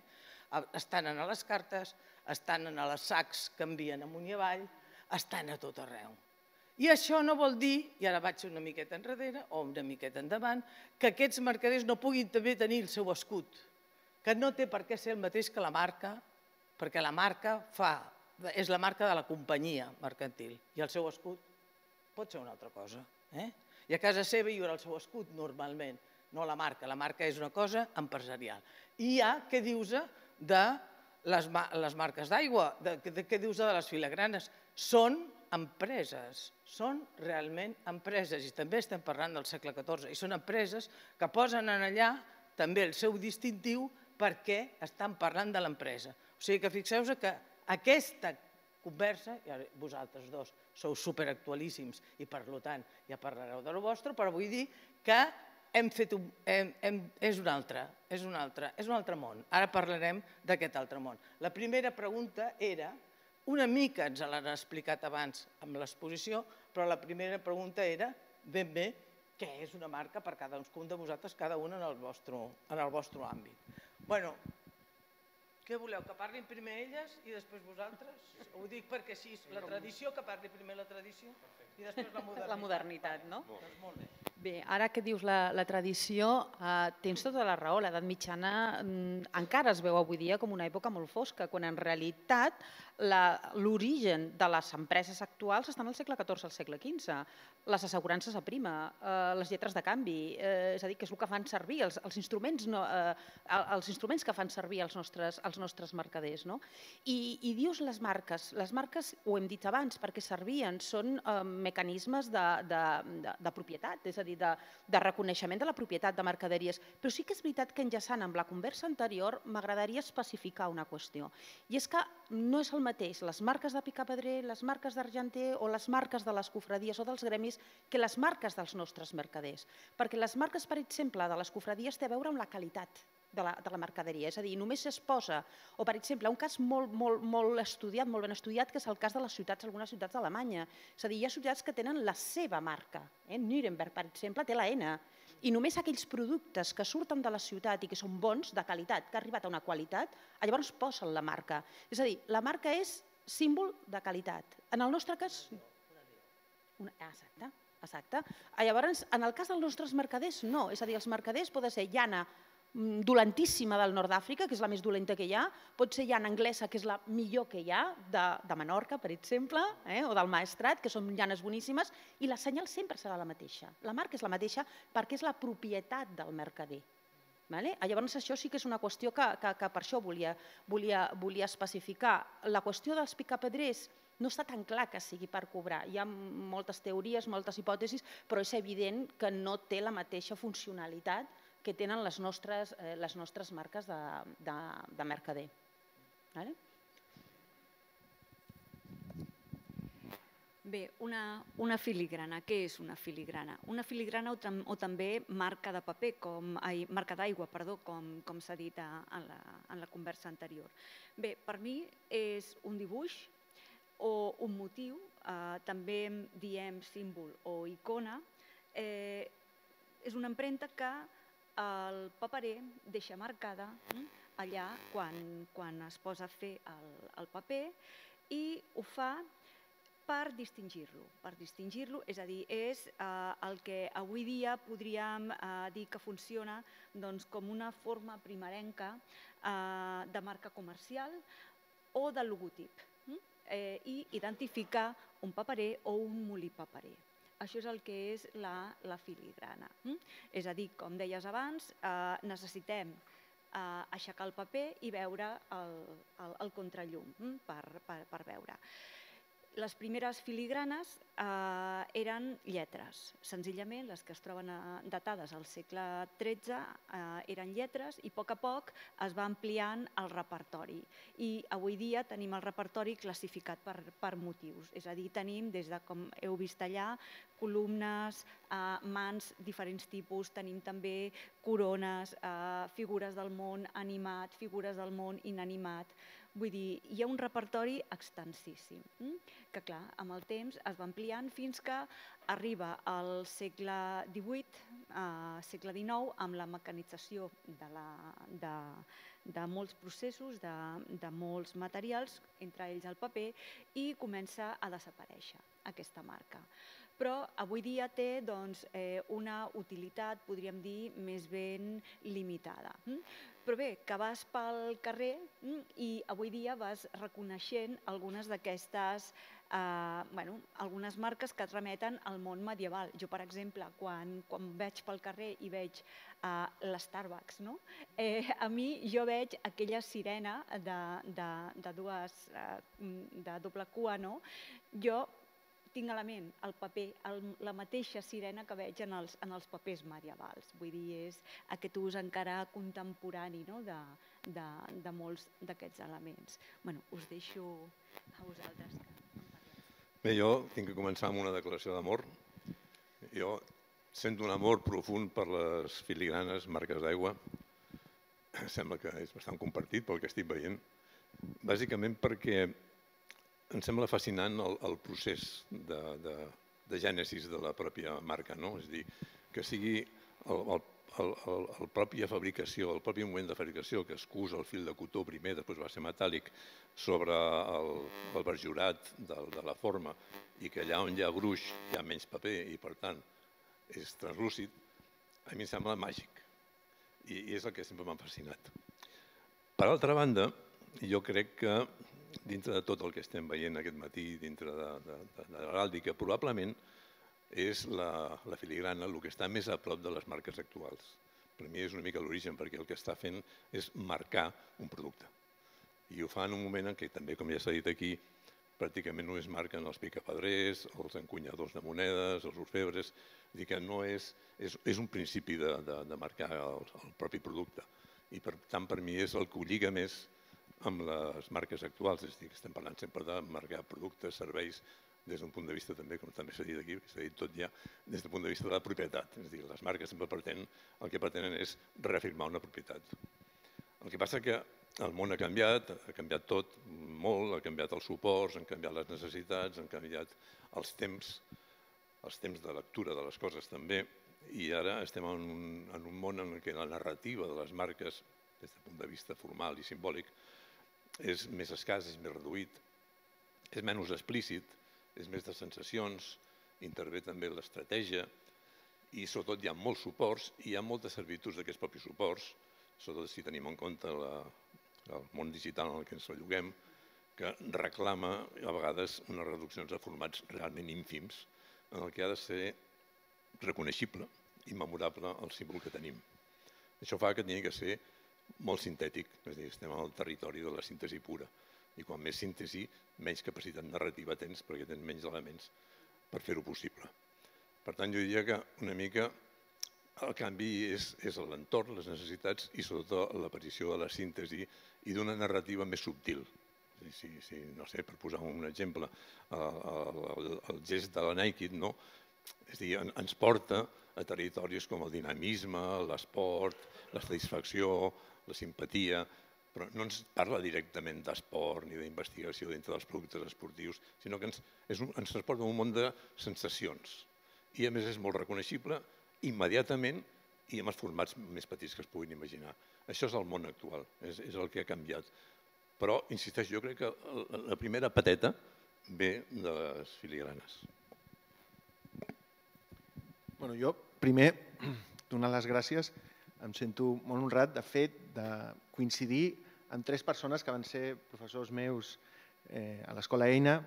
estan a les cartes, estan a les sacs que envien amunt i avall, estan a tot arreu. I això no vol dir, i ara vaig una miqueta enrere o una miqueta endavant, que aquests mercaders no puguin també tenir el seu escut, que no té per què ser el mateix que la marca, perquè la marca és la marca de la companyia mercantil i el seu escut pot ser una altra cosa. I a casa seva hi haurà el seu escut normalment, no la marca. La marca és una cosa empresarial. I hi ha, què dius de les marques d'aigua, què dius de les filigranes? Són empreses, són realment empreses, i també estem parlant del segle catorze, i són empreses que posen allà també el seu distintiu perquè estan parlant de l'empresa. O sigui que fixeu-vos que aquesta conversa, i vosaltres dos sou superactualíssims i per tant ja parlareu de lo vostre, però vull dir que hem fet un... és un altre, és un altre, és un altre món. Ara parlarem d'aquest altre món. La primera pregunta era, una mica ens l'han explicat abans amb l'exposició, però la primera pregunta era ben bé què és una marca per cadascun de vosaltres, cada un en el vostre àmbit. Bé, què voleu, que parlin primer elles i després vosaltres? Ho dic perquè així, la tradició, que parli primer la tradició i després la modernitat. La modernitat, no? Doncs molt bé. Bé, ara que dius la tradició, tens tota la raó, l'edat mitjana encara es veu avui dia com una època molt fosca, quan en realitat l'origen de les empreses actuals estan al segle catorze, al segle quinze. Les assegurances a prima, les lletres de canvi, és a dir, que és el que fan servir, els instruments que fan servir els nostres mercaders. I dius les marques, les marques, ho hem dit abans, perquè servien, són mecanismes de propietat, és a dir, de reconeixement de la propietat de mercaderies. Però sí que és veritat que enllaçant amb la conversa anterior m'agradaria especificar una qüestió. I és que no és el mateix les marques de picapedrer, les marques d'argenter o les marques de les cofradies o dels gremis que les marques dels nostres mercaders. Perquè les marques, per exemple, de les cofradies té a veure amb la qualitat de la mercaderia. És a dir, només es posa, o per exemple, un cas molt estudiat, molt ben estudiat, que és el cas de les ciutats, algunes ciutats d'Alemanya. És a dir, hi ha ciutats que tenen la seva marca. Nuremberg, per exemple, té la N. I només aquells productes que surten de la ciutat i que són bons, de qualitat, que ha arribat a una qualitat, llavors posen la marca. És a dir, la marca és símbol de qualitat. En el nostre cas... Exacte, exacte. Llavors, en el cas dels nostres mercaders, no. És a dir, els mercaders poden ser llana dolentíssima del nord d'Àfrica, que és la més dolenta que hi ha, pot ser llana anglesa, que és la millor que hi ha, de Menorca, per exemple, o del Maestrat, que són llanes boníssimes, i la senyal sempre serà la mateixa. La marca és la mateixa perquè és la propietat del mercader. Llavors, això sí que és una qüestió que per això volia especificar. La qüestió dels picapedrers no està tan clar que sigui per cobrar. Hi ha moltes teories, moltes hipòtesis, però és evident que no té la mateixa funcionalitat que tenen les nostres marques de mercader. Bé, una filigrana. Què és una filigrana? Una filigrana o també marca de paper, marca d'aigua, perdó, com s'ha dit en la conversa anterior. Bé, per mi és un dibuix o un motiu, també diem símbol o icona, és una empremta que el paperer deixa marcada allà quan es posa a fer el paper i ho fa per distingir-lo. Per distingir-lo, és a dir, és el que avui dia podríem dir que funciona com una forma primerenca de marca comercial o de logotip i identificar un paperer o un molí paperer. Això és el que és la filigrana. És a dir, com deies abans, necessitem aixecar el paper i veure el contrallum per veure. Les primeres filigranes eren lletres. Senzillament, les que es troben datades al segle tretze eren lletres i a poc a poc es va ampliant el repertori. I avui dia tenim el repertori classificat per motius. És a dir, tenim, des de com heu vist allà, columnes, mans, diferents tipus, tenim també corones, figures del món animat, figures del món inanimat. Vull dir, hi ha un repertori extensíssim, que clar, amb el temps es va ampliant fins que arriba al segle divuit, segle dinou, amb la mecanització de molts processos, de molts materials, entre ells el paper, i comença a desaparèixer aquesta marca. Però avui dia té una utilitat, podríem dir, més ben limitada. Però bé, que vas pel carrer i avui dia vas reconeixent algunes d'aquestes, algunes marques que et remeten al món medieval. Jo, per exemple, quan vaig pel carrer i veig l'Starbucks, a mi jo veig aquella sirena de doble cua, jo tinc a la ment el paper, la mateixa sirena que veig en els papers medievals. Vull dir, és aquest ús encara contemporani de molts d'aquests elements. Bé, us deixo a vosaltres. Bé, jo tinc que començar amb una declaració d'amor. Jo sento un amor profund per les filigranes marques d'aigua. Sembla que és bastant compartit pel que estic veient. Bàsicament perquè em sembla fascinant el procés de gènesis de la pròpia marca, és a dir, que sigui la pròpia fabricació, el propi moment de fabricació, que es cusa el fil de cotó primer, després va ser metàl·lic, sobre el berjurat de la forma, i que allà on hi ha gruix hi ha menys paper i, per tant, és translúcid, a mi em sembla màgic. I és el que sempre m'ha fascinat. Per altra banda, jo crec que dintre de tot el que estem veient aquest matí, dintre de l'heràldica, probablement és la filigrana el que està més a prop de les marques actuals. Per mi és una mica l'origen, perquè el que està fent és marcar un producte. I ho fa en un moment en què també, com ja s'ha dit aquí, pràcticament només marquen els picapedrers, els encunyadors de monedes, els orfebres, és a dir, que no és... és un principi de marcar el propi producte. I per tant, per mi és el que ho lliga més amb les marques actuals, és a dir, que estem parlant sempre de marcar productes, serveis, des d'un punt de vista també, com també s'ha dit aquí, s'ha dit tot ja, des del punt de vista de la propietat. És a dir, les marques sempre pretenen, el que pretenen és reafirmar una propietat. El que passa que el món ha canviat, ha canviat tot molt, ha canviat els suports, han canviat les necessitats, han canviat els temps, els temps de lectura de les coses també, i ara estem en un món en què la narrativa de les marques, des del punt de vista formal i simbòlic, és més escàs, és més reduït, és menys explícit, és més de sensacions, intervé també l'estratègia i sobretot hi ha molts suports i hi ha moltes servituds d'aquests propis suports, sobretot si tenim en compte el món digital en què ens belluguem, que reclama a vegades unes reduccions de formats realment ínfims en el que ha de ser reconeixible i memorable el símbol que tenim. Això fa que tingui que ser molt sintètic, és a dir, estem al territori de la síntesi pura i quan més síntesi, menys capacitat narrativa tens perquè tens menys elements per fer-ho possible. Per tant, jo diria que una mica el canvi és l'entorn, les necessitats i sobretot l'aparició de la síntesi i d'una narrativa més subtil. No sé, per posar un exemple, el gest de la Nike ens porta a territoris com el dinamisme, l'esport, la satisfacció, la simpatia, però no ens parla directament d'esport ni d'investigació dintre dels productes esportius, sinó que ens transporta a un món de sensacions. I a més és molt reconeixible immediatament i amb els formats més petits que es puguin imaginar. Això és el món actual, és, és el que ha canviat. Però, insisteix, jo crec que la primera pateta ve de les filigranes. Bueno, jo, primer, donar les gràcies, em sento molt honrat, de fet, de coincidir amb tres persones que van ser professors meus eh, a l'Escola Eina,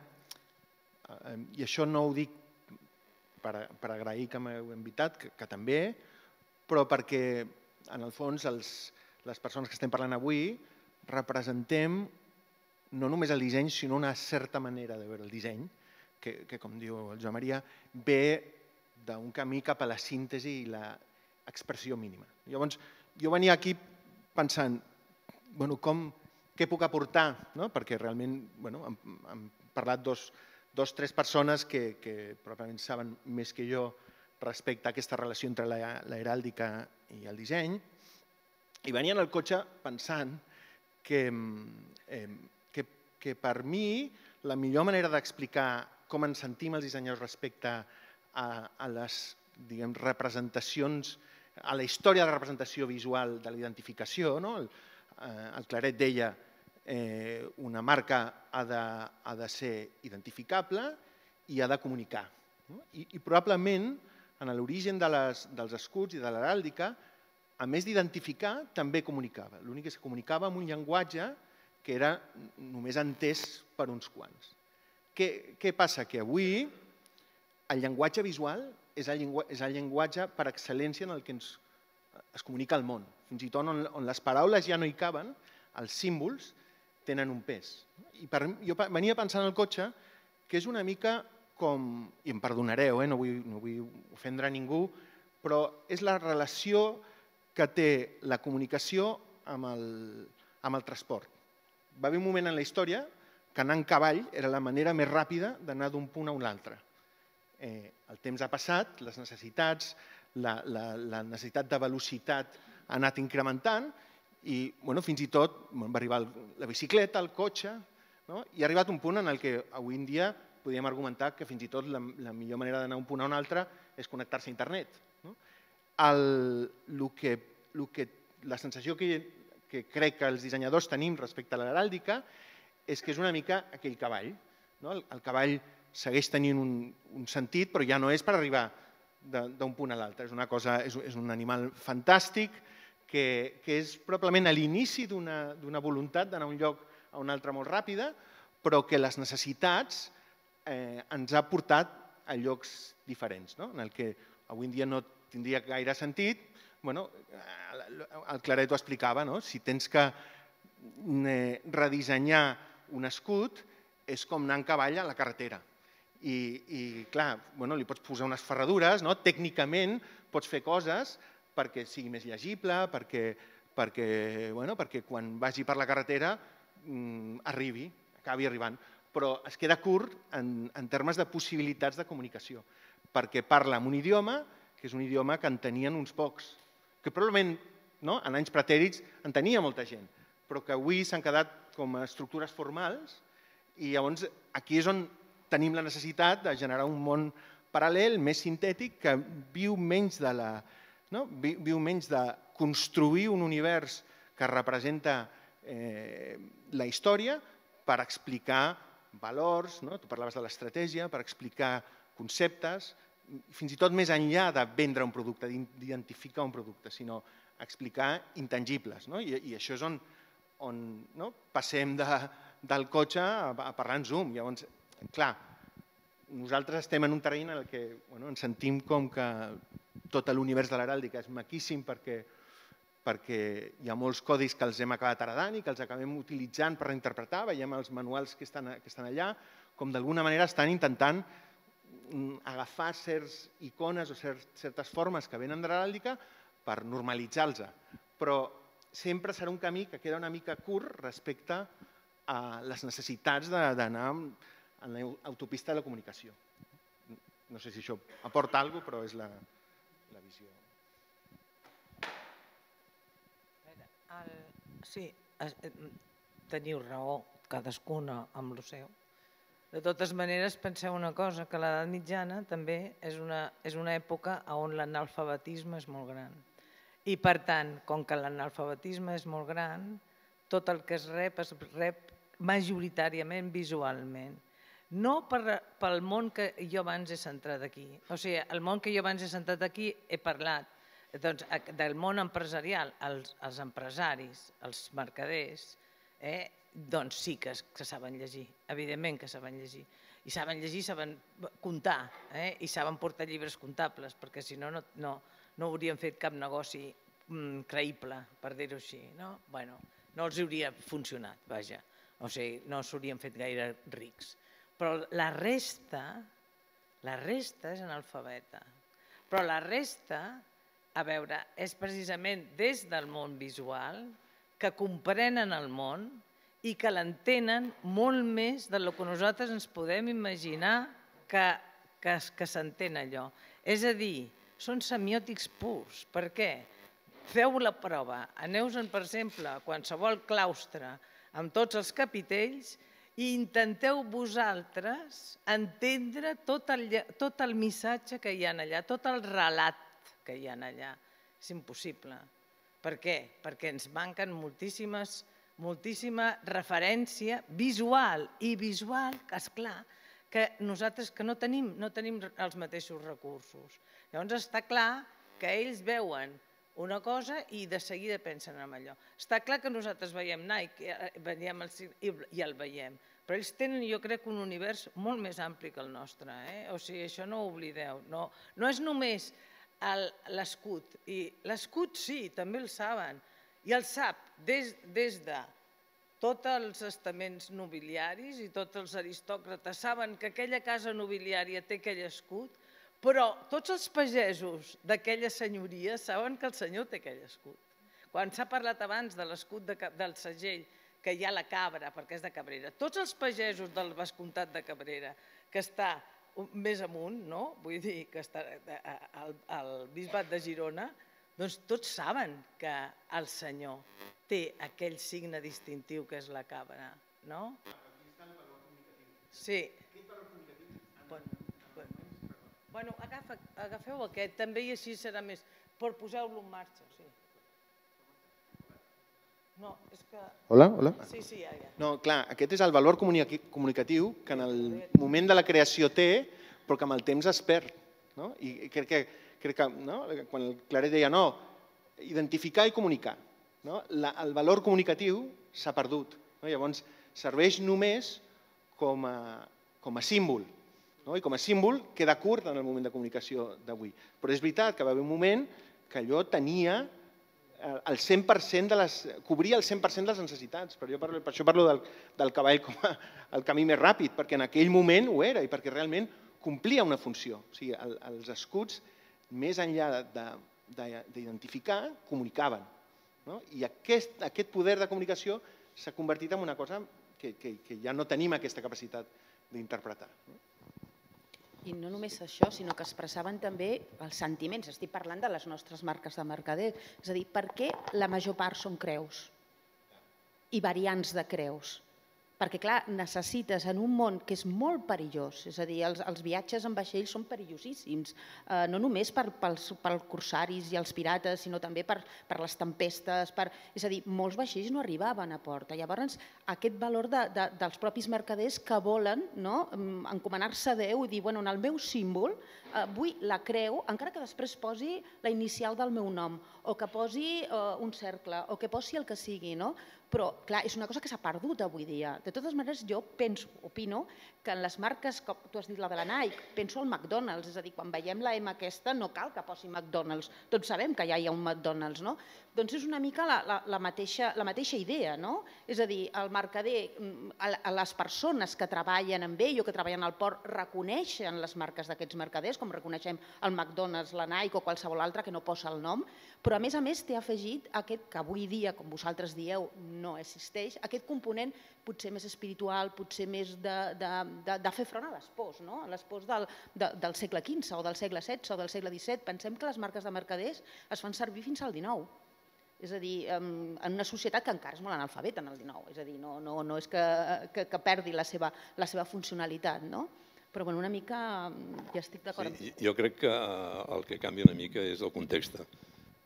eh, i això no ho dic per, per agrair que m'heu invitat, que, que també, però perquè, en el fons, els, les persones que estem parlant avui representem no només el disseny, sinó una certa manera de veure el disseny, que, que com diu el Joan Maria, ve d'un camí cap a la síntesi i l'expressió mínima. Llavors, jo venia aquí pensant, bueno, com, què puc aportar, no? Perquè realment bueno, han, han parlat dos, dos, tres persones que, que probablement saben més que jo respecte a aquesta relació entre l'heràldica i el disseny, i venia en el cotxe pensant que, eh, que, que per mi la millor manera d'explicar com ens sentim els dissenyadors respecte a, a les diguem, representacions, a la història de la representació visual de la identificació, no? el, eh, el Claret deia eh, una marca ha de, ha de ser identificable i ha de comunicar. No? I, I probablement en l'origen de dels escuts i de l'heràldica, a més d'identificar, també comunicava. L'únic és que comunicava amb un llenguatge que era només entès per uns quants. Què, què passa? Que avui el llenguatge visual és el, llenguatge, és el llenguatge per excel·lència en el que ens, es comunica al món. Fins i tot on, on les paraules ja no hi caben, els símbols tenen un pes. I per, jo venia pensant al cotxe que és una mica com, i em perdonareu, eh? no, vull, no vull ofendre a ningú, però és la relació que té la comunicació amb el, amb el transport. Va haver un moment en la història que anar en cavall era la manera més ràpida d'anar d'un punt a un altre. Eh, el temps ha passat, les necessitats, la, la, la necessitat de velocitat ha anat incrementant i bueno, fins i tot va arribar la bicicleta, el cotxe, no? I ha arribat un punt en el que avui en dia podríem argumentar que fins i tot la, la millor manera d'anar d'un punt a un altre és connectar-se a internet. No? El, el que, el que, la sensació que, que crec que els dissenyadors tenim respecte a l'heràldica és que és una mica aquell cavall. No? El, el cavall segueix tenint un, un sentit, però ja no és per arribar d'un punt a l'altre. És, una cosa, és, és un animal fantàstic que, que és probablement a l'inici d'una voluntat d'anar a un lloc a un altre molt ràpida, però que les necessitats eh, ens ha portat a llocs diferents, no? En el que avui en dia no tindria gaire sentit. Bueno, el Claret ho explicava, no? Si tens que redissenyar un escut és com anar en cavall a la carretera. I, i clar, bueno, li pots posar unes ferradures, no? Tècnicament pots fer coses perquè sigui més llegible, perquè, perquè, bueno, perquè quan vagi per la carretera mm, arribi, acabi arribant. Però es queda curt en, en termes de possibilitats de comunicació, perquè parla en un idioma que és un idioma que en tenien uns pocs, que probablement no, en anys pretèrits en tenia molta gent, però que avui s'han quedat com a estructures formals i llavors aquí és on tenim la necessitat de generar un món paral·lel, més sintètic, que viu menys de la, no? viu menys de construir un univers que representa eh, la història per explicar valors, no? Tu parlaves de l'estratègia, per explicar conceptes, fins i tot més enllà de vendre un producte, d'identificar un producte, sinó explicar intangibles. No? I, I això és on, on no? passem de, del cotxe a, a parlar en Zoom. Llavors, clar, nosaltres estem en un terreny en el que bueno, ens sentim com que tot l'univers de l'heràldica és maquíssim perquè, perquè hi ha molts codis que els hem acabat heredant i que els acabem utilitzant per reinterpretar, veiem els manuals que estan, que estan allà, com d'alguna manera estan intentant agafar certs icones o certes formes que venen de l'heràldica per normalitzar-los. Però sempre serà un camí que queda una mica curt respecte a les necessitats d'anar en l'autopista de la comunicació. No sé si això aporta alguna cosa, però és la, la visió. El, sí, es, teniu raó, cadascuna amb el seu. De totes maneres, penseu una cosa, que l'edat mitjana també és una, és una època on l'analfabetisme és molt gran. I per tant, com que l'analfabetisme és molt gran, tot el que es rep es rep majoritàriament visualment. No pel món que jo abans he centrat aquí. O sigui, el món que jo abans he centrat aquí he parlat del món empresarial, els empresaris, els mercaders, doncs sí que saben llegir, evidentment que saben llegir. I saben llegir, saben comptar i saben portar llibres comptables, perquè si no, no haurien fet cap negoci creïble, per dir-ho així. Bé, no els hauria funcionat, vaja. O sigui, no s'haurien fet gaire rics. Però la resta, la resta és analfabeta. Però la resta, a veure, és precisament des del món visual que comprenen el món i que l'entenen molt més del que nosaltres ens podem imaginar que s'entén allò. És a dir, són semiòtics purs. Per què? Feu la prova. Aneu-se'n, per exemple, a qualsevol claustre amb tots els capitells i intenteu vosaltres entendre tot el missatge que hi ha allà, tot el relat que hi ha allà. És impossible. Per què? Perquè ens manquen moltíssima referència visual i visual, esclar, que nosaltres no tenim els mateixos recursos. Llavors està clar que ells veuen una cosa i de seguida pensen en allò. Està clar que nosaltres veiem Nike i el veiem, però ells tenen, jo crec, un univers molt més ampli que el nostre. O sigui, això no ho oblideu. No és només l'escut. I l'escut sí, també el saben. I el sap des de tots els estaments nobiliaris i tots els aristòcrates saben que aquella casa nobiliària té aquell escut, però tots els pagesos d'aquella senyoria saben que el senyor té aquell escut. Quan s'ha parlat abans de l'escut del segell, que hi ha la Cabra, perquè és de Cabrera, tots els pagesos del vescomtat de Cabrera, que està més amunt, vull dir, que està al bisbat de Girona, doncs tots saben que el senyor té aquell signe distintiu que és la cabra, no? Sí. Bueno, agafeu aquest, també, i així serà més, però poseu-lo en marxa, sí. No, és que... Hola, hola. Sí, sí, ja, ja. No, clar, aquest és el valor comunicatiu que en el moment de la creació té, però que amb el temps es perd. I crec que, quan el Claret deia, no, identificar i comunicar. El valor comunicatiu s'ha perdut. Llavors, serveix només com a símbol. I com a símbol queda curt en el moment de comunicació d'avui. Però és veritat que va haver un moment que allò tenia el cent per cent de les... cobria el cent per cent de les necessitats. Per això parlo del cavall com el camí més ràpid, perquè en aquell moment ho era i perquè realment complia una funció. O sigui, els escuts, més enllà d'identificar, comunicaven. I aquest poder de comunicació s'ha convertit en una cosa que ja no tenim aquesta capacitat d'interpretar. I no només això, sinó que expressaven també els sentiments. Estic parlant de les nostres marques de mercader. És a dir, per què la major part són creus i variants de creus? Perquè, clar, necessites en un món que és molt perillós, és a dir, els viatges en vaixells són perillosíssims, no només pels corsaris i els pirates, sinó també per les tempestes, és a dir, molts vaixells no arribaven a port. Llavors, aquest valor dels propis mercaders que volen encomanar-se a Déu i dir, bueno, en el meu símbol vull la creu, encara que després posi la inicial del meu nom, o que posi un cercle, o que posi el que sigui, no? Però, clar, és una cosa que s'ha perdut avui dia. De totes maneres, jo penso, opino, que en les marques, com tu has dit la de la Nike, penso al McDonald's, és a dir, quan veiem la M aquesta no cal que posi McDonald's, tots sabem que ja hi ha un McDonald's, no? Doncs és una mica la mateixa idea, no? És a dir, el mercader, les persones que treballen amb ell o que treballen al port reconeixen les marques d'aquests mercaders, com reconeixem el McDonald's, la Nike o qualsevol altra que no posa el nom, però a més a més té afegit aquest que avui dia, com vosaltres dieu, no existeix, aquest component potser més espiritual, potser més de fer front a les pors, no? A les pors del segle quinze o del segle setze o del segle disset. Pensem que les marques de mercaders es fan servir fins al dinou. És a dir, en una societat que encara és molt analfabeta en el dinou, és a dir, no és que perdi la seva funcionalitat, no? Però una mica ja estic d'acord amb tu. Jo crec que el que canvia una mica és el context.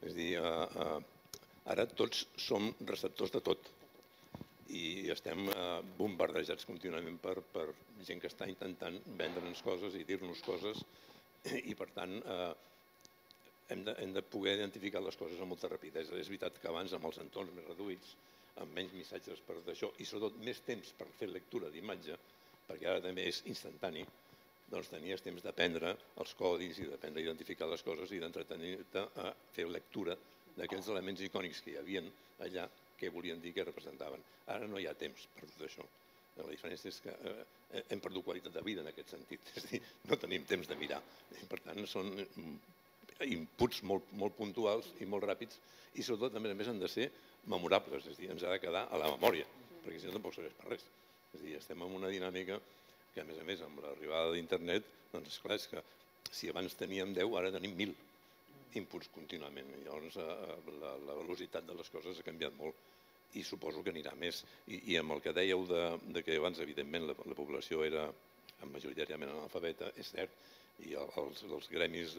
És a dir, ara tots som receptors de tot i estem bombardejats contínuament per gent que està intentant vendre'ns coses i dir-nos coses i, per tant, hem de poder identificar les coses amb molta rapidesa. És veritat que abans, amb els entorns més reduïts, amb menys missatges per d'això i, sobretot, més temps per fer lectura d'imatge, perquè ara també és instantani, doncs tenies temps d'aprendre els codis i d'aprendre a identificar les coses i d'entretenir-te a fer lectura d'aquells elements icònics que hi havia allà, què volien dir, què representaven. Ara no hi ha temps per tot això. La diferència és que hem perdut qualitat de vida en aquest sentit, és a dir, no tenim temps de mirar. Per tant, són inputs molt puntuals i molt ràpids i, sobretot, a més a més, han de ser memorables, és a dir, ens ha de quedar a la memòria, perquè si no tampoc serveix per res. És a dir, estem en una dinàmica que, a més a més, amb l'arribada d'internet, doncs, esclar, és que si abans teníem deu, ara tenim mil inputs contínuament. Llavors, la velocitat de les coses ha canviat molt i suposo que anirà més. I amb el que dèieu que abans, evidentment, la població era majoritàriament analfabeta, és cert, i els gremis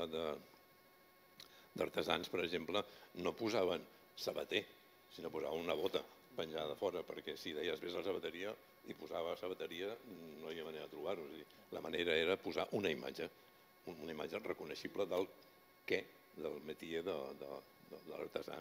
d'artesans, per exemple, no posaven sabater, sinó posaven una bota penjada fora, perquè si deies vés a la sabateria i posava sabateria, no hi havia manera de trobar-ho. La manera era posar una imatge, una imatge reconeixible del què, del métier de l'artesà.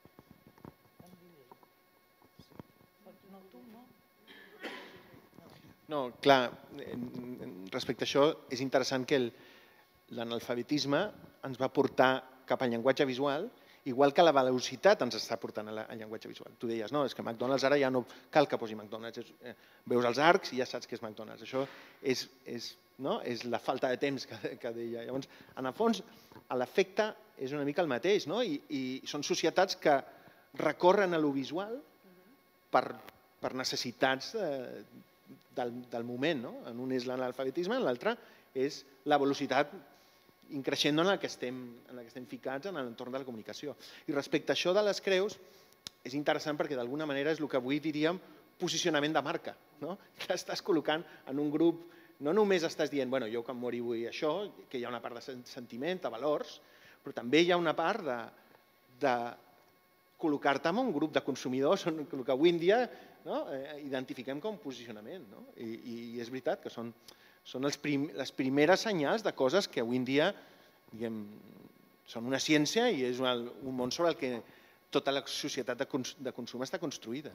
No, clar, respecte a això és interessant que l'analfabetisme ens va portar cap al llenguatge visual, igual que la velocitat ens està portant al llenguatge visual. Tu deies, no, és que McDonald's ara ja no cal que posi McDonald's, veus els arcs i ja saps que és McDonald's. Això és la falta de temps que deia. Llavors, en el fons, l'efecte és una mica el mateix, i són societats que recorren a lo visual per necessitats del moment. En un és l'analfabetisme, en l'altre és la velocitat increixent en la que estem ficats en l'entorn de la comunicació. I respecte a això de les creus, és interessant perquè d'alguna manera és el que avui diríem posicionament de marca, que estàs col·locant en un grup, no només estàs dient, bueno, jo quan mori vull això, que hi ha una part de sentiment, de valors, però també hi ha una part de col·locar-te en un grup de consumidors, el que avui en dia identifiquem com posicionament. I és veritat que són són les primeres senyals de coses que avui en dia són una ciència i és un món sobre el que tota la societat de consum està construïda.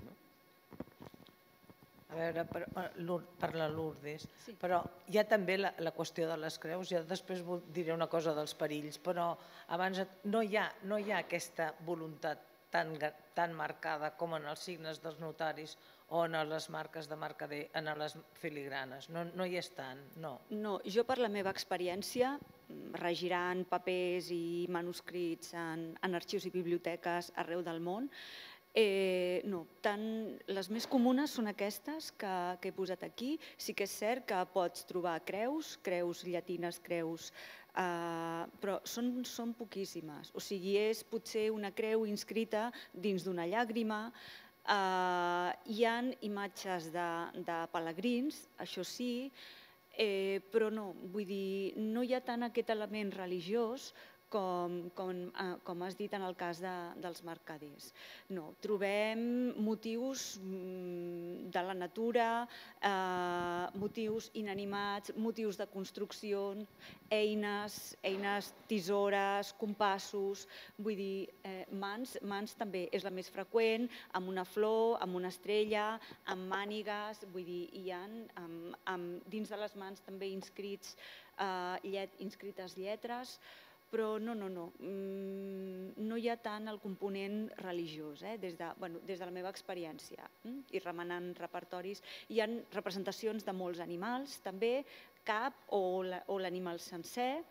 A veure, per la Lourdes, però hi ha també la qüestió de les creus, jo després diré una cosa dels perills, però abans no hi ha aquesta voluntat tan marcada com en els signes dels notaris o en les marques de mercader, en les filigranes. No hi és tant, no. No, jo per la meva experiència, regirant papers i manuscrits en arxius i biblioteques arreu del món, no, les més comunes són aquestes que he posat aquí. Sí que és cert que pots trobar creus, creus llatines, creus, però són poquíssimes. O sigui, és potser una creu inscrita dins d'una llàgrima. Hi ha imatges de pelegrins, això sí, però no, vull dir, no hi ha tant aquest element religiós com has dit en el cas dels mercaders. No, trobem motius de la natura, motius inanimats, motius de construcció, eines, eines, tisores, compassos, vull dir, mans, mans també és la més freqüent, amb una flor, amb una estrella, amb mànigues, vull dir, hi ha dins de les mans també inscrites lletres, però no, no, no, no hi ha tant el component religiós, des de la meva experiència. I remenant repertoris, hi ha representacions de molts animals, també, cap o l'animal sencer,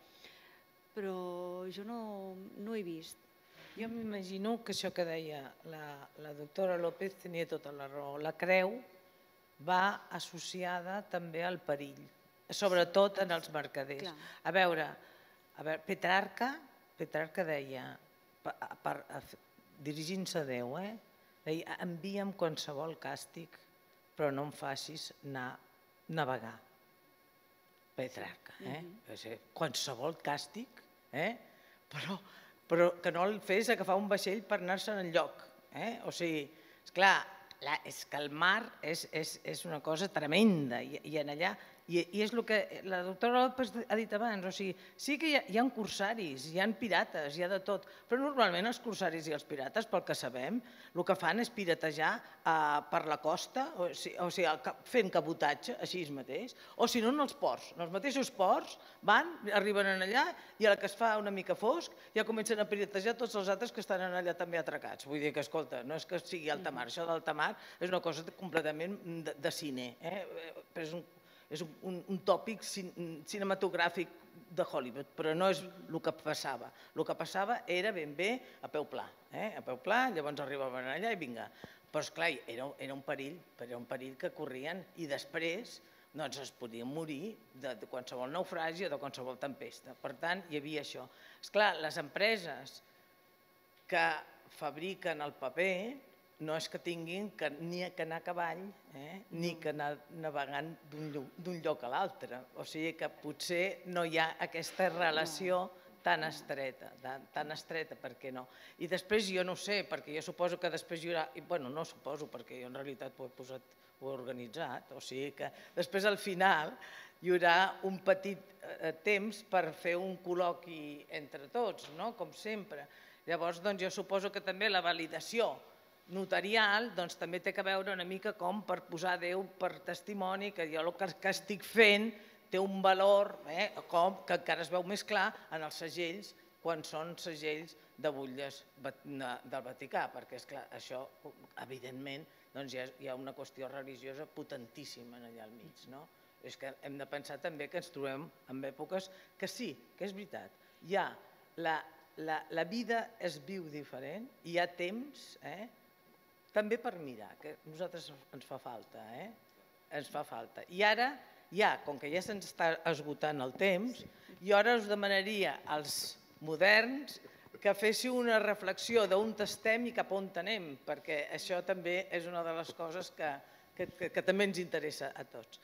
però jo no he vist. Jo m'imagino que això que deia la doctora López tenia tota la raó. La creu va associada també al perill, sobretot en els mercaders. A veure, Petrarca deia, dirigint-se a Déu, deia, envia'm qualsevol càstig, però no em facis anar navegar. Petrarca, qualsevol càstig, però però que no el fes agafar un vaixell per anar-se'n enlloc. O sigui, esclar, és que el mar és una cosa tremenda i en allà, i és el que la doctora López ha dit abans, o sigui, sí que hi ha corsaris, hi ha pirates, hi ha de tot, però normalment els corsaris i els pirates, pel que sabem, el que fan és piratejar per la costa, o sigui, fent cabotatge, així mateix, o si no, en els ports. En els mateixos ports van, arriben allà i a la que es fa una mica fosc ja comencen a piratejar tots els altres que estan allà també atracats. Vull dir que, escolta, no és que sigui alta mar, això d'alta mar és una cosa completament de cine, però és un és un tòpic cinematogràfic de Hollywood, però no és el que passava. El que passava era ben bé a peu pla. A peu pla, llavors arribaven allà i vinga. Però, esclar, era un perill, era un perill que corrien i després es podien morir de qualsevol naufragi o de qualsevol tempesta. Per tant, hi havia això. Esclar, les empreses que fabriquen el paper no és que tinguin ni que anar a cavall ni que anar navegant d'un lloc a l'altre. O sigui que potser no hi ha aquesta relació tan estreta, tan estreta, per què no? I després jo no sé, perquè jo suposo que després hi haurà, bueno, no suposo, perquè jo en realitat ho he posat, ho he organitzat, o sigui que després al final hi haurà un petit temps per fer un col·loqui entre tots, no? Com sempre. Llavors, doncs jo suposo que també la validació notarial també té que veure una mica com per posar Déu per testimoni que jo el que estic fent té un valor que encara es veu més clar en els segells quan són segells de butlles del Vaticà, perquè esclar, això evidentment hi ha una qüestió religiosa potentíssima allà al mig. És que hem de pensar també que ens trobem en èpoques que sí, que és veritat, hi ha la vida es viu diferent, hi ha temps, també per mirar, que a nosaltres ens fa falta, ens fa falta. I ara, ja, com que ja se'ns està esgotant el temps, jo ara us demanaria als moderns que féssiu una reflexió d'on estem i cap on anem, perquè això també és una de les coses que també ens interessa a tots.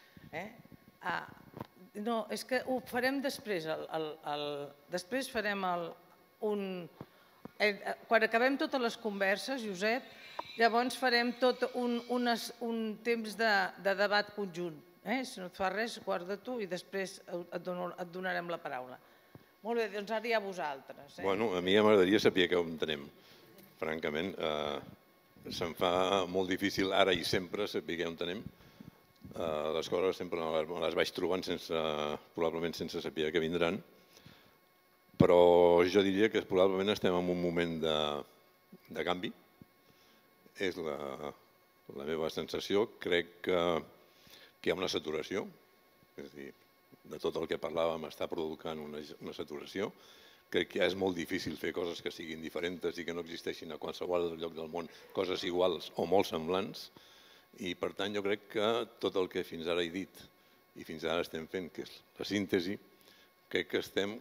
No, és que ho farem després, després farem un... Quan acabem totes les converses, Josep, llavors farem tot un temps de debat conjunt. Si no et fa res, guarda-t'ho i després et donarem la paraula. Molt bé, doncs ara hi ha vosaltres. Bueno, a mi m'agradaria saber què entenem. Francament, se'm fa molt difícil ara i sempre saber què entenem. Les coses sempre me les vaig trobant probablement sense saber què vindran. Però jo diria que probablement estem en un moment de canvi. És la meva sensació. Crec que hi ha una saturació, és a dir, de tot el que parlàvem està provocant una saturació. Crec que ja és molt difícil fer coses que siguin diferents i que no existeixin a qualsevol lloc del món, coses iguals o molt semblants. I per tant jo crec que tot el que fins ara he dit i fins ara estem fent, que és la síntesi, crec que estem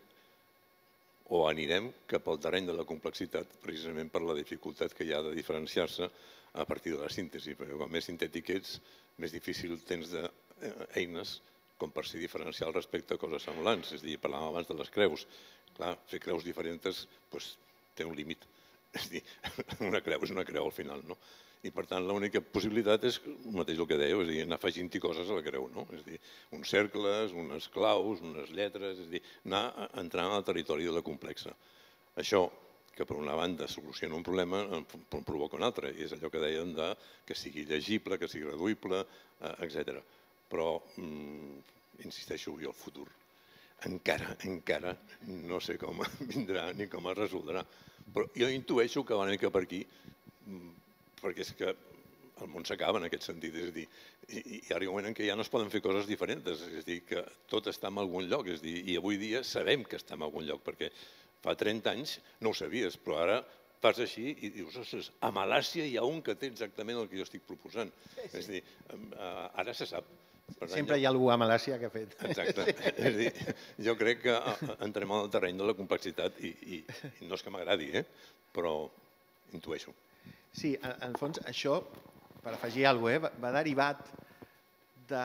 o anirem cap al terreny de la complexitat precisament per la dificultat que hi ha de diferenciar-se a partir de la síntesi, perquè com més sintètic ets, més difícil tens d'eines com per ser diferencial respecte a coses semblants. És a dir, parlàvem abans de les creus. Clar, fer creus diferents té un límit. És a dir, una creu és una creu al final, no? I per tant l'única possibilitat és el mateix el que dèieu, és a dir, anar afegint-hi coses a la creu, no? És a dir, uns cercles, unes claus, unes lletres, és a dir, anar entrant al territori de la complexa. Això, que per una banda soluciona un problema, en provoca un altre, i és allò que dèiem de que sigui llegible, que sigui reduïble, etcètera. Però, insisteixo, jo el futur encara, encara no sé com vindrà ni com es resoldrà. Però jo intueixo que va una mica per aquí, perquè és que el món s'acaba en aquest sentit, és a dir, hi arriba un moment en què ja no es poden fer coses diferents, és a dir, que tot està en algun lloc, és a dir, i avui dia sabem que està en algun lloc, perquè fa trenta anys no ho sabies, però ara fas així i dius, ostres, a Malàcia hi ha un que té exactament el que jo estic proposant. És a dir, ara se sap. Sempre hi ha algú a Malàcia que ha fet. Exacte. És a dir, jo crec que entrem al terreny de la complexitat i no és que m'agradi, però intueixo. Sí, en el fons, això, per afegir alguna cosa, va derivat de,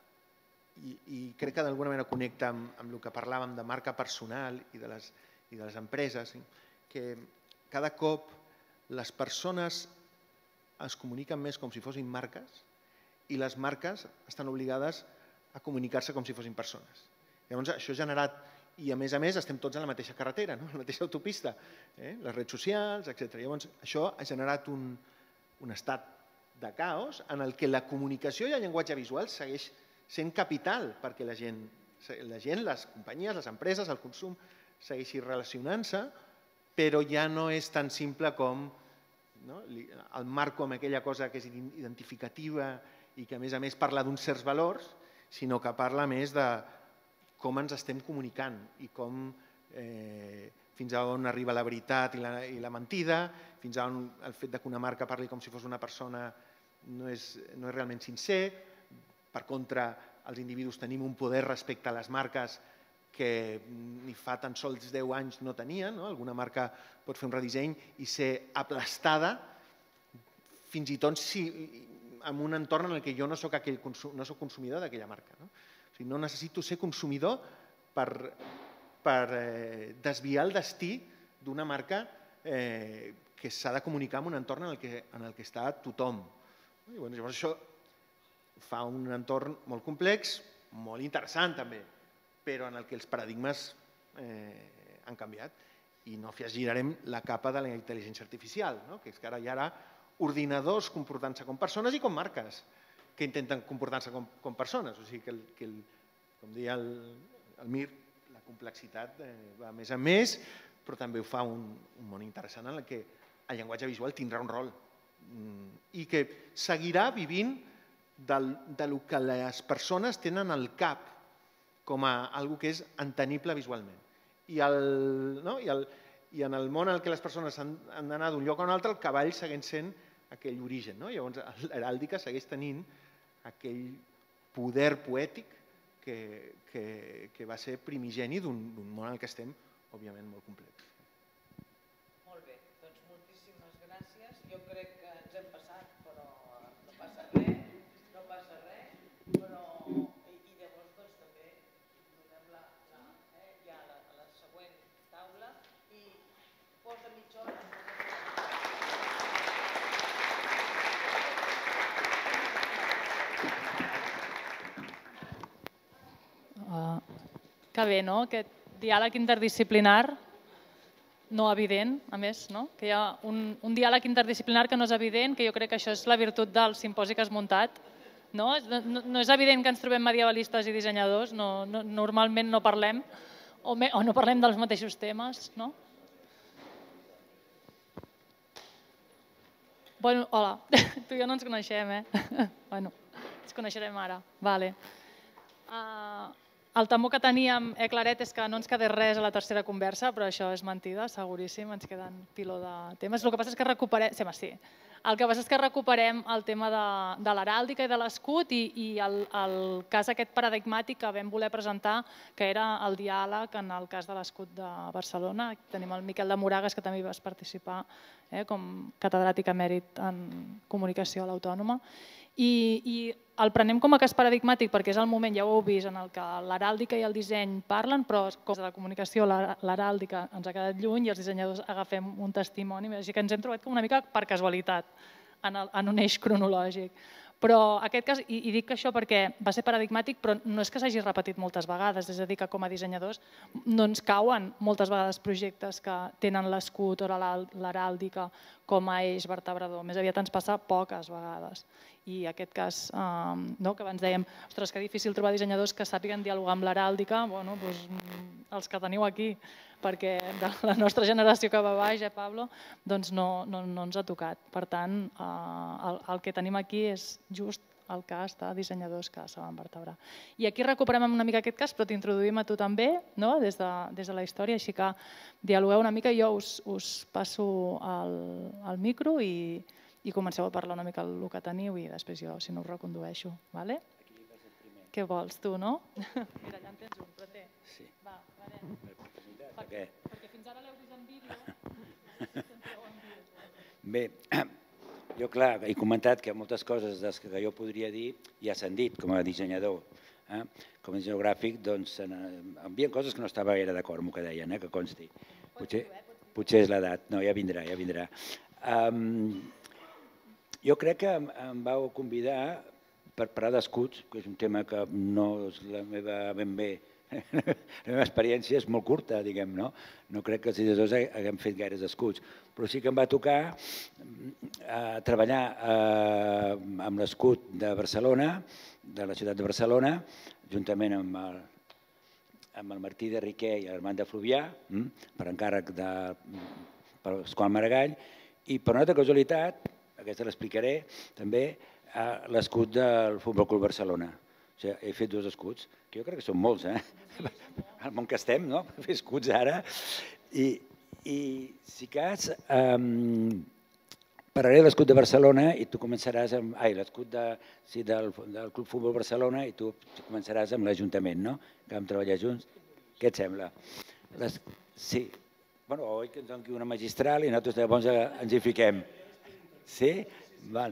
i crec que d'alguna manera connecta amb el que parlàvem de marca personal i de les empreses, que cada cop les persones es comuniquen més com si fossin marques i les marques estan obligades a comunicar-se com si fossin persones. Llavors, això ha generat, i a més a més estem tots a la mateixa carretera, no? A la mateixa autopista, eh? Les redes socials, etcètera. Llavors, això ha generat un, un estat de caos en el que la comunicació i el llenguatge visual segueix sent capital perquè la gent, la gent, les companyies, les empreses, el consum, segueixi relacionant-se, però ja no és tan simple com no? El marco amb aquella cosa que és identificativa i que a més a més parla d'uns certs valors, sinó que parla més de com ens estem comunicant i com eh, fins a on arriba la veritat i la, i la mentida, fins a on el fet que una marca parli com si fos una persona no és, no és realment sincer. Per contra, els individus tenim un poder respecte a les marques que ni fa tan sols deu anys no tenien. No? Alguna marca pot fer un redisseny i ser aplastada fins i tot si, en un entorn en el que jo no soc, aquell consum, no soc consumidor d'aquella marca. No? O sigui, no necessito ser consumidor per, per eh, desviar el destí d'una marca eh, que s'ha de comunicar en un entorn en el que, en el que està tothom. I, bueno, llavors això fa un entorn molt complex, molt interessant també, però en el que els paradigmes eh, han canviat. I no afegirem la capa de la intel·ligència artificial, no? Que és que ara hi ha ordinadors comportant-se com persones i com marques que intenten comportar-se com, com persones. O sigui que, el, que el, com deia el, el Mir, la complexitat eh, va més a més, però també ho fa un, un món interessant en el que el llenguatge visual tindrà un rol i que seguirà vivint del, del que les persones tenen al cap com a algo que és entenible visualment. I, el, no? I, el, i en el món en què les persones han, han d'anar d'un lloc a un altre, el cavall segueix sent aquell origen. No? Llavors, l'heràldica segueix tenint aquell poder poètic que, que, que va ser primigeni d'un món en el que estem, òbviament, molt complex. Molt bé, doncs moltíssimes gràcies. Jo crec que ens hem passat, però no passa res, no passa res, però i llavors doncs també donem la, la, eh, ja la, la següent taula i porta mitja hora. Uh, que bé, no? Aquest diàleg interdisciplinar no evident, a més, no? Que hi ha un, un diàleg interdisciplinar que no és evident, que jo crec que això és la virtut del simposi que has muntat. No, no, no és evident que ens trobem medievalistes i dissenyadors, no, no, normalment no parlem o, me, o no parlem dels mateixos temes. No? Bueno, hola, tu i jo no ens coneixem, eh? Bueno, ens coneixerem ara. Vale. Uh, el temor que teníem, eh, Claret, és que no ens quedés res a la tercera conversa, però això és mentida, seguríssim, ens queden piló de temes. El que passa és que recuperem... Sí, sí. El que passa és que recuperem el tema de, de l'heràldica i de l'escut i, i el, el cas aquest paradigmàtic que vam voler presentar, que era el diàleg en el cas de l'escut de Barcelona. Tenim el Miquel de Moragas, que també hi vas participar eh, com catedràtic emèrit en comunicació a l'Autònoma. I, i el prenem com a cas paradigmàtic perquè és el moment, ja ho heu vist, en el que l'heràldica i el disseny parlen, però cosa de la comunicació, l'heràldica ens ha quedat lluny i els dissenyadors agafem un testimoni, així que ens hem trobat com una mica per casualitat en, el, en un eix cronològic. Però aquest cas, i, i dic això perquè va ser paradigmàtic, però no és que s'hagi repetit moltes vegades, és a dir, que com a dissenyadors no ens cauen moltes vegades projectes que tenen l'escut o l'heràldica com a eix vertebrador, més aviat ens passa poques vegades. I aquest cas, eh, no, que abans dèiem, ostres, que difícil trobar dissenyadors que sàpiguen dialogar amb l'heràldica, bueno, doncs, els que teniu aquí, perquè de la nostra generació que va baix, eh, Pablo, doncs no, no, no ens ha tocat. Per tant, eh, el, el que tenim aquí és just el cas de dissenyadors que saben vertebrar. I aquí recuperem una mica aquest cas, però t'introduïm a tu també, no? des, de, des de la història, així que dialogueu una mica, jo us, us passo el, el micro i, i comenceu a parlar una mica el que teniu i després jo, si no, us recondueixo. Vale? Què vols, tu, no? Mira, allà en tens un, però té. Sí. Va, vale. Per, què? perquè fins ara l'heu vist en vídeo. Bé, jo, clar, he comentat que moltes coses que jo podria dir ja s'han dit com a dissenyador. Eh? Com a dissenyador gràfic, doncs, hi havia coses que no estava gaire d'acord amb el que deien, eh? Que consti. Potser, potser és l'edat. No, ja vindrà, ja vindrà. Um, jo crec que em, em vau convidar per parlar d'escuts, que és un tema que no és la meva ben bé. La meva experiència és molt curta, diguem, no? No crec que els dissenyadors haguem fet gaires escuts, però sí que em va tocar eh, treballar eh, amb l'escut de Barcelona, de la ciutat de Barcelona, juntament amb el, amb el Martí de Riquer i l'Armand de Fluvià, per encàrrec de Pasqual Maragall, i per una altra casualitat, aquesta l'explicaré també, l'escut del Futbol Club Barcelona. O sigui, he fet dos escuts, que jo crec que són molts, eh? Al món que estem, no? Fer escuts ara. I, i si cas, um, parlaré de l'escut de Barcelona i tu començaràs amb... Ai, l'escut de, sí, del, del Club Futbol Barcelona i tu començaràs amb l'Ajuntament, no? Que vam treballar junts. Què et sembla? Les, sí. Bueno, oi que ens doni una magistral i nosaltres llavors ens hi fiquem. Sí? Val.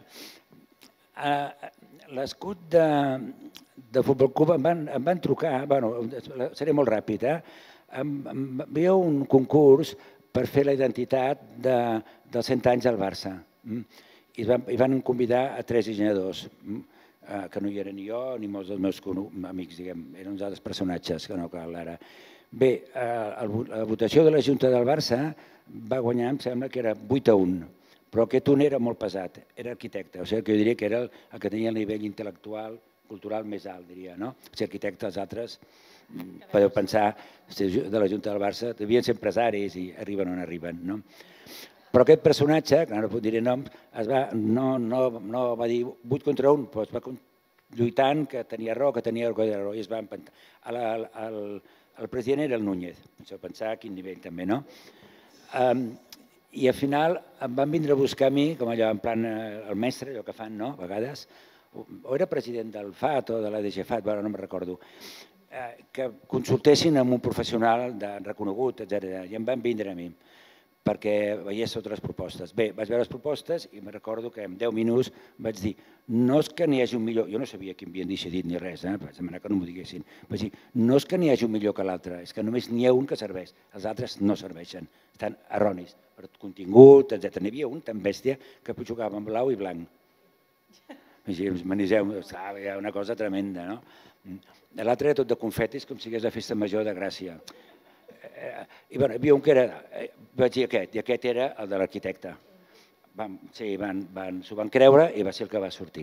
Uh, l'escut de, de Futbol Club em van, em van trucar, bueno, seré molt ràpid, eh? Em, em, hi havia un concurs per fer la identitat de, dels cent anys del Barça. I van, i van convidar a tres dissenyadors, que no hi eren ni jo ni molts dels meus amics, diguem, eren uns altres personatges que no cal ara. Bé, la votació de la Junta del Barça va guanyar, em sembla que era vuit a un, però aquest un era molt pesat, era arquitecte, o sigui que jo diria que era el, el que tenia el nivell intel·lectual, cultural més alt, diria, no? Si arquitecte, els altres, podeu pensar, de la Junta del Barça, devien ser empresaris i arriben on arriben, no? Però aquest personatge, que no puc dir noms, es va, no, no, no va dir vuit contra un, però es va lluitant, que tenia raó, que tenia raó, i es va empantar. El, el, el president era el Núñez, això pensar a quin nivell també, no? Um, I al final em van vindre a buscar a mi, com allò en plan el mestre, allò que fan, no?, a vegades, o era president del F A T o de la D G F A T, bueno, no me'n recordo, que consultessin amb un professional reconegut, etcètera. I em van vindre a mi perquè veiés totes les propostes. Bé, vaig veure les propostes i me'n recordo que en deu minuts vaig dir, no és que n'hi hagi un millor, jo no sabia qui m'havien decidit ni res, eh? Vaig demanar que no m'ho diguessin, vaig dir, no és que n'hi hagi un millor que l'altre, és que només n'hi ha un que serveix, els altres no serveixen, estan erronis, per contingut, etcètera. N'hi havia un tan bèstia que jugava amb blau i blanc. Maniseu, hi ha una cosa tremenda, no? L'altre era tot de confetis, com si hagués la festa major de Gràcia. I bueno, hi havia un que era, vaig dir aquest, i aquest era el de l'arquitecte. Sí, s'ho van creure i va ser el que va sortir.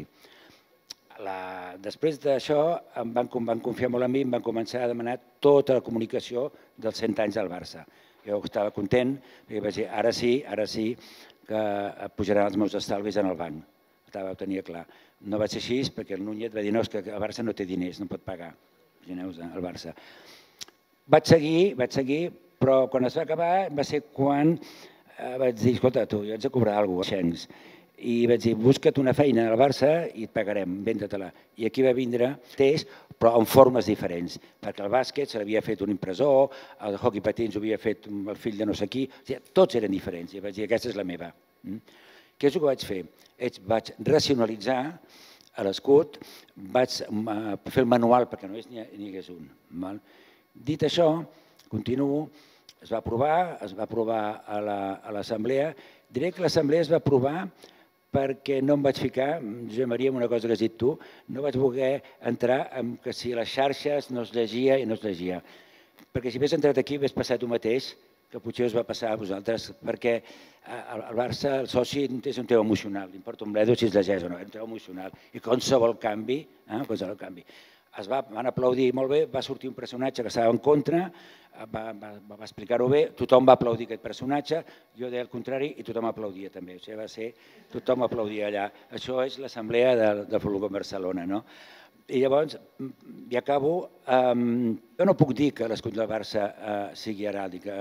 Després d'això em van confiar molt en mi i em van començar a demanar tota la comunicació dels cent anys del Barça. Jo estava content i vaig dir, ara sí, ara sí que pujaran els meus estalvis en el banc. Ho tenia clar. No va ser així perquè el Núñez va dir, no, és que el Barça no té diners, no pot pagar. Imagineu-vos, el Barça. Vaig seguir, vaig seguir, però quan es va acabar va ser quan vaig dir, escolta, tu, jo haig de cobrar alguna cosa. I vaig dir, busca't una feina al Barça i et pagarem, venda-te-la. I aquí va vindre test, però en formes diferents, perquè el bàsquet se l'havia fet un impressor, el hockey patins ho havia fet el fill de no sé qui, tots eren diferents. I vaig dir, aquesta és la meva. Què és el que vaig fer? Vaig racionalitzar l'escut, vaig fer el manual perquè només n'hi hagués un. Dit això, continuo, es va aprovar, es va aprovar a l'assemblea. Diré que l'assemblea es va aprovar perquè no em vaig ficar, Josep Maria, en una cosa que has dit tu, no vaig voler entrar en que si a les xarxes no es llegia i no es llegia. Perquè si hagués entrat aquí hagués passat el mateix que potser us va passar a vosaltres, perquè el Barça, el soci, és un tema emocional, li importa un bledo si es llegeix o no, és un tema emocional. I qualsevol canvi, qualsevol canvi. Es van aplaudir molt bé, va sortir un personatge que estava en contra, va explicar-ho bé, tothom va aplaudir aquest personatge, jo deia el contrari i tothom aplaudia també, o sigui, va ser, tothom aplaudia allà. Això és l'assemblea del Futbol Club Barcelona, no? I llavors, ja acabo, jo no puc dir que l'escut del Barça sigui heràldica,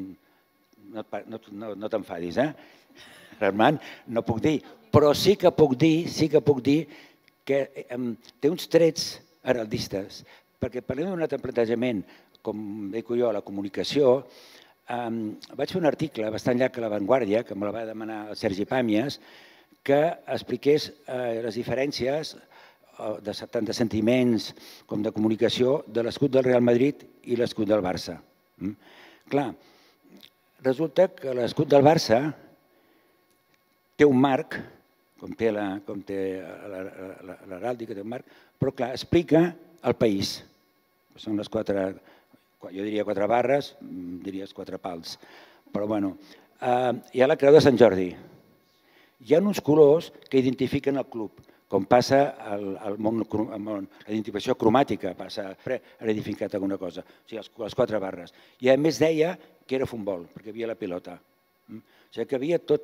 no t'enfadis, eh? Armand, no puc dir, però sí que puc dir, sí que puc dir que té uns trets heraldistes, perquè parlem d'un altre plantejament, com dic jo, la comunicació, vaig fer un article bastant llarg a La Vanguardia, que me la va demanar el Sergi Pàmies, que expliqués les diferències tant de sentiments com de comunicació de l'escut del Real Madrid i l'escut del Barça. Clar, resulta que l'escut del Barça té un marc, com té l'heràldica, té un marc, però clar, explica el país. Són les quatre, jo diria quatre barres, diries quatre pals. Però bueno, hi ha la creu de Sant Jordi. Hi ha uns colors que identifiquen el club, com passa al món, la identificació cromàtica, passa a identificar alguna cosa, o sigui, les quatre barres. I a més deia que era futbol, perquè hi havia la pilota. O sigui que hi havia tot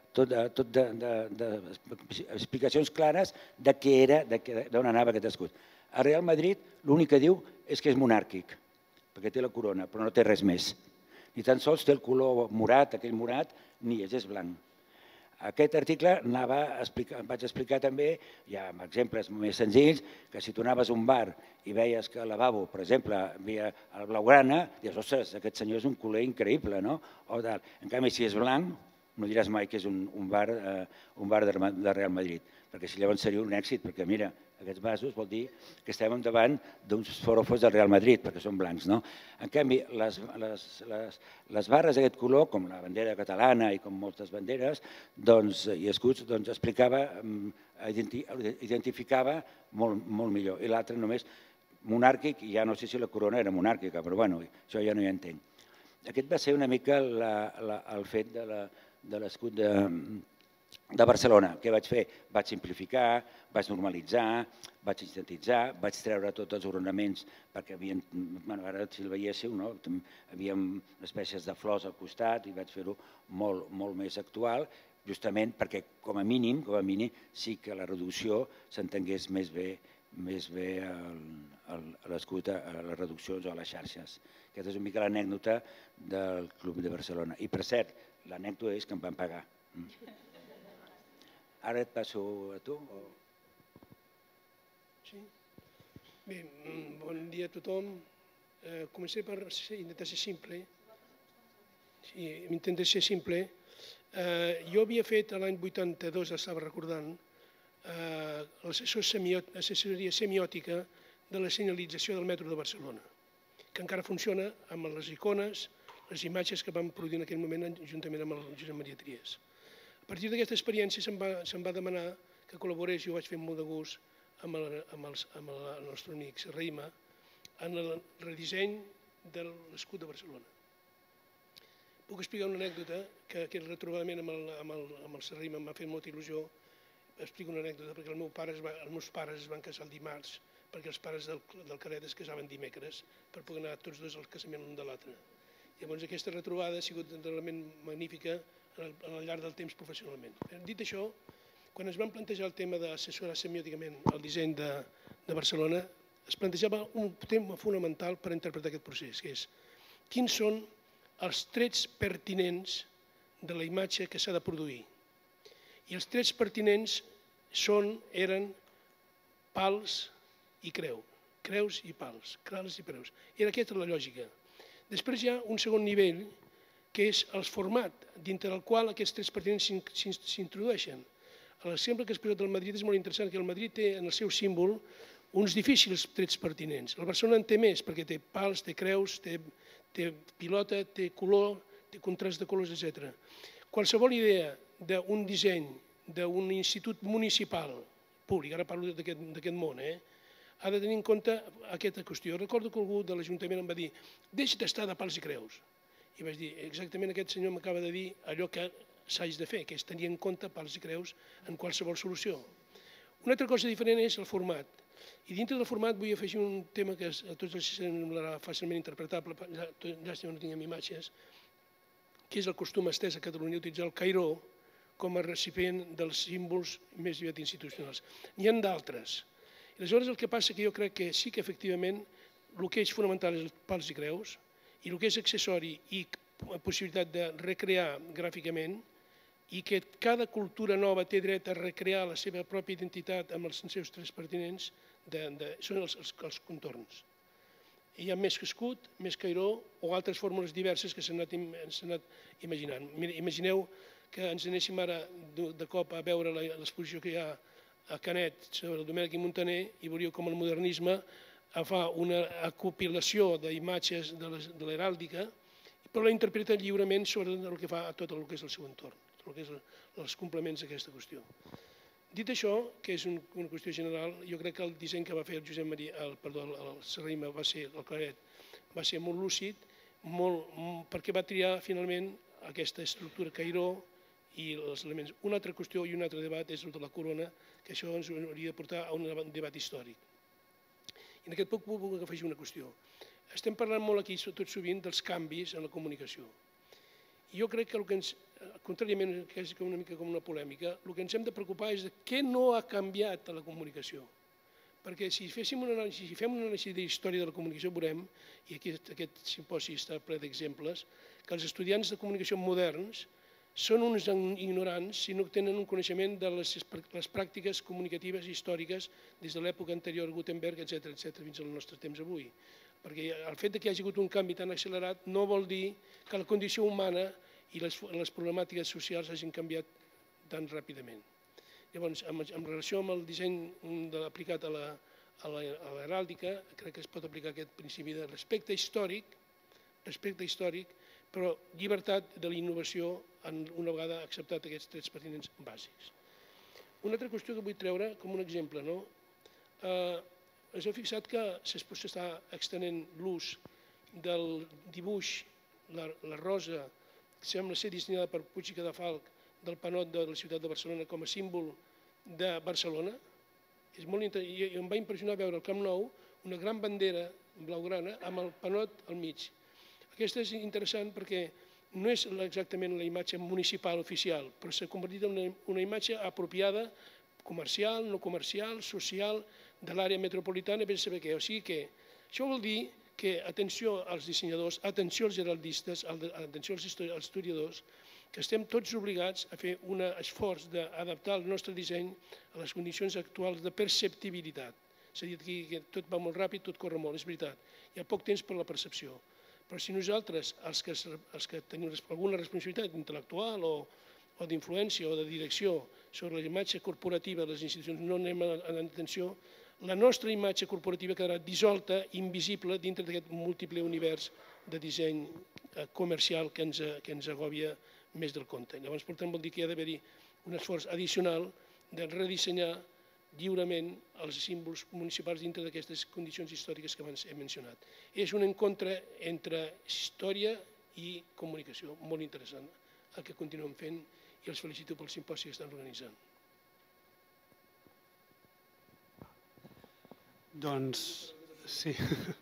d'explicacions clares de què era, d'on anava aquest escut. A Real Madrid l'únic que diu és que és monàrquic, perquè té la corona, però no té res més. Ni tan sols té el color morat, aquell morat, ni és, és blanc. Aquest article vaig explicar també, hi ha exemples més senzills, que si tu anaves a un bar i veies que al lavabo, per exemple, havia el blaugrana, dius, ostres, aquest senyor és un culer increïble, no? En canvi, si és blanc, no diràs mai que és un bar de Real Madrid, perquè si llavors seria un èxit, perquè mira, aquests vasos vol dir que estem davant d'uns forofos del Real Madrid, perquè són blancs, no? En canvi, les barres d'aquest color, com la bandera catalana i com moltes banderes i escuts, explicava, identificava molt millor. I l'altre només monàrquic, i ja no sé si la corona era monàrquica, però bueno, això ja no hi entenc. Aquest va ser una mica el fet de l'escut de de Barcelona. Què vaig fer? Vaig simplificar, vaig normalitzar, vaig sintetitzar, vaig treure tots els ornaments perquè ara si el veiéssiu, hi havia espècies de flors al costat i vaig fer-ho molt més actual, justament perquè com a mínim, com a mínim, sí que la reducció s'entengués més bé a l'escut, a les reduccions o a les xarxes. Aquesta és una mica l'anècdota del Club de Barcelona. I per cert, l'anècdota és que em van pagar. Ara et passo a tu. Bé, bon dia a tothom. Començaré per intentar ser simple. Intentaré ser simple. Jo havia fet l'any vuitanta-dos, estava recordant, l'assessoria semiòtica de la senyalització del metro de Barcelona, que encara funciona amb les icones, les imatges que vam produir en aquell moment juntament amb el Josep Maria Trias. A partir d'aquesta experiència se'm va demanar que col·laborés, jo ho vaig fer amb molt de gust, amb el nostre amic Serraima, en el redisseny de l'escut de Barcelona. Puc explicar una anècdota, que aquest retrobament amb el Serraima m'ha fet molta il·lusió. Explico una anècdota, perquè els meus pares es van casar el dimarts, perquè els pares del Caret es casaven dimecres, per poder anar tots dos al casament l'un de l'altre. Llavors aquesta retrobada ha sigut realment magnífica al llarg del temps professionalment. Dit això, quan es van plantejar el tema d'assessorar semiòticament el disseny de Barcelona, es plantejava un tema fonamental per interpretar aquest procés, que és quins són els trets pertinents de la imatge que s'ha de produir. I els trets pertinents eren pals i creu, creus i pals, crals i preus. Era aquesta la lògica. Després hi ha un segon nivell, que és el format dintre del qual aquests trets pertinents s'introdueixen. L'exemple que has posat del Madrid és molt interessant, que el Madrid té en el seu símbol uns difícils trets pertinents. El Barcelona en té més, perquè té pals, té creus, té pilota, té color, té contrast de colors, etcètera. Qualsevol idea d'un disseny d'un institut municipal públic, ara parlo d'aquest món, ha de tenir en compte aquesta qüestió. Recordo que algú de l'Ajuntament em va dir deixa d'estar de pals i creus. I vaig dir, exactament aquest senyor m'acaba de dir allò que s'hagi de fer, que és tenir en compte pals i creus en qualsevol solució. Una altra cosa diferent és el format. I dintre del format vull afegir un tema que a tots els semblarà fàcilment interpretable, llàstima no tinguem imatges, que és el costum estès a Catalunya utilitzar el cairó com a recipient dels símbols més aviat institucionals. N'hi ha d'altres. Aleshores el que passa que jo crec que sí que efectivament el que és fonamental és els pals i creus, i el que és accessori i possibilitat de recrear gràficament, i que cada cultura nova té dret a recrear la seva pròpia identitat amb els seus trets pertinents, són els contorns. Hi ha més escut, més cairó o altres fórmules diverses que s'han anat imaginant. Imagineu que ens anéssim ara de cop a veure l'exposició que hi ha a Canet sobre el Domènech i Montaner i veuríeu com el modernisme fa una acopilació d'imatges de l'heràldica però la interpreta lliurement sobre el que fa a tot el que és el seu entorn, el que és els complements d'aquesta qüestió. Dit això, que és una qüestió general, jo crec que el disseny que va fer el Josep Maria, el, perdó, el Serrahima va ser, el Claret, va ser molt lúcid, molt, perquè va triar finalment aquesta estructura Cairó i els elements. Una altra qüestió i un altre debat és el de la corona, que això ens hauria de portar a un debat històric. I en aquest punt puc afegir una qüestió. Estem parlant molt aquí, tot sovint, dels canvis en la comunicació. I jo crec que el que ens, contràriament, que és una mica com una polèmica, el que ens hem de preocupar és de què no ha canviat a la comunicació. Perquè si féssim una anàlisi, si fem una anàlisi de història de la comunicació, veurem, i aquí aquest simposi està ple d'exemples, que els estudiants de comunicació moderns són uns ignorants si no tenen un coneixement de les, les pràctiques comunicatives i històriques des de l'època anterior a Gutenberg, etcètera, etcètera, fins al nostre temps avui. Perquè el fet que hi hagi hagut un canvi tan accelerat no vol dir que la condició humana i les, les problemàtiques socials hagin canviat tan ràpidament. Llavors, en, en relació amb el disseny aplicat a l'heràldica, crec que es pot aplicar aquest principi de respecte històric, respecte històric, però llibertat de la innovació una vegada acceptat aquests trets pertinents bàsics. Una altra qüestió que vull treure com un exemple, no? Eh, us heu fixat que s'està extenent l'ús del dibuix, la, la rosa, que sembla ser dissenyada per Puig i Cadafalch, del panot de la ciutat de Barcelona com a símbol de Barcelona. És molt interessant. I em va impressionar veure al Camp Nou una gran bandera blaugrana amb el panot al mig. Aquesta és interessant perquè no és exactament la imatge municipal oficial, però s'ha convertit en una, una imatge apropiada, comercial, no comercial, social, de l'àrea metropolitana, ben saber què. O sigui que això vol dir que atenció als dissenyadors, atenció als heraldistes, atenció als historiadors, que estem tots obligats a fer un esforç d'adaptar el nostre disseny a les condicions actuals de perceptibilitat. És a dir, que tot va molt ràpid, tot corre molt, és veritat. Hi ha poc temps per la percepció. Però si nosaltres, els que, els que tenim alguna responsabilitat intel·lectual o, o d'influència o de direcció sobre la imatge corporativa de les institucions, no anem en atenció, la nostra imatge corporativa quedarà dissolta, invisible, dintre d'aquest múltiple univers de disseny comercial que ens, que ens agòbia més del compte. Llavors, per tant, vol dir que hi ha d'haver-hi un esforç addicional de redissenyar lliurement els símbols municipals dintre d'aquestes condicions històriques que abans he mencionat. És un encontre entre història i comunicació molt interessant, el que continuem fent, i els felicito pel simposi que estan organitzant. Doncs, sí.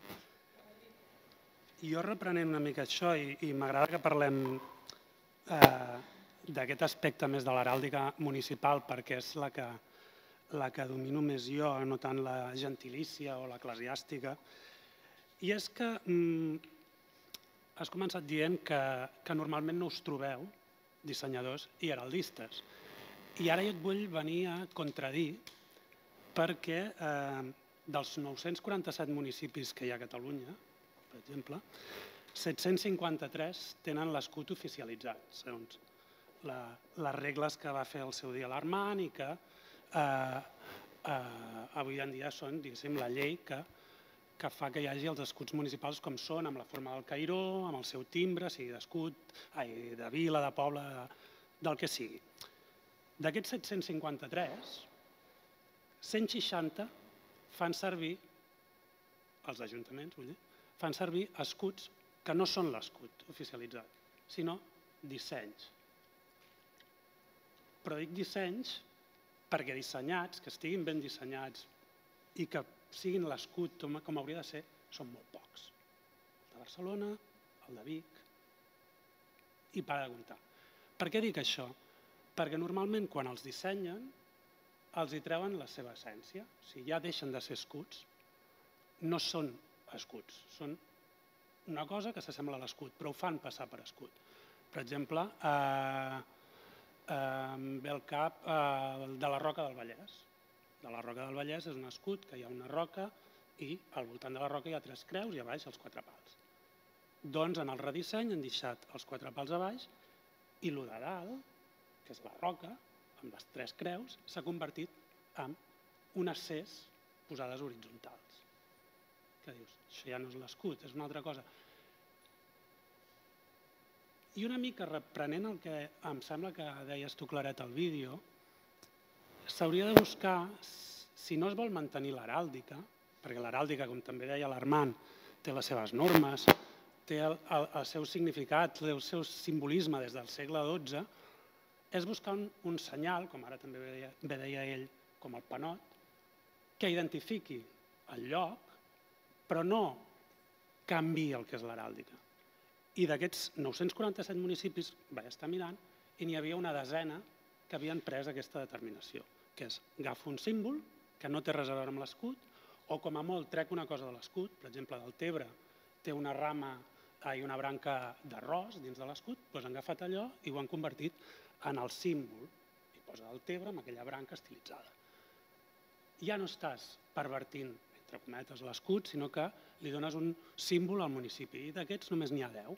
Jo reprenent una mica això, i, i m'agrada que parlem eh, d'aquest aspecte més de l'heràldica municipal, perquè és la que, la que domino més jo, no tant la gentilícia o l'eclesiàstica. I és que mm, has començat dient que, que normalment no us trobeu dissenyadors i heraldistes. I ara jo et vull venir a contradir perquè eh, dels nou-cents quaranta-set municipis que hi ha a Catalunya, per exemple, set-cents cinquanta-tres tenen l'escut oficialitzat, segons la, les regles que va fer el seu dia l'Armand i que eh, eh, avui en dia són, diguéssim, la llei que, que fa que hi hagi els escuts municipals com són, amb la forma del cairó, amb el seu timbre, sigui d'escut, de vila, de poble, del que sigui. D'aquests set-cents cinquanta-tres, cent seixanta fan servir, els ajuntaments, vull dir, fan servir escuts que no són l'escut oficialitzat, sinó dissenys. Però dic dissenys perquè dissenyats, que estiguin ben dissenyats i que siguin l'escut com, com hauria de ser, són molt pocs. El de Barcelona, el de Vic, i para de comptar. Per què dic això? Perquè normalment quan els dissenyen els hi treuen la seva essència. Si ja deixen de ser escuts, no són escuts, són una cosa que s'assembla a l'escut, però ho fan passar per escut. Per exemple, eh, eh, ve el cap eh, de la Roca del Vallès. De la Roca del Vallès és un escut que hi ha una roca i al voltant de la roca hi ha tres creus i a baix els quatre pals. Doncs en el redisseny han deixat els quatre pals a baix i el de dalt, que és la roca, amb les tres creus, s'ha convertit en unes ces posades horitzontals. Que dius, això ja no és l'escut, és una altra cosa. I una mica reprenent el que em sembla que deies tu, Claret, al vídeo, s'hauria de buscar, si no es vol mantenir l'heràldica, perquè l'heràldica, com també deia l'Armand, té les seves normes, té el, el, el seu significat, el seu simbolisme des del segle dotze, és buscar un, un senyal, com ara també deia, bé deia ell, com el panot, que identifiqui el lloc, però no canviï el que és l'heràldica. I d'aquests nou-cents quaranta-set municipis, vaig estar mirant, i n'hi havia una desena que havien pres aquesta determinació, que és agafo un símbol que no té res a veure amb l'escut, o com a molt trec una cosa de l'escut, per exemple, del Tebre té una rama i una branca d'arròs dins de l'escut, doncs han agafat allò i ho han convertit en el símbol, i posa el Tebre amb aquella branca estilitzada. Ja no estàs pervertint, entre cometes, l'escut, sinó que li dones un símbol al municipi, i d'aquests només n'hi ha deu.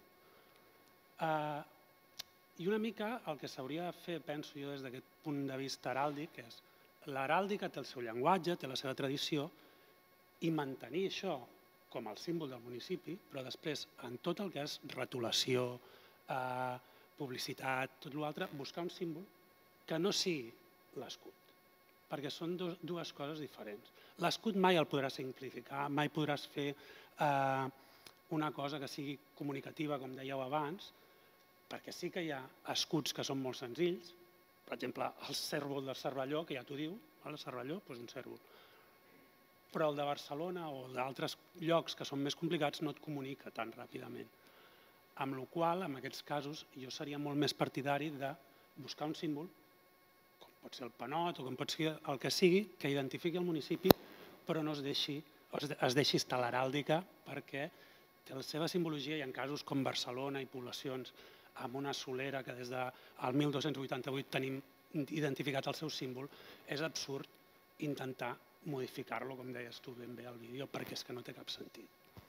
I una mica el que s'hauria de fer, penso jo, des d'aquest punt de vista heràldic, és l'heràldica té el seu llenguatge, té la seva tradició, i mantenir això com el símbol del municipi, però després en tot el que és retolació, publicitat, tot l'altre, buscar un símbol que no sigui l'escut, perquè són dues coses diferents. L'escut mai el podràs simplificar, mai podràs fer una cosa que sigui comunicativa, com dèieu abans, perquè sí que hi ha escuts que són molt senzills, per exemple, el cérvol del Cervelló, que ja t'ho diu, el Cervelló, doncs un cérvol. Però el de Barcelona o d'altres llocs que són més complicats no et comunica tan ràpidament. Amb la qual cosa, en aquests casos, jo seria molt més partidari de buscar un símbol, com pot ser el panot o com pot ser el que sigui, que identifiqui el municipi, però no es deixi, es deixi estar l'heràldica, perquè té la seva simbologia i en casos com Barcelona i poblacions amb una solera que des del mil dos-cents vuitanta-vuit tenim identificat el seu símbol, és absurd intentar modificar-lo, com deies tu ben bé al vídeo, perquè és que no té cap sentit.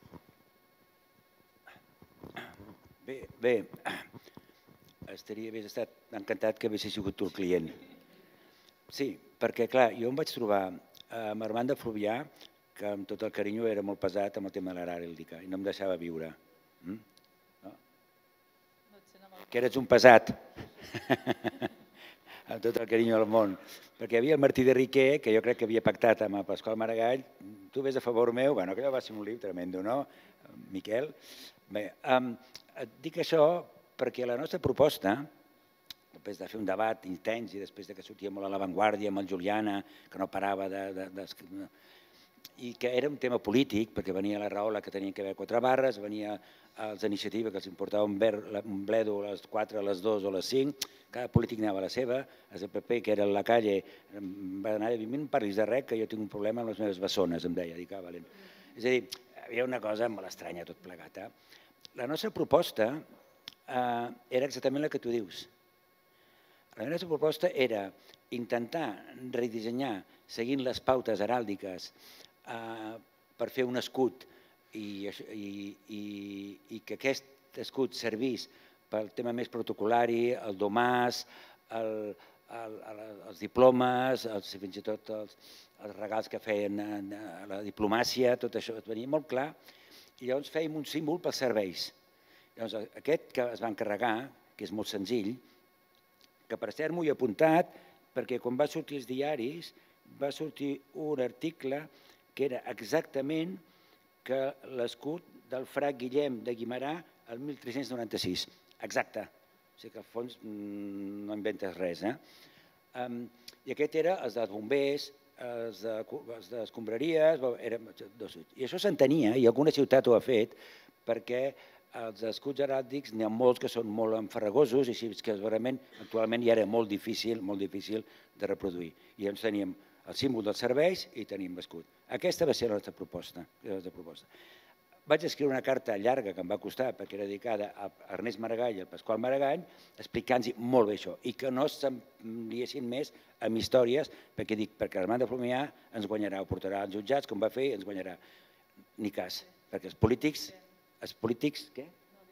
Bé, bé, estaria hagués estat encantat que hagués sigut tu el client. Sí, perquè clar, jo em vaig trobar amb Armand de Fluvià, que amb tot el carinyo era molt pesat amb el tema de l'heràldica i no em deixava viure. Que eres un pesat, amb tot el carinyo del món. Perquè hi havia el Martí de Riquer, que jo crec que havia pactat amb el Pasqual Maragall, tu ves a favor meu, bueno, que va ser un lío tremendo, no, Miquel? Bé, et dic això perquè la nostra proposta, després de fer un debat intens i després que sortia molt a l'avantguàrdia amb el Juliana, que no parava de... i que era un tema polític, perquè venia la Rahola que tenien que haver quatre barres, venia els d'iniciativa que els importava un bledo a les quatre, a les dues o a les cinc, cada polític anava a la seva, el P P, que era a la calle, va anar a dir, no em parlis de res, que jo tinc un problema amb les meves bessones, em deia. És a dir, hi havia una cosa molt estranya tot plegat. La nostra proposta era exactament la que tu dius. La nostra proposta era intentar redissenyar, seguint les pautes heràldiques, per fer un escut i que aquest escut servís pel tema més protocolari, el domàs, els diplomes, fins i tot els regals que feien a la diplomàcia, tot això venia molt clar, i llavors fèiem un símbol pels serveis. Llavors aquest que es va encarregar, que és molt senzill, que per cert m'ho he apuntat, perquè quan va sortir els diaris va sortir un article que era exactament que l'escut del frac Guillem de Guimerà el mil tres-cents noranta-sis. Exacte. O sigui que al fons no inventes res. I aquest era els dels bombers, els de escombraries, i això s'entenia, i alguna ciutat ho ha fet, perquè els escuts heràldics n'hi ha molts que són molt enfarragosos i que realment actualment ja era molt difícil de reproduir. I llavors teníem el símbol dels serveis i tenim l'escut. Aquesta va ser la nostra proposta. Vaig escriure una carta llarga que em va costar perquè era dedicada a Ernest Maragall i al Pasqual Maragall explicant-los molt bé això i que no se'n liessin més amb històries perquè dic, perquè Armand de Fluvià ens guanyarà, ho portarà als jutjats com va fer i ens guanyarà. Ni cas, perquè els polítics, els polítics, què?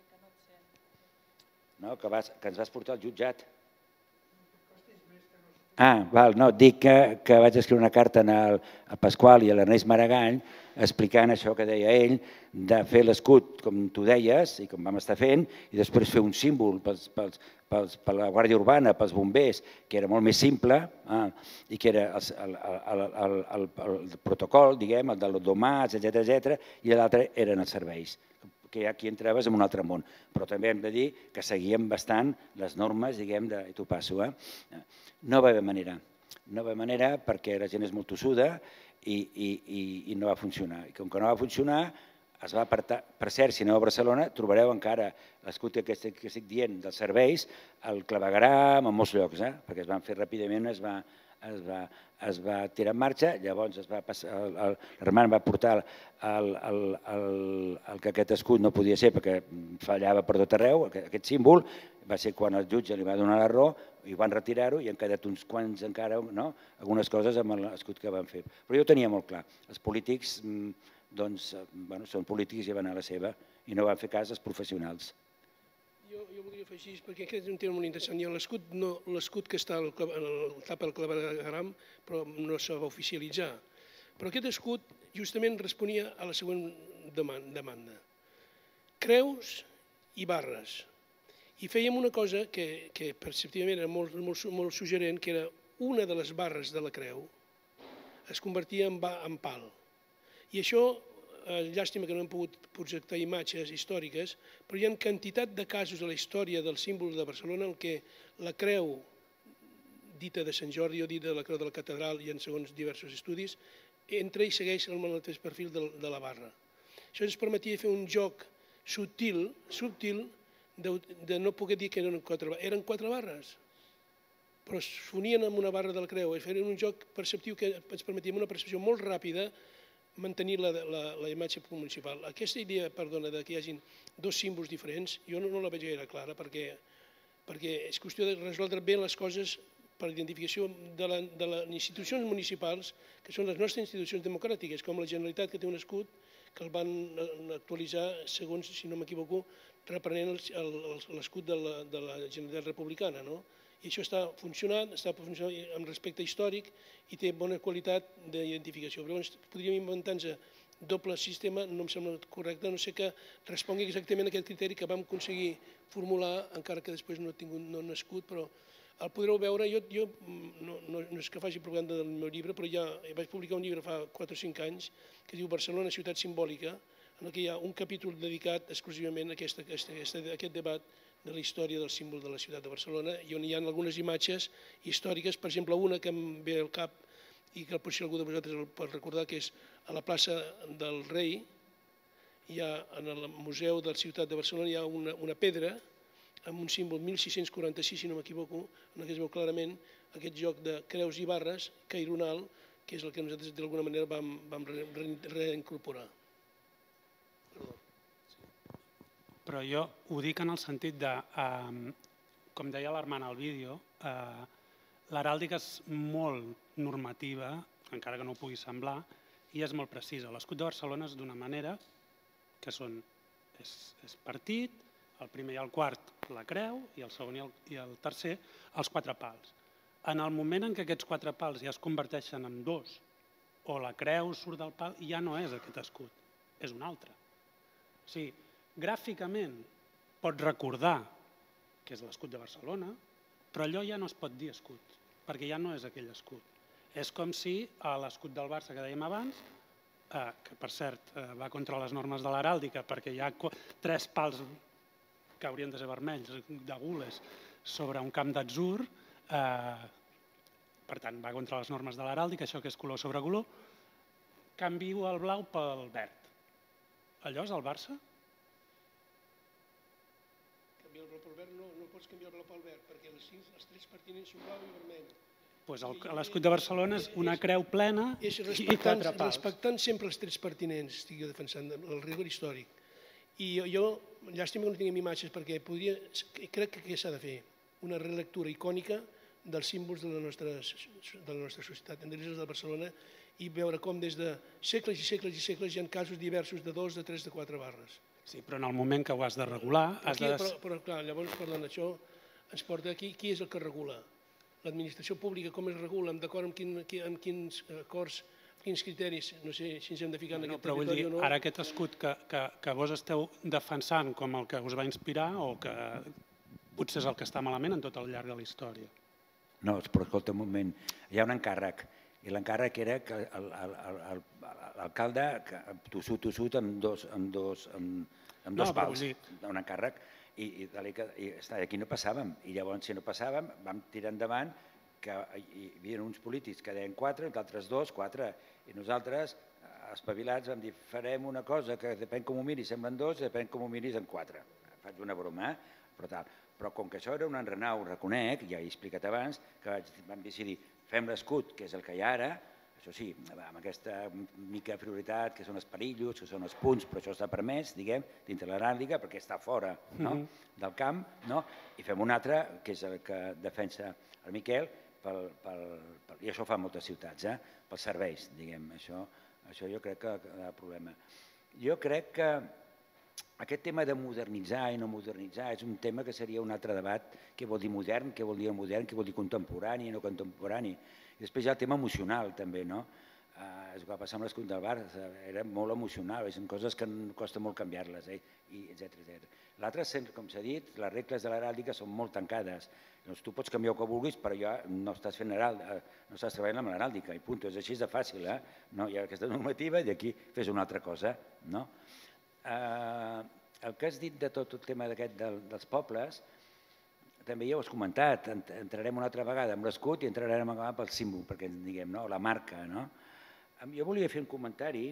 No, que ens vas portar al jutjat. Ah, val, no, dic que, que vaig escriure una carta al Pasqual i a l'Ernest Maragall explicant això que deia ell, de fer l'escut, com tu deies, i com vam estar fent, i després fer un símbol pels, pels, pels, per la Guàrdia Urbana, pels bombers, que era molt més simple, ah, i que era el, el, el, el, el protocol, diguem, el del domàs, etcètera, etcètera, i l'altre eren els serveis, que aquí entraves en un altre món. Però també hem de dir que seguíem bastant les normes, diguem, de, i t'ho passo, eh? No va haver manera. No va haver manera perquè la gent és molt tossuda i, i, i, i no va funcionar. I com que no va funcionar, es va apartar. Per cert, si aneu a Barcelona, trobareu encara l'escut que estic dient dels serveis, el clavegueram en molts llocs, eh? Perquè es van fer ràpidament, es va, es va, es va tirar en marxa, llavors es va passar, l'Herman va portar el, el, el, el que aquest escut no podia ser perquè fallava per tot arreu, aquest símbol, va ser quan el jutge li va donar la raó i van retirar-ho i han quedat uns quants encara, no? Algunes coses amb l'escut que van fer. Però jo ho tenia molt clar, els polítics doncs, bueno, són polítics i van a la seva i no van fer cas als professionals. Jo, jo voldria afegir, perquè aquest és un tema molt interessant. Hi ha l'escut no, l'escut que està al, al tapa del clavegueram, però no se va oficialitzar. Però aquest escut justament responia a la següent demanda. Creus i barres. I fèiem una cosa que, que perceptivament era molt, molt, molt suggerent, que era una de les barres de la creu es convertia en, en pal. I això, eh, llàstima que no hem pogut projectar imatges històriques, però hi ha quantitat de casos a la història del símbol de Barcelona en què la creu dita de Sant Jordi o dita de la creu de la catedral i en segons diversos estudis, entra i segueix el mateix perfil de, de la barra. Això ens permetia fer un joc subtil, subtil de, de no poder dir que eren quatre barres. Eren quatre barres, però es unien amb una barra de la creu. Era un joc perceptiu que ens permetia una percepció molt ràpida mantenir la, la, la imatge municipal. Aquesta idea, perdona, que hi hagi dos símbols diferents, jo no, no la veig gaire clara, perquè, perquè és qüestió de resoldre bé les coses per identificació de, la, de les institucions municipals, que són les nostres institucions democràtiques, com la Generalitat, que té un escut, que el van actualitzar, segons, si no m'equivoco, reprenent l'escut de, la, de la Generalitat Republicana, no? I això està funcionant, està funcionant amb respecte històric i té bona qualitat d'identificació. Però llavors podríem inventar-nos doble sistema, no em sembla correcte, no sé que respongui exactament a aquest criteri que vam aconseguir formular, encara que després no he tingut no nascut, però el podreu veure. Jo, jo no, no, no és que faci propaganda del meu llibre, però ja vaig publicar un llibre fa quatre o cinc anys que diu Barcelona, ciutat simbòlica, en què hi ha un capítol dedicat exclusivament a aquesta, aquesta, aquesta, a aquest debat de la història del símbol de la ciutat de Barcelona, i on hi ha algunes imatges històriques, per exemple, una que em ve al cap i que potser algú de vosaltres el pot recordar, que és a la plaça del Rei, hi ha, en el Museu de la Ciutat de Barcelona, hi ha una, una pedra amb un símbol mil sis-cents quaranta-sis, si no m'equivoco, en què es veu clarament aquest joc de creus i barres caironal, que és el que nosaltres d'alguna manera vam, vam reincorporar. Però jo ho dic en el sentit de, eh, com deia l'Armand al vídeo, eh, l'heràldica és molt normativa, encara que no ho pugui semblar, i és molt precisa. L'escut de Barcelona és d'una manera que són, és, és partit, el primer i el quart la creu, i el segon i el, i el tercer els quatre pals. En el moment en què aquests quatre pals ja es converteixen en dos, o la creu surt del pal, ja no és aquest escut, és un altre. O sigui, gràficament pot recordar que és l'escut de Barcelona, però allò ja no es pot dir escut, perquè ja no és aquell escut. És com si l'escut del Barça que dèiem abans, que per cert va contra les normes de l'heràldica, perquè hi ha tres pals que haurien de ser vermells, de gules, sobre un camp d'atzur, per tant va contra les normes de l'heràldica, això que és color sobre color, canvio el blau pel verd. Allò és el Barça? Canviar el blau pel verd, no, no pots canviar el blau pel verd, perquè els, els tres pertinents són blau i vermell. Pues l'escut de Barcelona és una creu plena i quatre pals. Respectant sempre els tres pertinents, estic defensant el rigor històric. I jo, jo llàstima que no tinguem imatges, perquè podria, crec que què s'ha de fer? Una relectura icònica dels símbols de la nostra, de la nostra societat, entre ells de Barcelona, i veure com des de segles i segles i segles hi ha casos diversos de dos, de tres, de quatre barres. Sí, però en el moment que ho has de regular... Has Aquí, de... Però, però clar, llavors, perdona, això ens porta aquí, qui és el que regula? l'administració pública, com es regula, d'acord amb quins acords, quins criteris, no sé si ens hem de ficar en aquest territori o no. Ara aquest escut que vos esteu defensant com el que us va inspirar o que potser és el que està malament en tot el llarg de la història? No, però escolta un moment, hi ha un encàrrec, i l'encàrrec era que l'alcalde, tossut, tossut, amb dos pals, un encàrrec, i aquí no passàvem, i llavors si no passàvem vam tirar endavant que hi havia uns polítics que deien quatre, d'altres dos, quatre, i nosaltres, espavilats, vam dir farem una cosa que depèn com ho miris semblen dos, depèn com ho miris en quatre. Faig una broma, però tal. Però com que això era un enrenou, reconec, ja he explicat abans, que vam decidir fem l'escut, que és el que hi ha ara, això sí, amb aquesta mica prioritat, que són els perillos, que són els punts, però això està permès, diguem, dintre l'heràldica, perquè està fora del camp, i fem un altre, que és el que defensa el Miquel, i això ho fan moltes ciutats, pels serveis, diguem, això jo crec que hi ha problema. Jo crec que aquest tema de modernitzar i no modernitzar és un tema que seria un altre debat, què vol dir modern, què vol dir modern, què vol dir contemporani i no contemporani. I després hi ha el tema emocional també, no? És el que va passar amb l'escut del bar, era molt emocional, són coses que costa molt canviar-les, etcètera. L'altre, com s'ha dit, les regles de l'heràldica són molt tancades. Tu pots canviar el que vulguis, però ja no estàs fent heràldica, no estàs treballant amb l'heràldica, i punt, és així de fàcil, eh? Hi ha aquesta normativa i aquí fes una altra cosa, no? El que has dit de tot el tema dels pobles, també ja ho has comentat, entrarem una altra vegada amb l'escut i entrarem pel símbol, perquè diguem, la marca, no? Jo volia fer un comentari,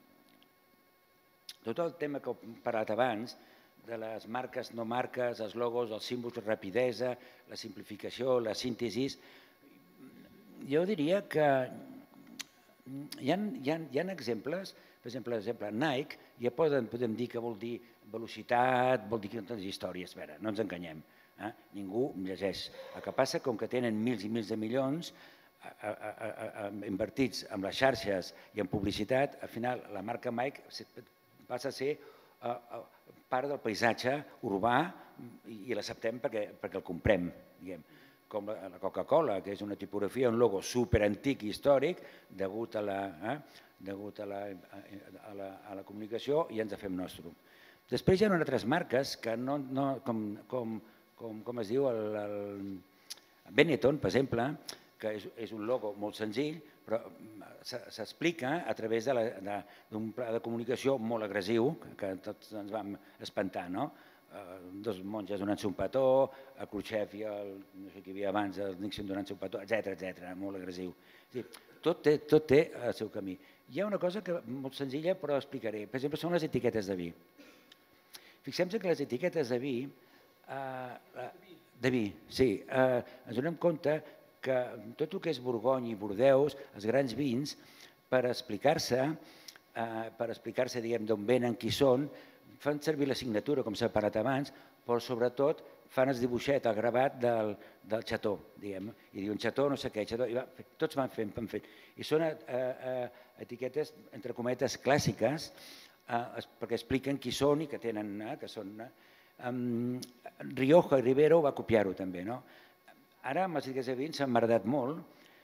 tot el tema que he parlat abans, de les marques, no marques, els logos, els símbols, la rapidesa, la simplificació, la síntesi, jo diria que hi ha exemples, per exemple, Nike, ja podem dir que vol dir velocitat, vol dir tantes històries, a veure, no ens enganyem, ningú llegeix. El que passa, com que tenen mils i mils de milions invertits en les xarxes i en publicitat, al final la marca Nike passa a ser part del paisatge urbà i l'acceptem perquè el comprem, diguem. Com la Coca-Cola, que és una tipografia, un logo superantic i històric, degut a la comunicació, i ens la fem nostre. Després hi ha altres marques que no, com es diu, el Benetton, per exemple, que és un logo molt senzill, però s'explica a través d'un pla de comunicació molt agressiu, que tots ens vam espantar, no? Dos monges donant-se un petó, el Khrushchev i el, no sé qui hi havia abans, el Nixon donant-se un petó, etcètera, etcètera, molt agressiu. Tot té el seu camí. Hi ha una cosa molt senzilla, però explicaré. Per exemple, són les etiquetes de vi. Fixem-se que les etiquetes de vi, de vi, sí, ens donem compte que tot el que és Borgonya i Bordeus, els grans vins, per explicar-se, per explicar-se, diguem, d'on venen, qui són, fan servir la signatura, com s'ha parlat abans, però sobretot fan el dibuixet, el gravat del xató, diguem, i diuen xató, no sé què, xató, i tots van fent, van fent. I són etiquetes, entre cometes, clàssiques, perquè expliquen qui són i que tenen, que són... Rioja i Ribera va copiar-ho també, no? Ara amb les etiquetes de vins s'han merdat molt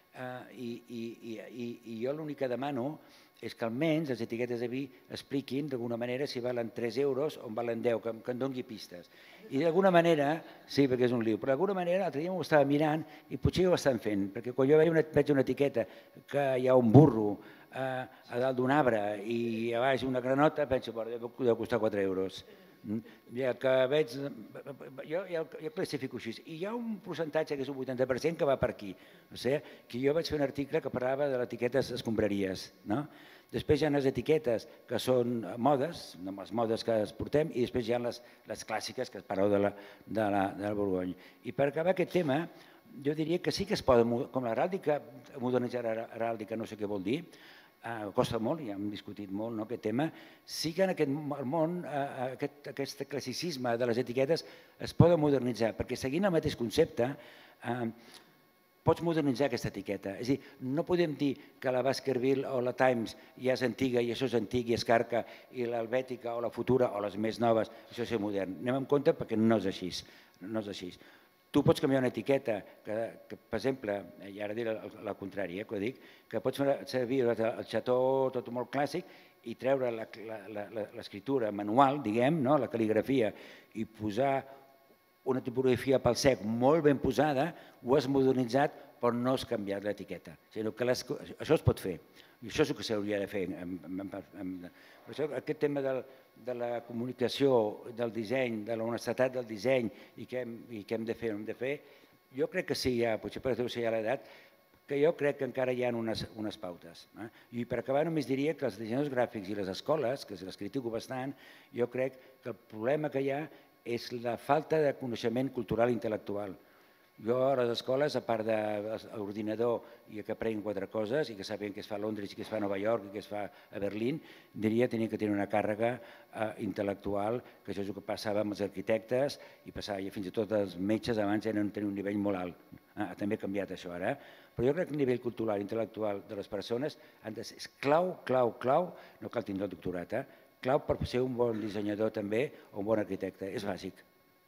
i jo l'únic que demano és que almenys les etiquetes de vi expliquin d'alguna manera si valen tres euros o en valen deu, que em doni pistes. I d'alguna manera, sí, perquè és un liu, però d'alguna manera l'altre dia m'ho estava mirant i potser ho estan fent, perquè quan jo veig una etiqueta que hi ha un burro a dalt d'un arbre i a baix una granota, penso, deu costar quatre euros. Que veig, jo classifico així, i hi ha un percentatge que és un vuitanta per cent que va per aquí, o sigui, que jo vaig fer un article que parlava de les etiquetes escombraries, no? Després hi ha les etiquetes que són modes, les modes que es portem, i després hi ha les clàssiques que es parleu del Borgony. I per acabar aquest tema, jo diria que sí que es poden, com l'heràldica, modernitzar l'heràldica no sé què vol dir, costa molt, ja hem discutit molt aquest tema, sí que en aquest món aquest classicisme de les etiquetes es poden modernitzar, perquè seguint el mateix concepte pots modernitzar aquesta etiqueta. És a dir, no podem dir que la Baskerville o la Times ja és antiga i això és antic i és carca i l'Helvètica o la Futura o les més noves, això és modern. Anem en compte perquè no és així. Tu pots canviar una etiqueta, que, que per exemple, i ara diré la contrària, que ho dic, que pots fer servir el xató tot molt clàssic i treure l'escriptura manual, diguem, no? La cal·ligrafia, i posar una tipografia pel sec molt ben posada, ho has modernitzat però no has canviat l'etiqueta. Això es pot fer, i això és el que s'hauria de fer. Aquest tema de la comunicació, del disseny, de l'honestedat del disseny i què hem de fer o no hem de fer, jo crec que sí, potser per deu ser ja l'edat, que jo crec que encara hi ha unes pautes. I per acabar només diria que els dissenyadors gràfics i les escoles, que les critico bastant, jo crec que el problema que hi ha és la falta de coneixement cultural i intel·lectual. Jo a les escoles, a part de l'ordinador i que aprenguin quatre coses i que sàpiguen què es fa a Londres i què es fa a Nova York i què es fa a Berlín, diria que tenien que tenir una càrrega intel·lectual, que això és el que passava amb els arquitectes i passava, i fins i tot els metges abans eren tenir un nivell molt alt. També ha canviat això ara, però jo crec que el nivell cultural i intel·lectual de les persones és clau, clau, clau, no cal tindre el doctorat, clau per ser un bon dissenyador també o un bon arquitecte, és bàsic.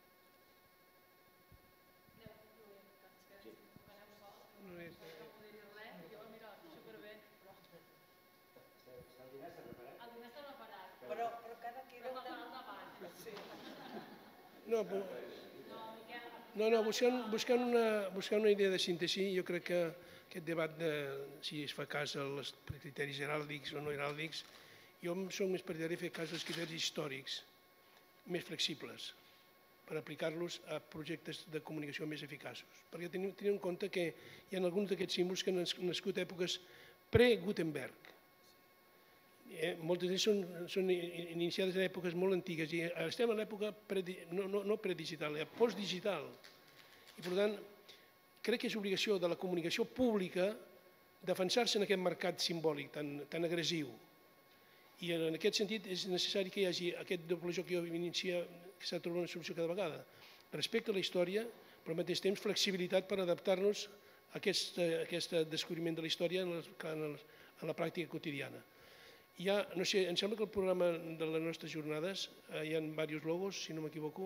No, no, buscant una idea de síntesi, jo crec que aquest debat de si es fa cas als criteris heràldics o no heràldics, jo soc més partidari de fer cas als criteris històrics, més flexibles, per aplicar-los a projectes de comunicació més eficaços. Perquè tenim en compte que hi ha alguns d'aquests símbols que han nascut a èpoques pre-Gutenberg. Moltes d'ells són iniciades en èpoques molt antigues i estem en l'època no predigital, postdigital. I per tant, crec que és obligació de la comunicació pública defensar-se en aquest mercat simbòlic tan agressiu. I en aquest sentit és necessari que hi hagi aquest doble joc que jo inicia, que s'ha de trobar una solució cada vegada. Respecte a la història, però al mateix temps flexibilitat per adaptar-nos a aquest descobriment de la història en la pràctica quotidiana. Hi ha, no sé, em sembla que el programa de les nostres jornades hi ha diversos logos, si no m'equivoco,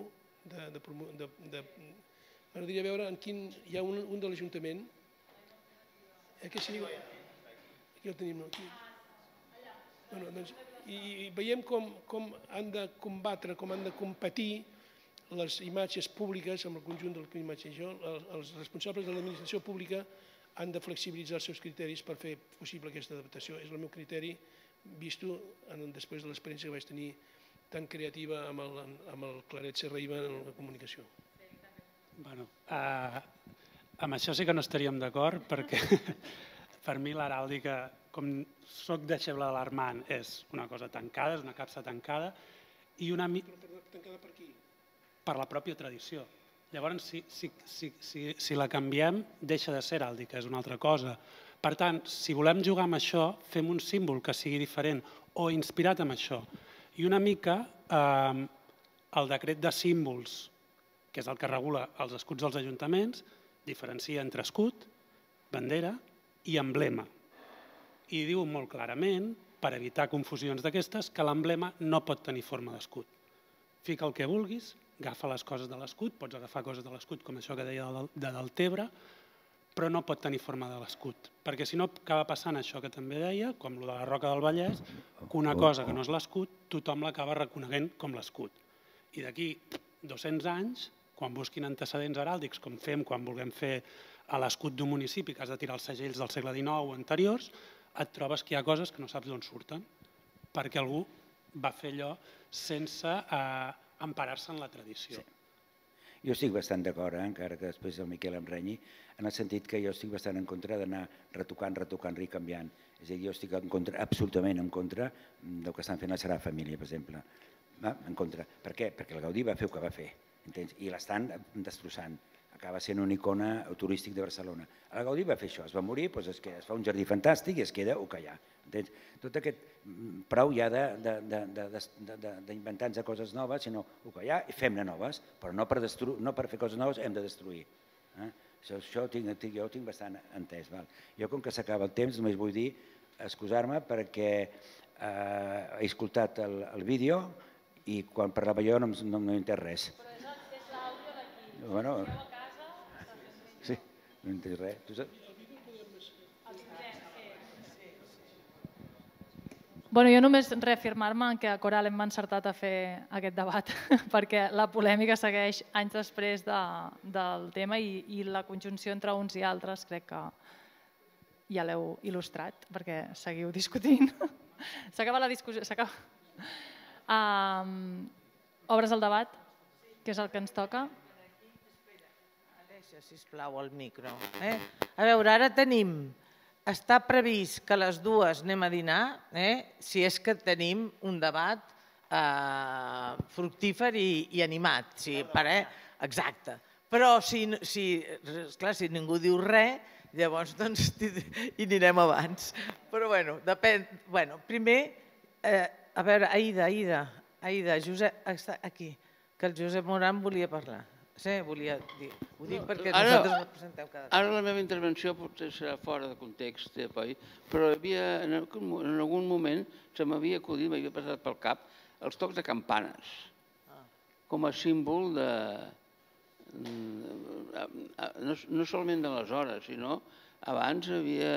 m'agradaria veure en quin, hi ha un de l'Ajuntament, aquí el tenim, aquí. I veiem com han de combatre, com han de competir les imatges públiques amb el conjunt de les imatges. Els responsables de l'administració pública han de flexibilitzar els seus criteris per fer possible aquesta adaptació. És el meu criteri, vist després de l'experiència que vaig tenir tan creativa amb el Claret Serraiva en la comunicació. Amb això sí que no estaríem d'acord, perquè per mi l'heràldica, com soc deixeble de l'Armand, és una cosa tancada, és una capsa tancada, i una mica... Tancada per qui? Per la pròpia tradició. Llavors, si la canviem, deixa de ser heràldica, és una altra cosa. Per tant, si volem jugar amb això, fem un símbol que sigui diferent o inspirat en això. I una mica el decret de símbols, que és el que regula els escuts dels ajuntaments, diferencia entre escut, bandera i emblema. I diu molt clarament, per evitar confusions d'aquestes, que l'emblema no pot tenir forma d'escut. Fica el que vulguis, agafa les coses de l'escut, pots agafar coses de l'escut, com això que deia de Deltebre, però no pot tenir forma de l'escut. Perquè si no acaba passant això que també deia, com el de la Roca del Vallès, que una cosa que no és l'escut, tothom l'acaba reconeguent com l'escut. I d'aquí dos-cents anys, quan busquin antecedents heràldics, com fem quan vulguem fer a l'escut d'un municipi, que has de tirar els segells del segle dinou o anteriors, et trobes que hi ha coses que no saps d'on surten, perquè algú va fer allò sense emparar-se en la tradició. Jo estic bastant d'acord, encara que després el Miquel em renyi, en el sentit que jo estic bastant en contra d'anar retocant, retocant i canviant. És a dir, jo estic absolutament en contra del que estan fent la Sagrada Família, per exemple. En contra. Per què? Perquè el Gaudí va fer el que va fer, i l'estan destrossant. Acaba sent una icona turístic de Barcelona. El Gaudí va fer això, es va morir, es fa un jardí fantàstic i es queda el que hi ha. Tot aquest prou ja d'inventar-nos coses noves, sinó el que hi ha, i fem-ne noves, però no per fer coses noves hem de destruir. Això jo ho tinc bastant entès. Jo, com que s'acaba el temps, només vull dir, excusar-me perquè he escoltat el vídeo i quan parlava jo no m'he entès res. Però és l'àudio d'aquí. No entenc res. Tu saps? Bueno, jo només reafirmar-me que a Coral hem encertat a fer aquest debat perquè la polèmica segueix anys després de, del tema i, i la conjunció entre uns i altres crec que ja l'heu il·lustrat perquè seguiu discutint. S'acaba la discussió. Um, obres el debat, que és el que ens toca. Deixa, sisplau, el micro. Eh? A veure, ara tenim... Està previst que a les dues anem a dinar, eh? Si és que tenim un debat eh, fructífer i, i animat. Sí, pare... Exacte. Però si, si, esclar, si ningú diu res, llavors doncs, hi anirem abans. Però bueno, depèn... Bueno, primer, eh, a veure, Aida, Aida, Aida, Josep, està aquí, que el Josep Moran volia parlar. Sí, volia dir. Ho dic perquè ara, nosaltres no presenteu cada Ara la meva intervenció potser serà fora de context, eh, però havia, en algun moment se m'havia acudit, m'havia passat pel cap, els tocs de campanes, com a símbol de... No, no solament de les hores, sinó abans hi havia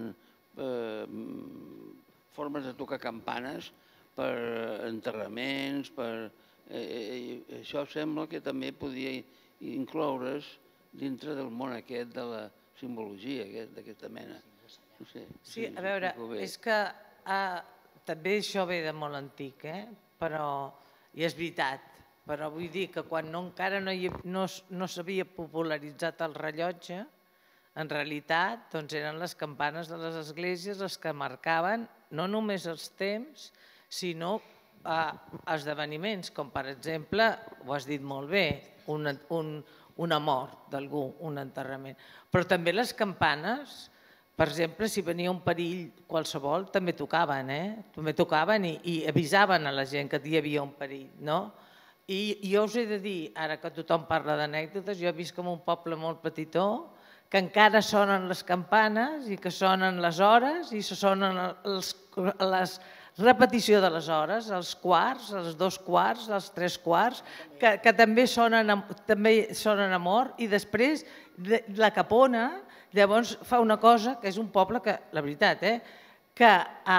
eh, formes de tocar campanes per enterraments, per... Eh, això sembla que també podia incloure's dintre del món aquest de la simbologia d'aquesta mena. No sé, sí, a veure, és que ah, també això ve de molt antic, eh? Però, i és veritat, però vull dir que quan no, encara no, hi, no, no s'havia popularitzat el rellotge, en realitat doncs eren les campanes de les esglésies les que marcaven no només els temps, sinó a esdeveniments, com per exemple, ho has dit molt bé, una, un, una mort d'algú, un enterrament. Però també les campanes, per exemple, si venia un perill qualsevol, també tocaven, eh? També tocaven i, i avisaven a la gent que hi havia un perill, no? I jo us he de dir, ara que tothom parla d'anècdotes, jo he vist com un poble molt petitó, que encara sonen les campanes i que sonen les hores i se sonen els, les repetició de les hores, els quarts, els dos quarts, els tres quarts, que, que també, sonen, també sonen a mort, i després la Capona llavors fa una cosa que és un poble que, la veritat, eh, que a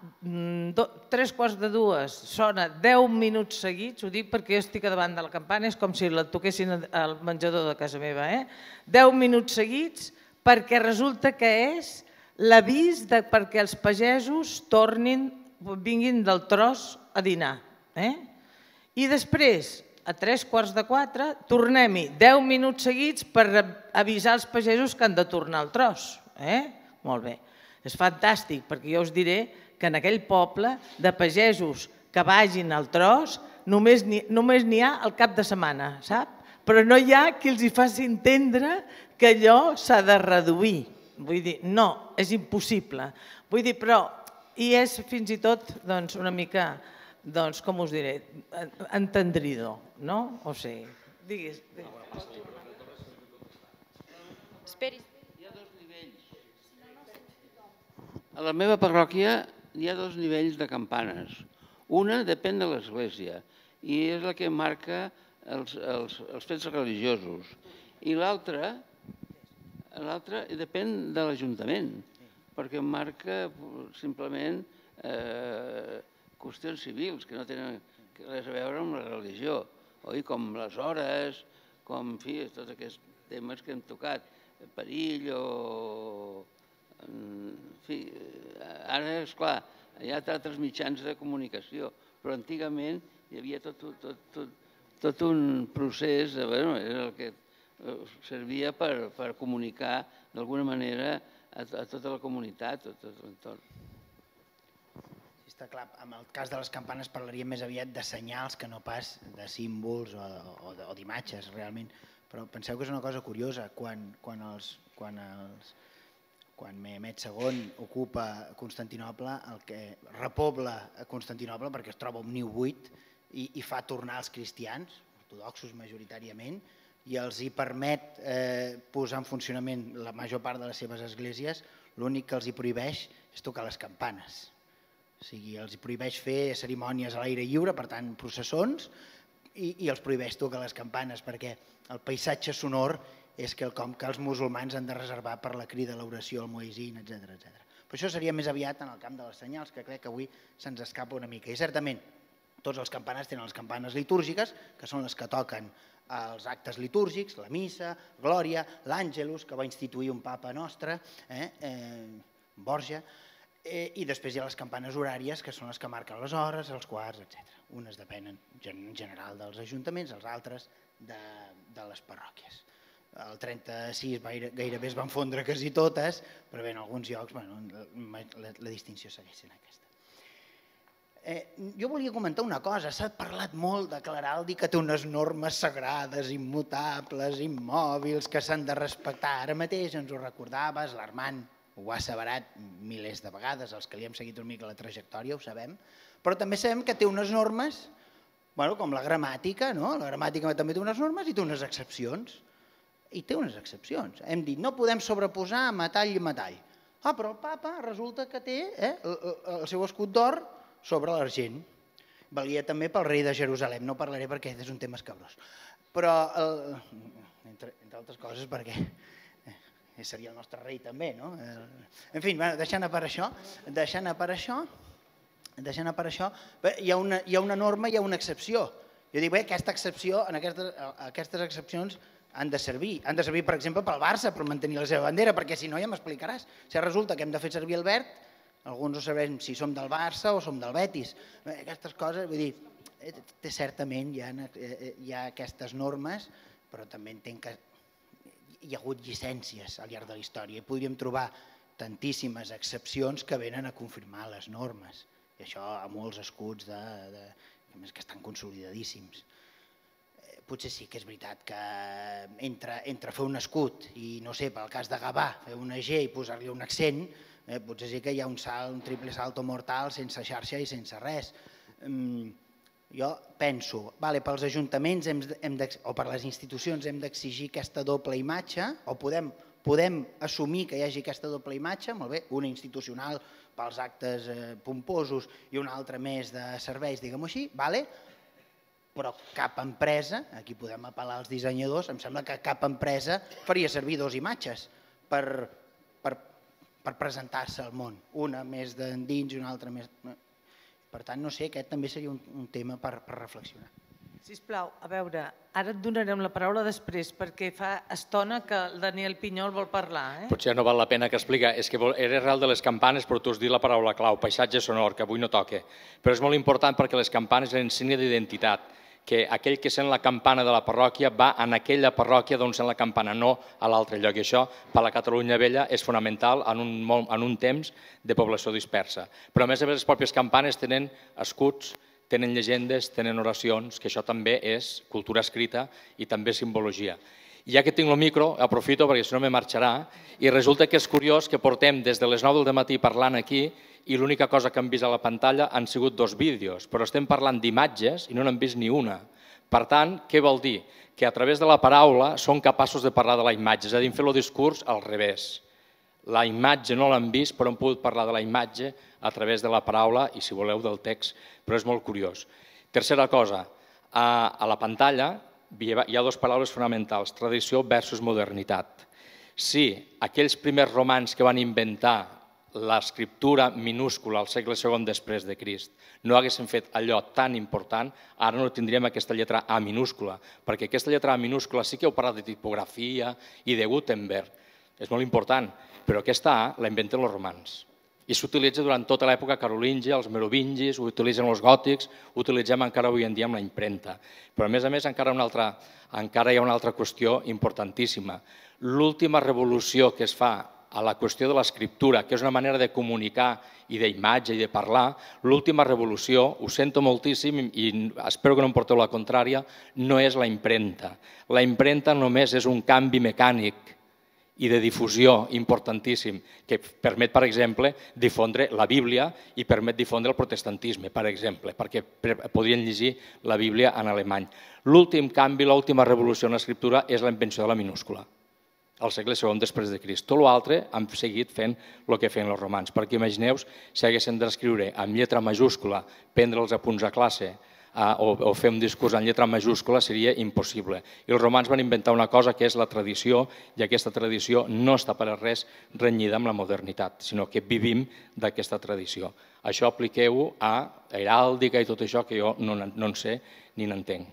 do, tres quarts de dues sona deu minuts seguits, ho dic perquè jo estic davant de la campana, és com si la toquessin al menjador de casa meva, eh? deu minuts seguits perquè resulta que és l'avís perquè els pagesos tornin vinguin del tros a dinar. Eh? I després, a tres quarts de quatre, tornem-hi deu minuts seguits per avisar els pagesos que han de tornar al tros. Eh? Molt bé. És fantàstic, perquè jo us diré que en aquell poble de pagesos que vagin al tros només n'hi ha al cap de setmana, sap? Però no hi ha qui els hi faci entendre que allò s'ha de reduir. Vull dir, no, és impossible. Vull dir, però... I és fins i tot una mica, com us diré, entendridor, no? O sigui, digues... Esperi. Hi ha dos nivells. A la meva parròquia hi ha dos nivells de campanes. Una depèn de l'església i és la que marca els, els, els fets religiosos. I l'altra l'altra depèn de l'Ajuntament, perquè marca simplement eh, qüestions civils que no tenen res a veure amb la religió, oi? Com les hores, com, en fi, tots aquests temes que hem tocat, perill o... En fi, ara, esclar, hi ha altres mitjans de comunicació, però antigament hi havia tot, tot, tot, tot un procés, bueno, era el que servia per, per comunicar d'alguna manera a, a tota la comunitat, a tot l'entorn. Està clar, en el cas de les campanes parlaríem més aviat de senyals que no pas de símbols o, o, o d'imatges, realment. Però penseu que és una cosa curiosa, quan, quan, els, quan, els, quan Mehmet segon ocupa Constantinoble, el que repobla Constantinoble perquè es troba un niu buit i, i fa tornar els cristians, ortodoxos majoritàriament, i els hi permet eh, posar en funcionament la major part de les seves esglésies, l'únic que els hi prohibeix és tocar les campanes. O sigui, els hi prohibeix fer cerimònies a l'aire lliure, per tant, processons, i, i els prohibeix tocar les campanes, perquè el paisatge sonor és quelcom que els musulmans han de reservar per la crida, l'oració, el muezzin, etcètera, etcètera. Però això seria més aviat en el camp de les senyals, que crec que avui se'ns escapa una mica. I certament, tots els campanars tenen les campanes litúrgiques, que són les que toquen els actes litúrgics, la missa, glòria, l'àngelus, que va instituir un papa nostre, Borja, i després hi ha les campanes horàries, que són les que marquen les hores, els quarts, etcètera. Unes depenen en general dels ajuntaments, els altres de les parròquies. El trenta-sis gairebé es van fondre quasi totes, però bé, en alguns llocs la distinció segueix sent aquesta. Jo volia comentar una cosa. S'ha parlat molt de Claraldi, que té unes normes sagrades, immutables, immòbils, que s'han de respectar. Ara mateix ens ho recordaves, l'Armand ho ha asseverat milers de vegades, els que li hem seguit una mica la trajectòria ho sabem, però també sabem que té unes normes, com la gramàtica, la gramàtica també té unes normes i té unes excepcions. I té unes excepcions. Hem dit, no podem sobreposar metall i metall. Ah, però el papa resulta que té el seu escut d'or sobre l'argent. Valia també pel rei de Jerusalem, no parlaré perquè és un tema escabrós. Però, entre altres coses, perquè seria el nostre rei també, no? En fi, deixant a part això, deixant a part això, deixant a part això, hi ha una norma i hi ha una excepció. Jo dic, bé, aquesta excepció, aquestes excepcions han de servir. Han de servir, per exemple, pel Barça, per mantenir la seva bandera, perquè si no ja m'explicaràs. Si resulta que hem de fer servir el verd, alguns no sabem si som del Barça o som del Betis. Aquestes coses, vull dir, certament hi ha aquestes normes, però també entenc que hi ha hagut llicències al llarg de la història i podríem trobar tantíssimes excepcions que venen a confirmar les normes. I això a molts escuts que estan consolidadíssims. Potser sí que és veritat que entre fer un escut i, no sé, pel cas de Gavà, fer una G i posar-li un accent, potser sí que hi ha un salt, un triple salto mortal sense xarxa i sense res. Jo penso, pels ajuntaments o per les institucions hem d'exigir aquesta doble imatge, o podem assumir que hi hagi aquesta doble imatge, molt bé, una institucional pels actes pomposos i una altra més de serveis, diguem-ho així, però cap empresa, aquí podem apel·lar als dissenyadors, em sembla que cap empresa faria servir dues imatges per presentar-se al món, una més d'endins i una altra més... Per tant, no sé, aquest també seria un tema per reflexionar. Sisplau, a veure, ara et donarem la paraula després, perquè fa estona que el Daniel Pinyol vol parlar. Potser no val la pena que explica. És que era arrel de les campanes, però tu has dit la paraula clau, paisatge sonor, que avui no toca. Però és molt important perquè les campanes eren signe d'identitat, que aquell que sent la campana de la parròquia va en aquella parròquia d'on sent la campana, no a l'altre lloc. I això, per la Catalunya Vella, és fonamental en un temps de població dispersa. Però, a més a més, les pròpies campanes tenen escuts, tenen llegendes, tenen oracions, que això també és cultura escrita i també simbologia. I ja que tinc el micro, aprofito perquè si no me marxarà, i resulta que és curiós que portem des de les nou del matí parlant aquí i l'única cosa que hem vist a la pantalla han sigut dos vídeos, però estem parlant d'imatges i no n'hem vist ni una. Per tant, què vol dir? Que a través de la paraula són capaços de parlar de la imatge, és a dir, fer el discurs al revés. La imatge no l'hem vist, però hem pogut parlar de la imatge a través de la paraula i, si voleu, del text, però és molt curiós. Tercera cosa, a la pantalla hi ha dues paraules fonamentals, tradició versus modernitat. Si aquells primers romans que van inventar l'escriptura minúscula al segle segon després de Crist no haguessin fet allò tan important, ara no tindríem aquesta lletra A minúscula, perquè aquesta lletra A minúscula sí que heu parlat de tipografia i de Gutenberg, és molt important, però aquesta A la inventen els romans. I s'utilitza durant tota l'època carolíngia, els merovingis, ho utilitzen els gòtics, ho utilitzem encara avui en dia amb la impremta. Però a més a més encara hi ha una altra qüestió importantíssima. L'última revolució que es fa a la qüestió de l'escriptura, que és una manera de comunicar i d'imatge i de parlar, l'última revolució, ho sento moltíssim i espero que no em porteu la contrària, no és la impremta. La impremta només és un canvi mecànic i de difusió importantíssim, que permet, per exemple, difondre la Bíblia i permet difondre el protestantisme, per exemple, perquè podrien llegir la Bíblia en alemany. L'últim canvi, l'última revolució en l'escriptura és la invenció de la minúscula, al segle segon després de Crist. Tot l'altre han seguit fent el que feien els romans, perquè imagineu si haguessin d'escriure amb lletra majúscula, prendre els apunts a classe, o fer un discurs en lletra majúscula seria impossible. I els romans van inventar una cosa que és la tradició, i aquesta tradició no està per a res renyida amb la modernitat, sinó que vivim d'aquesta tradició. Això apliqueu-ho a heràldica i tot això que jo no en sé ni n'entenc.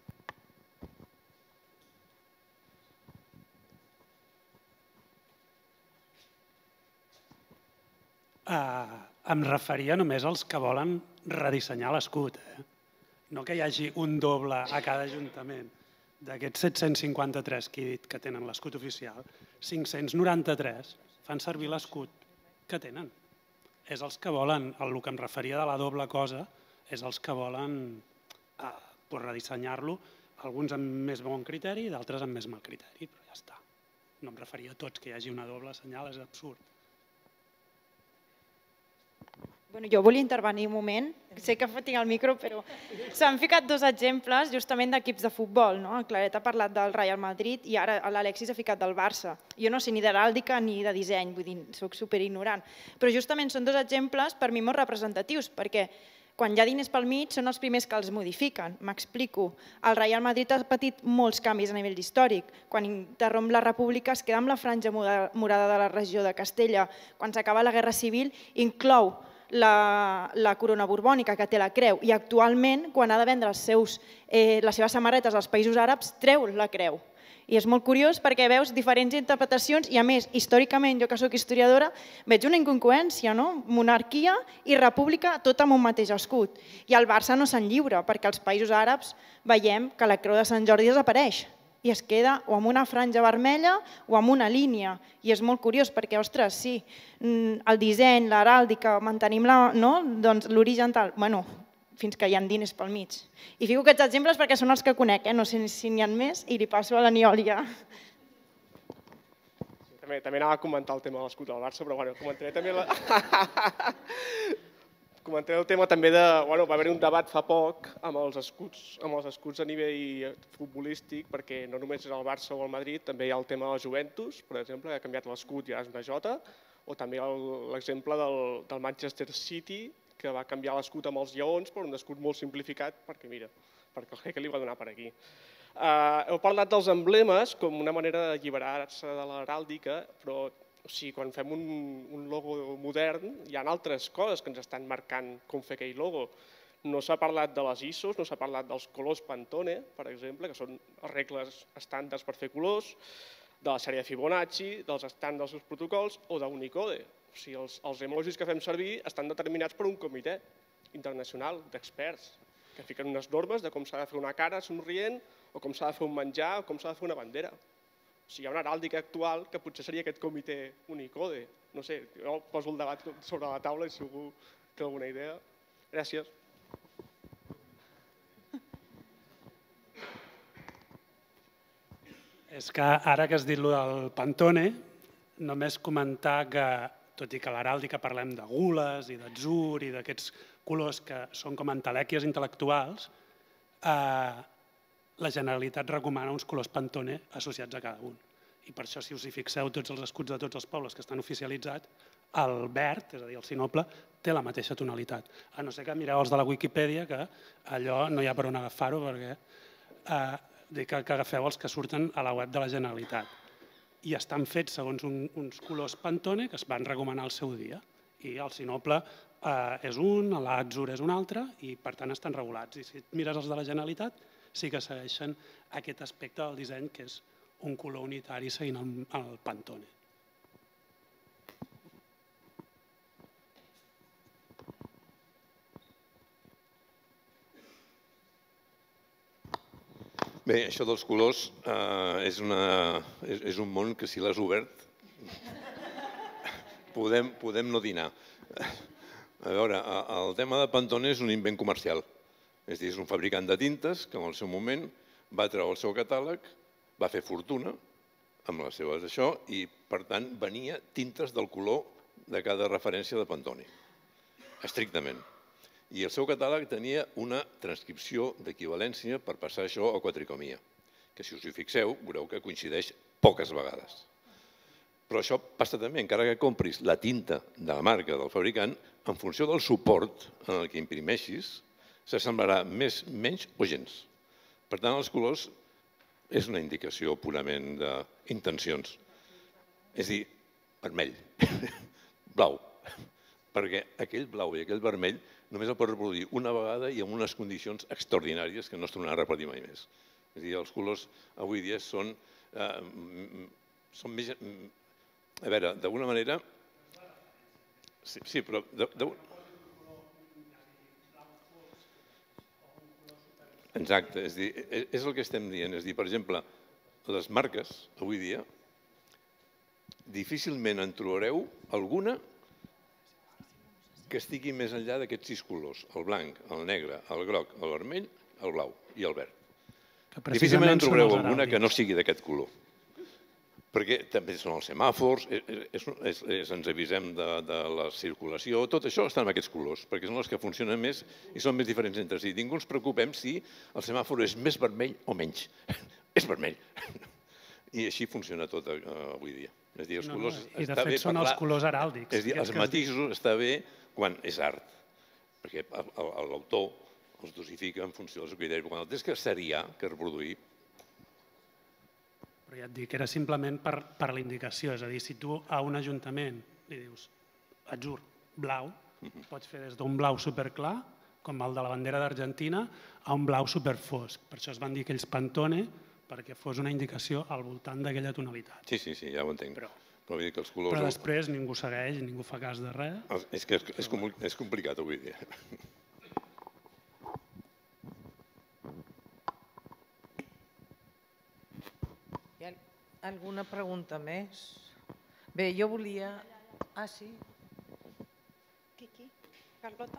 Em referia només als que volen redissenyar l'escut. No que hi hagi un doble a cada ajuntament. D'aquests set-cents cinquanta-tres que he dit que tenen l'escut oficial, cinc-cents noranta-tres fan servir l'escut que tenen. És els que volen, el que em referia de la doble cosa, és els que volen redissenyar-lo, alguns amb més bon criteri i d'altres amb més mal criteri, però ja està. No em referia a tots, que hi hagi una doble senyal, és absurd. Bueno, jo volia intervenir un moment, sé que tinc el micro, però s'han ficat dos exemples justament d'equips de futbol. El Claret ha parlat del Real Madrid i ara l'Alexis ha ficat del Barça. Jo no sé ni d'heràldica ni de disseny, vull dir, soc superignorant. Però justament són dos exemples per mi molt representatius, perquè quan hi ha diners pel mig són els primers que els modifiquen. M'explico. El Real Madrid ha patit molts canvis a nivell històric. Quan interromp la República es queda amb la franja morada de la regió de Castella. Quan s'acaba la Guerra Civil inclou la corona borbònica, que té la creu, i actualment, quan ha de vendre les seves samarretes als països àrabs, treu la creu. I és molt curiós perquè veus diferents interpretacions i, a més, històricament, jo que soc historiadora, veig una incongruència, no? Monarquia i república, tot amb un mateix escut. I el Barça no se'n lliura, perquè als països àrabs veiem que la creu de Sant Jordi desapareix i es queda o amb una franja vermella o amb una línia. I és molt curiós perquè, ostres, sí, el disseny, l'heràldica, mantenim l'origen tal, bueno, fins que hi ha diners pel mig. I fico aquests exemples perquè són els que conec, no sé si n'hi ha més, i li passo a l'Aniol ja. També anava a comentar el tema de l'escut del Barça, però bueno, comentaré també la... Comentaré el tema també de... Va haver-hi un debat fa poc amb els escuts a nivell futbolístic, perquè no només és el Barça o el Madrid, també hi ha el tema de la Juventus, per exemple, que ha canviat l'escut i ara és una Jota, o també l'exemple del Manchester City, que va canviar l'escut amb els lleons per un escut molt simplificat, perquè mira, perquè el jeque li va donar per aquí. Heu parlat dels emblemes com una manera d'alliberar-se de l'heràldica, però quan fem un logo modern hi ha altres coses que ens estan marcant com fer aquell logo. No s'ha parlat de les I S Os, no s'ha parlat dels colors Pantone, per exemple, que són regles estàndards per fer colors, de la sèrie de Fibonacci, dels estàndards dels protocols o d'Unicode. O sigui, els emojis que fem servir estan determinats per un comitè internacional d'experts que fiquen unes normes de com s'ha de fer una cara somrient o com s'ha de fer un menjar o com s'ha de fer una bandera. O sigui, hi ha una heràldica actual que potser seria aquest comitè Unicode. No sé, jo poso el debat sobre la taula i si algú té alguna idea. Gràcies. És que ara que has dit allò del Pantone, només comentar que, tot i que a l'heràldica parlem de gules i d'atzur i d'aquests colors que són com entelèquies intel·lectuals, la Generalitat recomana uns colors Pantone associats a cada un. I per això, si us hi fixeu, tots els escuts de tots els pobles que estan oficialitzats, el verd, és a dir, el sinople, té la mateixa tonalitat. A no ser que mireu els de la Wikipedia, que allò no hi ha per on agafar-ho, perquè dic que agafeu els que surten a la web de la Generalitat. I estan fets segons uns colors Pantone que es van recomanar al seu dia. I el sinople és un, l'atzur és un altre, i per tant estan regulats. I si mires els de la Generalitat, sí que segueixen aquest aspecte del disseny, que és un color unitari seguint el Pantone. Bé, això dels colors és un món que si l'has obert podem no dinar. A veure, el tema de Pantone és un invent comercial. És a dir, és un fabricant de tintes que en el seu moment va treure el seu catàleg, va fer fortuna amb les seves això i, per tant, venia tintes del color de cada referència de Pantone, estrictament. I el seu catàleg tenia una transcripció d'equivalència per passar això a quatricomia, que si us hi fixeu veureu que coincideix poques vegades. Però això passa també, encara que compris la tinta de la marca del fabricant, en funció del suport en el que imprimeixis, s'assemblarà més, menys o gens. Per tant, els colors és una indicació purament d'intencions. És a dir, vermell, blau, perquè aquell blau i aquell vermell només el pot reproduir una vegada i en unes condicions extraordinàries que no es tornaran a repetir mai més. És a dir, els colors avui dia són, eh, són més... A veure, d'alguna manera... Sí, sí però... De, de... Exacte, és, dir, és el que estem dient. És dir, per exemple, les marques, avui dia, difícilment en trobareu alguna que estigui més enllà d'aquests sis colors, el blanc, el negre, el groc, el vermell, el blau i el verd. Difícilment en trobareu alguna que no sigui d'aquest color. Perquè també són els semàfors, és, és, és, ens avisem de, de la circulació, tot això està en aquests colors, perquè són els que funcionen més i són més diferents entre si. Ningú ens preocupem si el semàfor és més vermell o menys. És vermell. I així funciona tot uh, avui dia. És dir, els no, colors no. I de fet són els colors heràldics. És dir, els matisos està bé quan és art, perquè l'autor els dosifica en funció del seu criteri. Quan el tens que seriar, que reproduir... Però ja et dic, era simplement per, per la indicació, és a dir, si tu a un ajuntament li dius, atzur, blau, mm-hmm. pots fer des d'un blau superclar, com el de la bandera d'Argentina, a un blau superfosc. Per això es van dir aquells Pantone, perquè fos una indicació al voltant d'aquella tonalitat. Sí, sí, sí, ja ho entenc. Però, però, vull dir que els colors... però després ningú segueix, ningú fa cas de res. És que és, és, és complicat avui dia. Hi ha alguna pregunta més? Bé, jo volia... Ah, sí? Qui, qui? Carlota?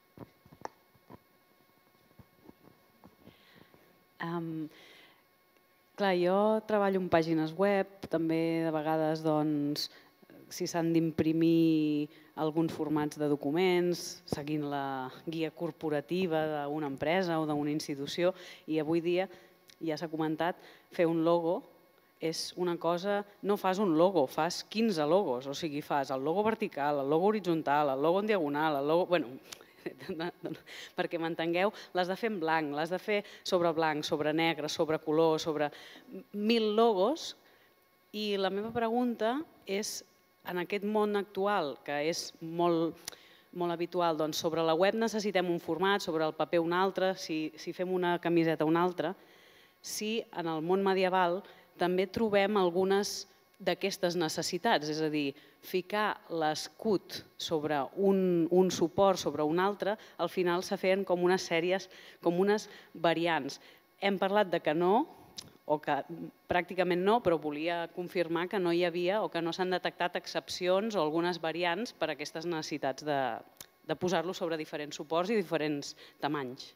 Um, clar, jo treballo en pàgines web, també de vegades doncs, si s'han d'imprimir alguns formats de documents, seguint la guia corporativa d'una empresa o d'una institució, i avui dia, ja s'ha comentat, fer un logo és una cosa, no fas un logo, fas quinze logos, o sigui, fas el logo vertical, el logo horitzontal, el logo en diagonal, el logo... Bueno, perquè m'entengueu, l'has de fer en blanc, l'has de fer sobre blanc, sobre negre, sobre color, sobre mil logos, i la meva pregunta és, en aquest món actual, que és molt, molt habitual, doncs sobre la web necessitem un format, sobre el paper un altre, si, si fem una camiseta un altre, si en el món medieval també trobem algunes d'aquestes necessitats, és a dir, ficar l'escut sobre un, un suport, sobre un altre, al final se feien com unes sèries, com unes variants. Hem parlat de que no, o que pràcticament no, però volia confirmar que no hi havia o que no s'han detectat excepcions o algunes variants per a aquestes necessitats de, de posar-lo sobre diferents suports i diferents tamanys.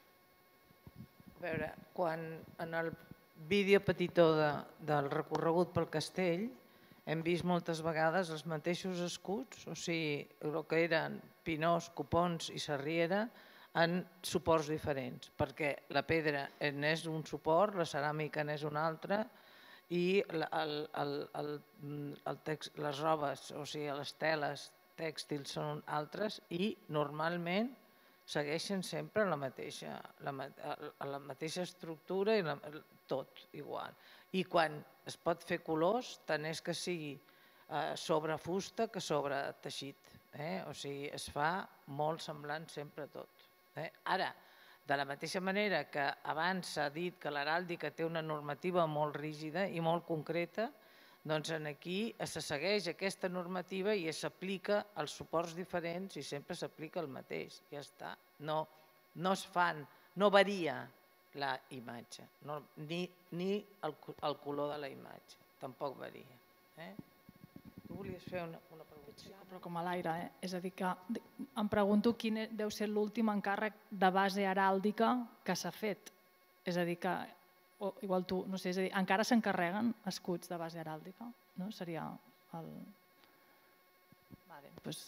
A veure, quan en el vídeo petitó de, del recorregut pel castell hem vist moltes vegades els mateixos escuts, o sigui, el que eren pinós, copons i sarriera, en suports diferents, perquè la pedra n'és un suport, la ceràmica n'és un altre i el, el, el, el text, les robes, o sigui, les teles tèxtils són altres i normalment segueixen sempre la mateixa, la, la mateixa estructura i la, tot igual. I quan es pot fer colors, tant és que sigui eh, sobre fusta que sobre teixit. Eh? O sigui, es fa molt semblant sempre tot. Eh? Ara, de la mateixa manera que abans s'ha dit que l'heràldica té una normativa molt rígida i molt concreta, doncs aquí se segueix aquesta normativa i s'aplica als suports diferents i sempre s'aplica el mateix, ja està. No, no es fan, no varia la imatge, no, ni, ni el, el color de la imatge, tampoc varia. Eh? Tu volies fer una, una pregunta? Però com a l'aire, eh? És a dir que em pregunto quin deu ser l'últim encàrrec de base heràldica que s'ha fet. És a dir que, o igual tu, no sé, és a dir, encara s'encarreguen escuts de base heràldica? No? Seria el... Vale, doncs...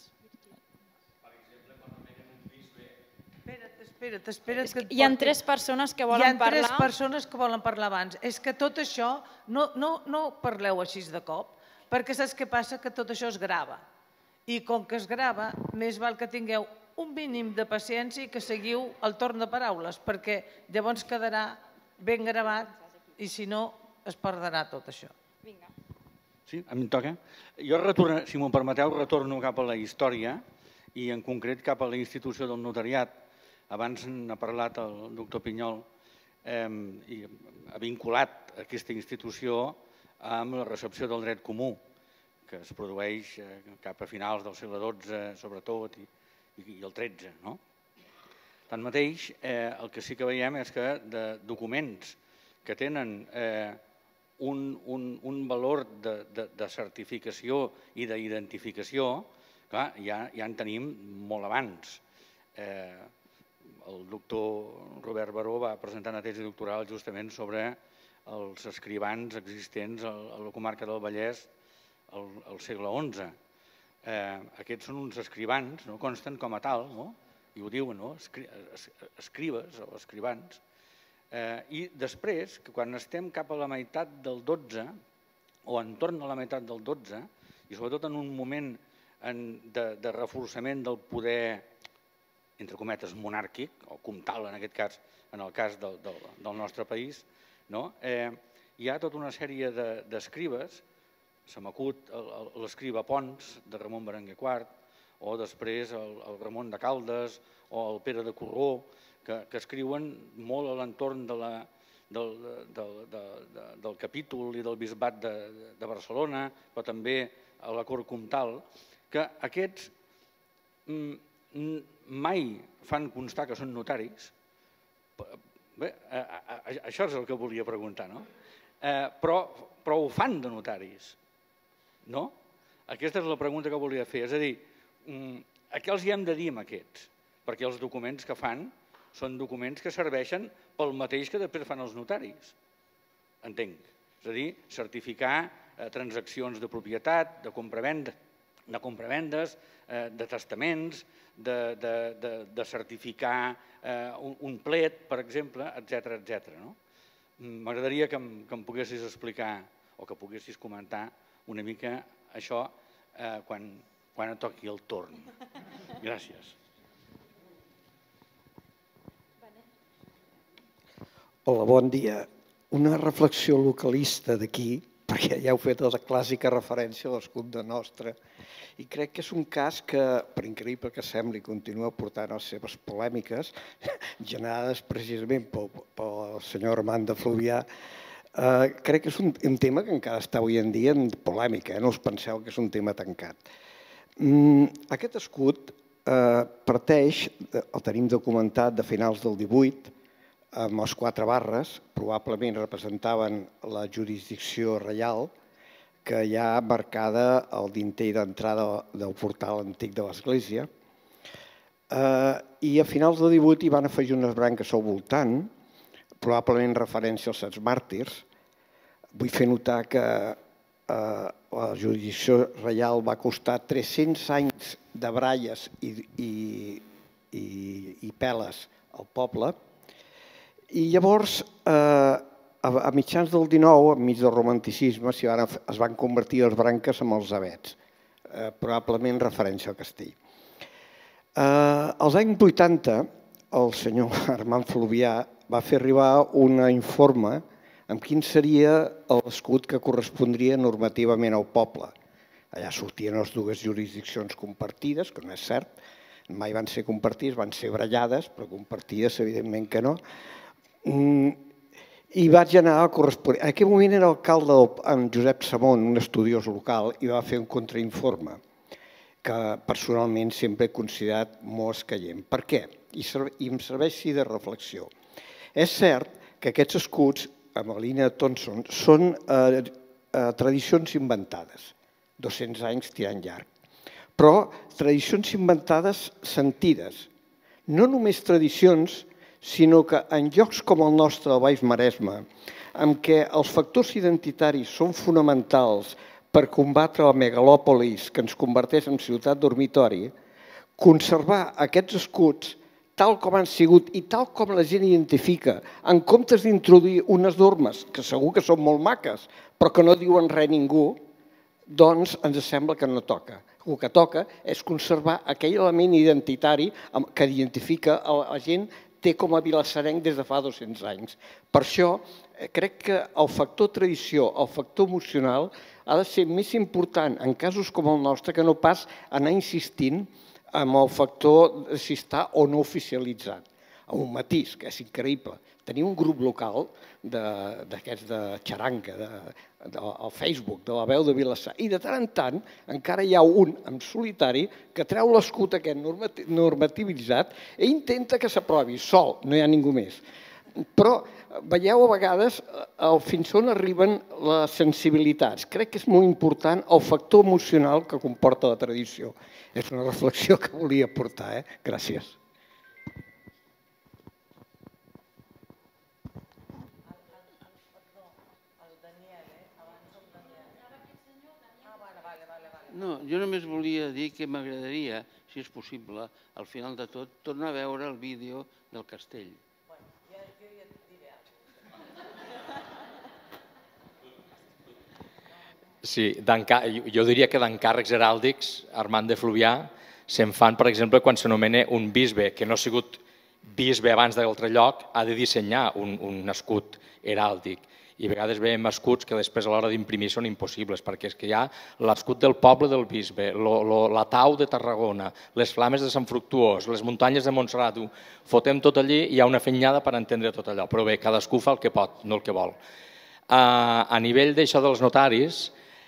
Espera't, espera't. Que hi ha tres persones que volen parlar. Hi ha tres persones que volen parlar abans. És que tot això, no, no, no parleu així de cop, perquè saps què passa? Que tot això es grava. I com que es grava, més val que tingueu un mínim de paciència i que seguiu el torn de paraules, perquè llavors quedarà ben gravat i si no es perdrà tot això. Vinga. Sí, a mi em toca. Jo, retorno, si m'ho permeteu, retorno cap a la història i en concret cap a la institució del notariat. Abans n'ha parlat el doctor Pinyol eh, i ha vinculat aquesta institució amb la recepció del dret comú, que es produeix eh, cap a finals del segle dotze, sobretot, i, i el tretze. No? Tanmateix, eh, el que sí que veiem és que de documents que tenen eh, un, un, un valor de, de, de certificació i d'identificació, clar, ja, ja en tenim molt abans. Eh, el doctor Robert Baró va presentar una tesi doctoral justament sobre els escrivans existents a la comarca del Vallès al, al segle onze. Eh, aquests són uns escrivans, no? Consten com a tal, no? I ho diuen, no? Escri escribes o escrivans. Eh, I després, que quan estem cap a la meitat del dotze, o entorn a la meitat del dotze, i sobretot en un moment en, de, de reforçament del poder, entre cometes, monàrquic, o comtal en aquest cas, en el cas del, del, del nostre país, no? eh, hi ha tota una sèrie d'escribes, de, se m'acut l'escriba Pons, de Ramon Berenguer quart, o després el, el Ramon de Caldes, o el Pere de Corró, que, que escriuen molt a l'entorn de la, del, del, de, de, del capítol i del bisbat de, de Barcelona, però també a la cort comtal, que aquests mai fan constar que són notaris. Bé, això és el que volia preguntar, no? Eh, però, però ho fan de notaris, no? Aquesta és la pregunta que volia fer. És a dir, a què els hi hem de dir amb aquests? Perquè els documents que fan són documents que serveixen pel mateix que després fan els notaris. Entenc. És a dir, certificar eh, transaccions de propietat, de compravenda, de compravendes, eh, de testaments, de, de, de, de certificar eh, un, un plet, per exemple, etcètera, etcètera. No? M'agradaria que, em, que em poguessis explicar o que poguessis comentar una mica això eh, quan, quan et toqui el torn. Gràcies. Hola, bon dia. Una reflexió localista d'aquí, perquè ja heu fet la clàssica referència a l'escut de Nostra, i crec que és un cas que, per increïble que sembli, continua portant les seves polèmiques, generades precisament pel, pel senyor Armand de Fluvià. Eh, crec que és un, un tema que encara està avui en dia en polèmica, eh? No us penseu que és un tema tancat. Mm, aquest escut eh, parteix, el tenim documentat de finals del divuit, amb les quatre barres, probablement representaven la jurisdicció reial, que hi ha marcada el dinter d'entrada del portal antic de l'església. I a finals del divuit hi van afegir unes branques al voltant, probablement en referència als Sants Màrtirs. Vull fer notar que la jurisdicció reial va costar tres-cents anys de bralles i, i, i, i peles al poble. I llavors, eh, a mitjans del dinou, enmig del romanticisme, es van convertir les branques en els avets, eh, probablement en referència al castell. Eh, als anys vuitanta, el senyor Armand Fluvià va fer arribar un informe amb quin seria l'escut que correspondria normativament al poble. Allà sortien les dues jurisdiccions compartides, que no és cert, mai van ser compartides, van ser brallades, però compartides evidentment que no. I vaig anar a corresponent. En aquell moment era alcalde en Josep Samón, un estudiós local, i va fer un contrainforme que personalment sempre he considerat molt escaient. Per què? I em serveix de reflexió. És cert que aquests escuts, amb la línia de Thompson, són tradicions inventades, dos-cents anys tirant llarg, però tradicions inventades sentides. No només tradicions, sinó que en llocs com el nostre, el Baix Maresme, en què els factors identitaris són fonamentals per combatre la megalòpolis que ens converteix en ciutat dormitori, conservar aquests escuts tal com han sigut i tal com la gent identifica, en comptes d'introduir unes normes que segur que són molt maques, però que no diuen res ningú, doncs ens sembla que no toca. el que toca és conservar aquell element identitari que identifica la gent té com a vilassarenc des de fa dos-cents anys. Per això crec que el factor tradició, el factor emocional, ha de ser més important en casos com el nostre que no pas anar insistint amb el factor de si està o no oficialitzat. Un matís, que és increïble. Tenir un grup local d'aquests de xaranga, al Facebook, de la veu de Vilassar, i de tant en tant encara hi ha un en solitari que treu l'escut aquest normativitzat i intenta que s'aprovi sol, no hi ha ningú més. Però veieu a vegades fins on arriben les sensibilitats. Crec que és molt important el factor emocional que comporta la tradició. És una reflexió que volia portar. Gràcies. No, jo només volia dir que m'agradaria, si és possible, al final de tot, tornar a veure el vídeo del castell. Sí, jo diria que d'encàrrecs heràldics, Armand de Fluvià, se'n fan, per exemple, quan s'anomena un bisbe, que no ha sigut bisbe abans d'altre lloc, ha de dissenyar un escut heràldic. I a vegades veiem escuts que després a l'hora d'imprimir són impossibles, perquè és que hi ha l'escut del poble del bisbe, la tau de Tarragona, les flames de Sant Fructuós, les muntanyes de Montserrat, ho fotem tot allí i hi ha una fenyada per entendre tot allò. Però bé, cadascú fa el que pot, no el que vol. A nivell d'això dels notaris,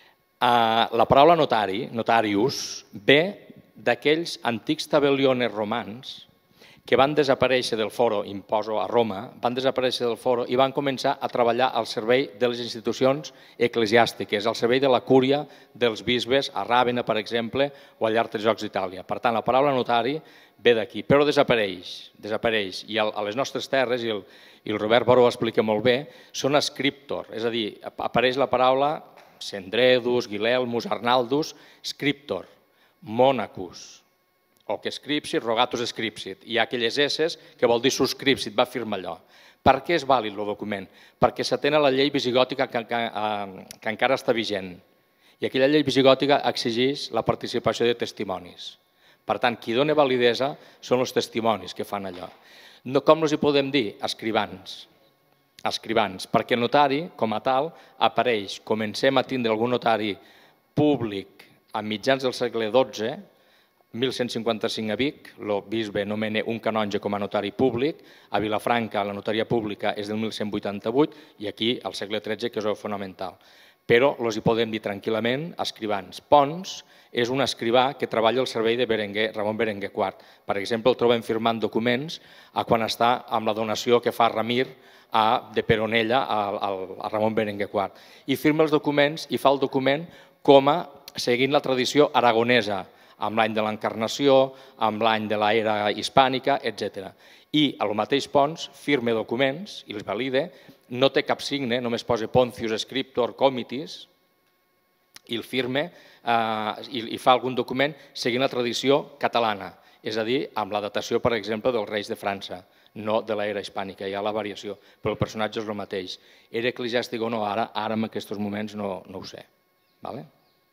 la paraula notari, notarius, ve d'aquells antics tabelliones romans que van desaparèixer del foro, imposo a Roma, van desaparèixer del foro i van començar a treballar al servei de les institucions eclesiàstiques, al servei de la cúria dels bisbes, a Ràbena, per exemple, o al llarg dels Jocs d'Itàlia. Per tant, la paraula notari ve d'aquí, però desapareix, desapareix. I a les nostres terres, i el Robert Baró ho explica molt bé, són scriptor, és a dir, apareix la paraula Cendredus, Guilelmus, Arnaldus, scriptor, monacus, o que scripsit, rogatus scripsit. Hi ha aquelles esses que vol dir subscripsit, va firmar allò. Per què és vàlid el document? Perquè s'atén a la llei visigòtica que encara està vigent. I aquella llei visigòtica exigeix la participació de testimonis. Per tant, qui dona validesa són els testimonis que fan allò. Com els hi podem dir? Escrivans. Escrivans, perquè el notari, com a tal, apareix. Comencem a tindre algun notari públic a mitjans del segle dotze, mil cent cinquanta-cinc a Vic, el bisbe nomena un canonge com a notari públic, a Vilafranca la notaria pública és del mil cent vuitanta-vuit i aquí al segle tretze, que és el fonamental. Però els hi podem dir tranquil·lament escrivans. Pons és un escrivà que treballa al servei de Ramon Berenguer quart. Per exemple, el trobem firmant documents quan està amb la donació que fa Ramir de Peronella a Ramon Berenguer quart. I firma els documents i fa el document com a seguint la tradició aragonesa, amb l'any de l'Encarnació, amb l'any de l'era hispànica, etcètera. I el mateix Pons firma documents i els valida, no té cap signe, només posa Poncius Scriptor Comitis, i el firma i fa algun document seguint la tradició catalana, és a dir, amb la datació, per exemple, dels reis de França, no de l'era hispànica, hi ha la variació, però el personatge és el mateix. Era eclesiàstic o no ara, ara en aquests moments no ho sé. D'acord?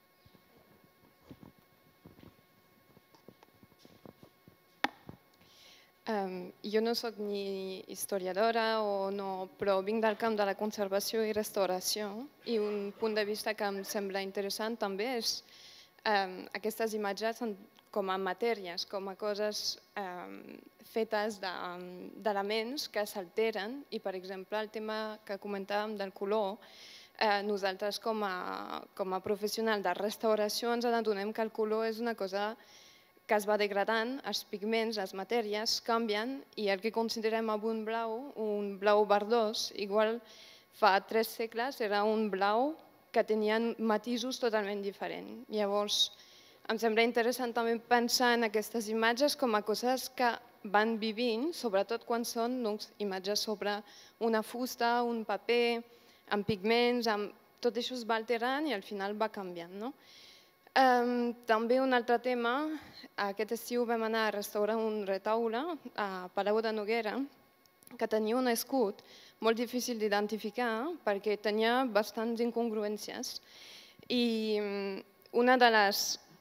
Um, jo no soc ni historiadora o no, però vinc del camp de la conservació i restauració i un punt de vista que em sembla interessant també és um, aquestes imatges com a matèries, com a coses um, fetes d'elements que s'alteren i, per exemple, el tema que comentàvem del color, eh, nosaltres com a, com a professional de restauració ens adonem que el color és una cosa que es va degradant, els pigments, les matèries canvien i el que considerem avui un blau, un blau verdós, igual fa tres segles era un blau que tenia matisos totalment diferents. Llavors, em sembla interessant també pensar en aquestes imatges com a coses que van vivint, sobretot quan són imatges sobre una fusta, un paper, amb pigments, tot això es va alterant i al final va canviant. També un altre tema, aquest estiu vam anar a restaurar un retaule a Palau de Noguera que tenia un escut molt difícil d'identificar perquè tenia bastants incongruències i una de les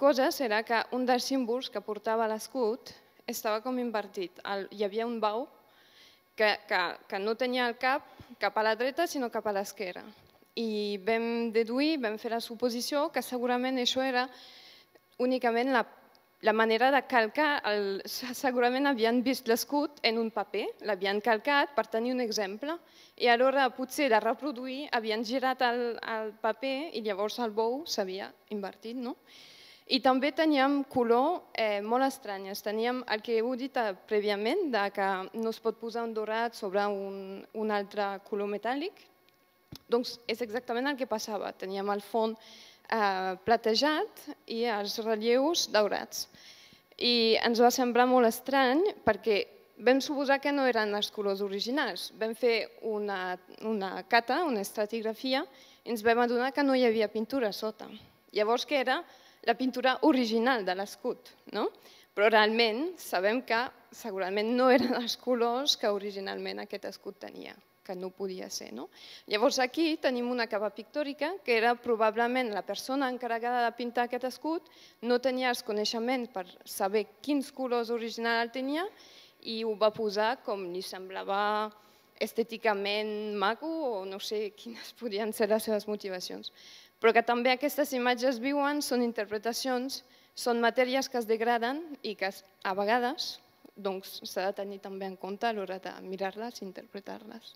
coses era que un dels símbols que portava l'escut estava com invertit. Hi havia un bou que, que, que no tenia el cap cap a la dreta sinó cap a l'esquerra. I vam deduir, vam fer la suposició que segurament això era únicament la, la manera de calcar. El, segurament havien vist l'escut en un paper, l'havien calcat per tenir un exemple i a l'hora potser de reproduir havien girat el, el paper i llavors el bou s'havia invertit. No? I també teníem color eh, molt estranyes. Teníem el que heu dit prèviament, de que no es pot posar un dorat sobre un, un altre color metàl·lic. Doncs és exactament el que passava. Teníem el fons eh, platejat i els relleus daurats. I ens va semblar molt estrany perquè vam suposar que no eren els colors originals. Vam fer una, una cata, una estratigrafia, i ens vam adonar que no hi havia pintura a sota. Llavors que era la pintura original de l'escut, no? Però realment sabem que segurament no eren els colors que originalment aquest escut tenia, que no podia ser. No? Llavors aquí tenim una capa pictòrica que era probablement la persona encarregada de pintar aquest escut, no tenia els coneixements per saber quins colors originals tenia i ho va posar com li semblava estèticament maco o no sé quines podien ser les seves motivacions. Però que també aquestes imatges viuen, són interpretacions, són matèries que es degraden i que a vegades s'ha de tenir també en compte a l'hora de mirar-les i interpretar-les.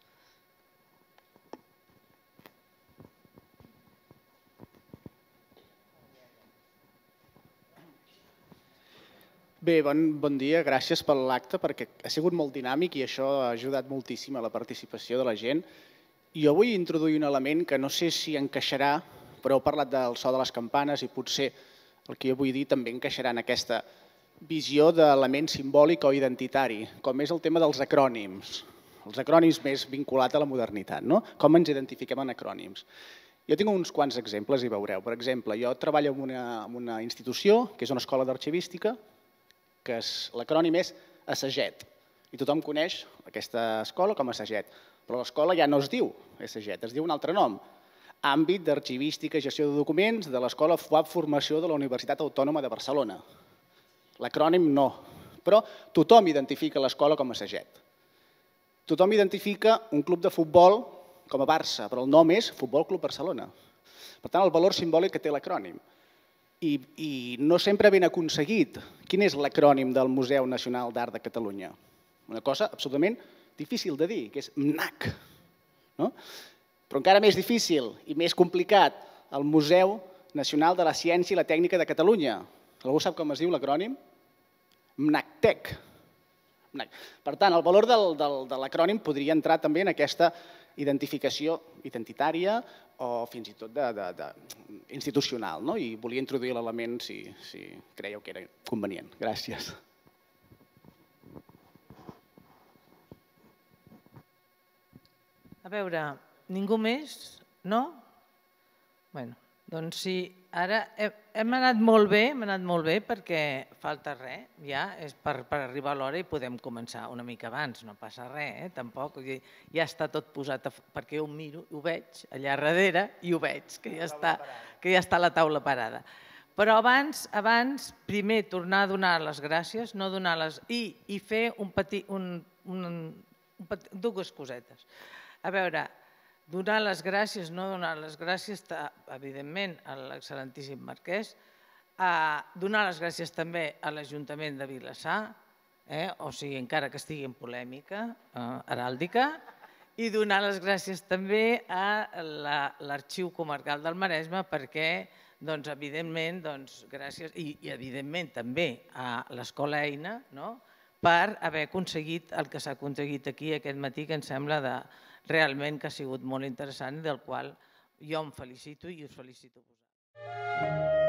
Bé, bon, bon dia, gràcies per l'acte perquè ha sigut molt dinàmic i això ha ajudat moltíssim a la participació de la gent. Jo vull introduir un element que no sé si encaixarà, però heu parlat del so de les campanes i potser el que jo vull dir també encaixarà en aquesta visió d'element simbòlic o identitari, com és el tema dels acrònims. Els acrònims més vinculats a la modernitat, no? Com ens identifiquem en acrònims? Jo tinc uns quants exemples i veureu. Per exemple, jo treballo en una, en una institució, que és una escola d'arxivística, que l'acrònim és ASSAGET. I tothom coneix aquesta escola com a ASSAGET. Però l'escola ja no es diu ASSAGET, es diu un altre nom. Àmbit d'Arxivística i Gestió de Documents de l'Escola F U A B Formació de la Universitat Autònoma de Barcelona. L'acrònim no, però tothom identifica l'escola com a ASSAGET. Tothom identifica un club de futbol com a Barça, però el nom és Futbol Club Barcelona. Per tant, el valor simbòlic que té l'acrònim. I, I no sempre ben aconseguit. Quin és l'acrònim del Museu Nacional d'Art de Catalunya? Una cosa absolutament difícil de dir, que és M N A C. No? Però encara més difícil i més complicat, el Museu Nacional de la Ciència i la Tècnica de Catalunya. Algú sap com es diu l'acrònim? MNACTEC. Per tant, el valor del, del, de l'acrònim podria entrar també en aquesta identificació identitària o fins i tot de, de, de, institucional. No? I volia introduir l'element si, si creieu que era convenient. Gràcies. A veure, ningú més? No? Bé, doncs sí, ara hem anat molt bé, hem anat molt bé perquè falta res, ja, és per, per arribar a l'hora i podem començar una mica abans, no passa res, eh, tampoc, ja està tot posat, perquè jo ho miro, ho veig allà darrere i ho veig, que ja està, que ja està la taula parada. Però abans, abans, primer tornar a donar les gràcies, no donar les... i, i fer un petit, un, un, un petit, dues cosetes. A veure, donar les gràcies, no donar les gràcies, evidentment, a l'excel·lentíssim marquès, donar les gràcies també a l'Ajuntament de Vilassar, o sigui, encara que estigui en polèmica heràldica, i donar les gràcies també a l'Arxiu Comarcal del Maresme perquè, evidentment, gràcies, i evidentment també a l'Escola Eina, per haver aconseguit el que s'ha aconseguit aquí aquest matí, que em sembla de realment que ha sigut molt interessant, del qual jo em felicito i us felicito a vosaltres.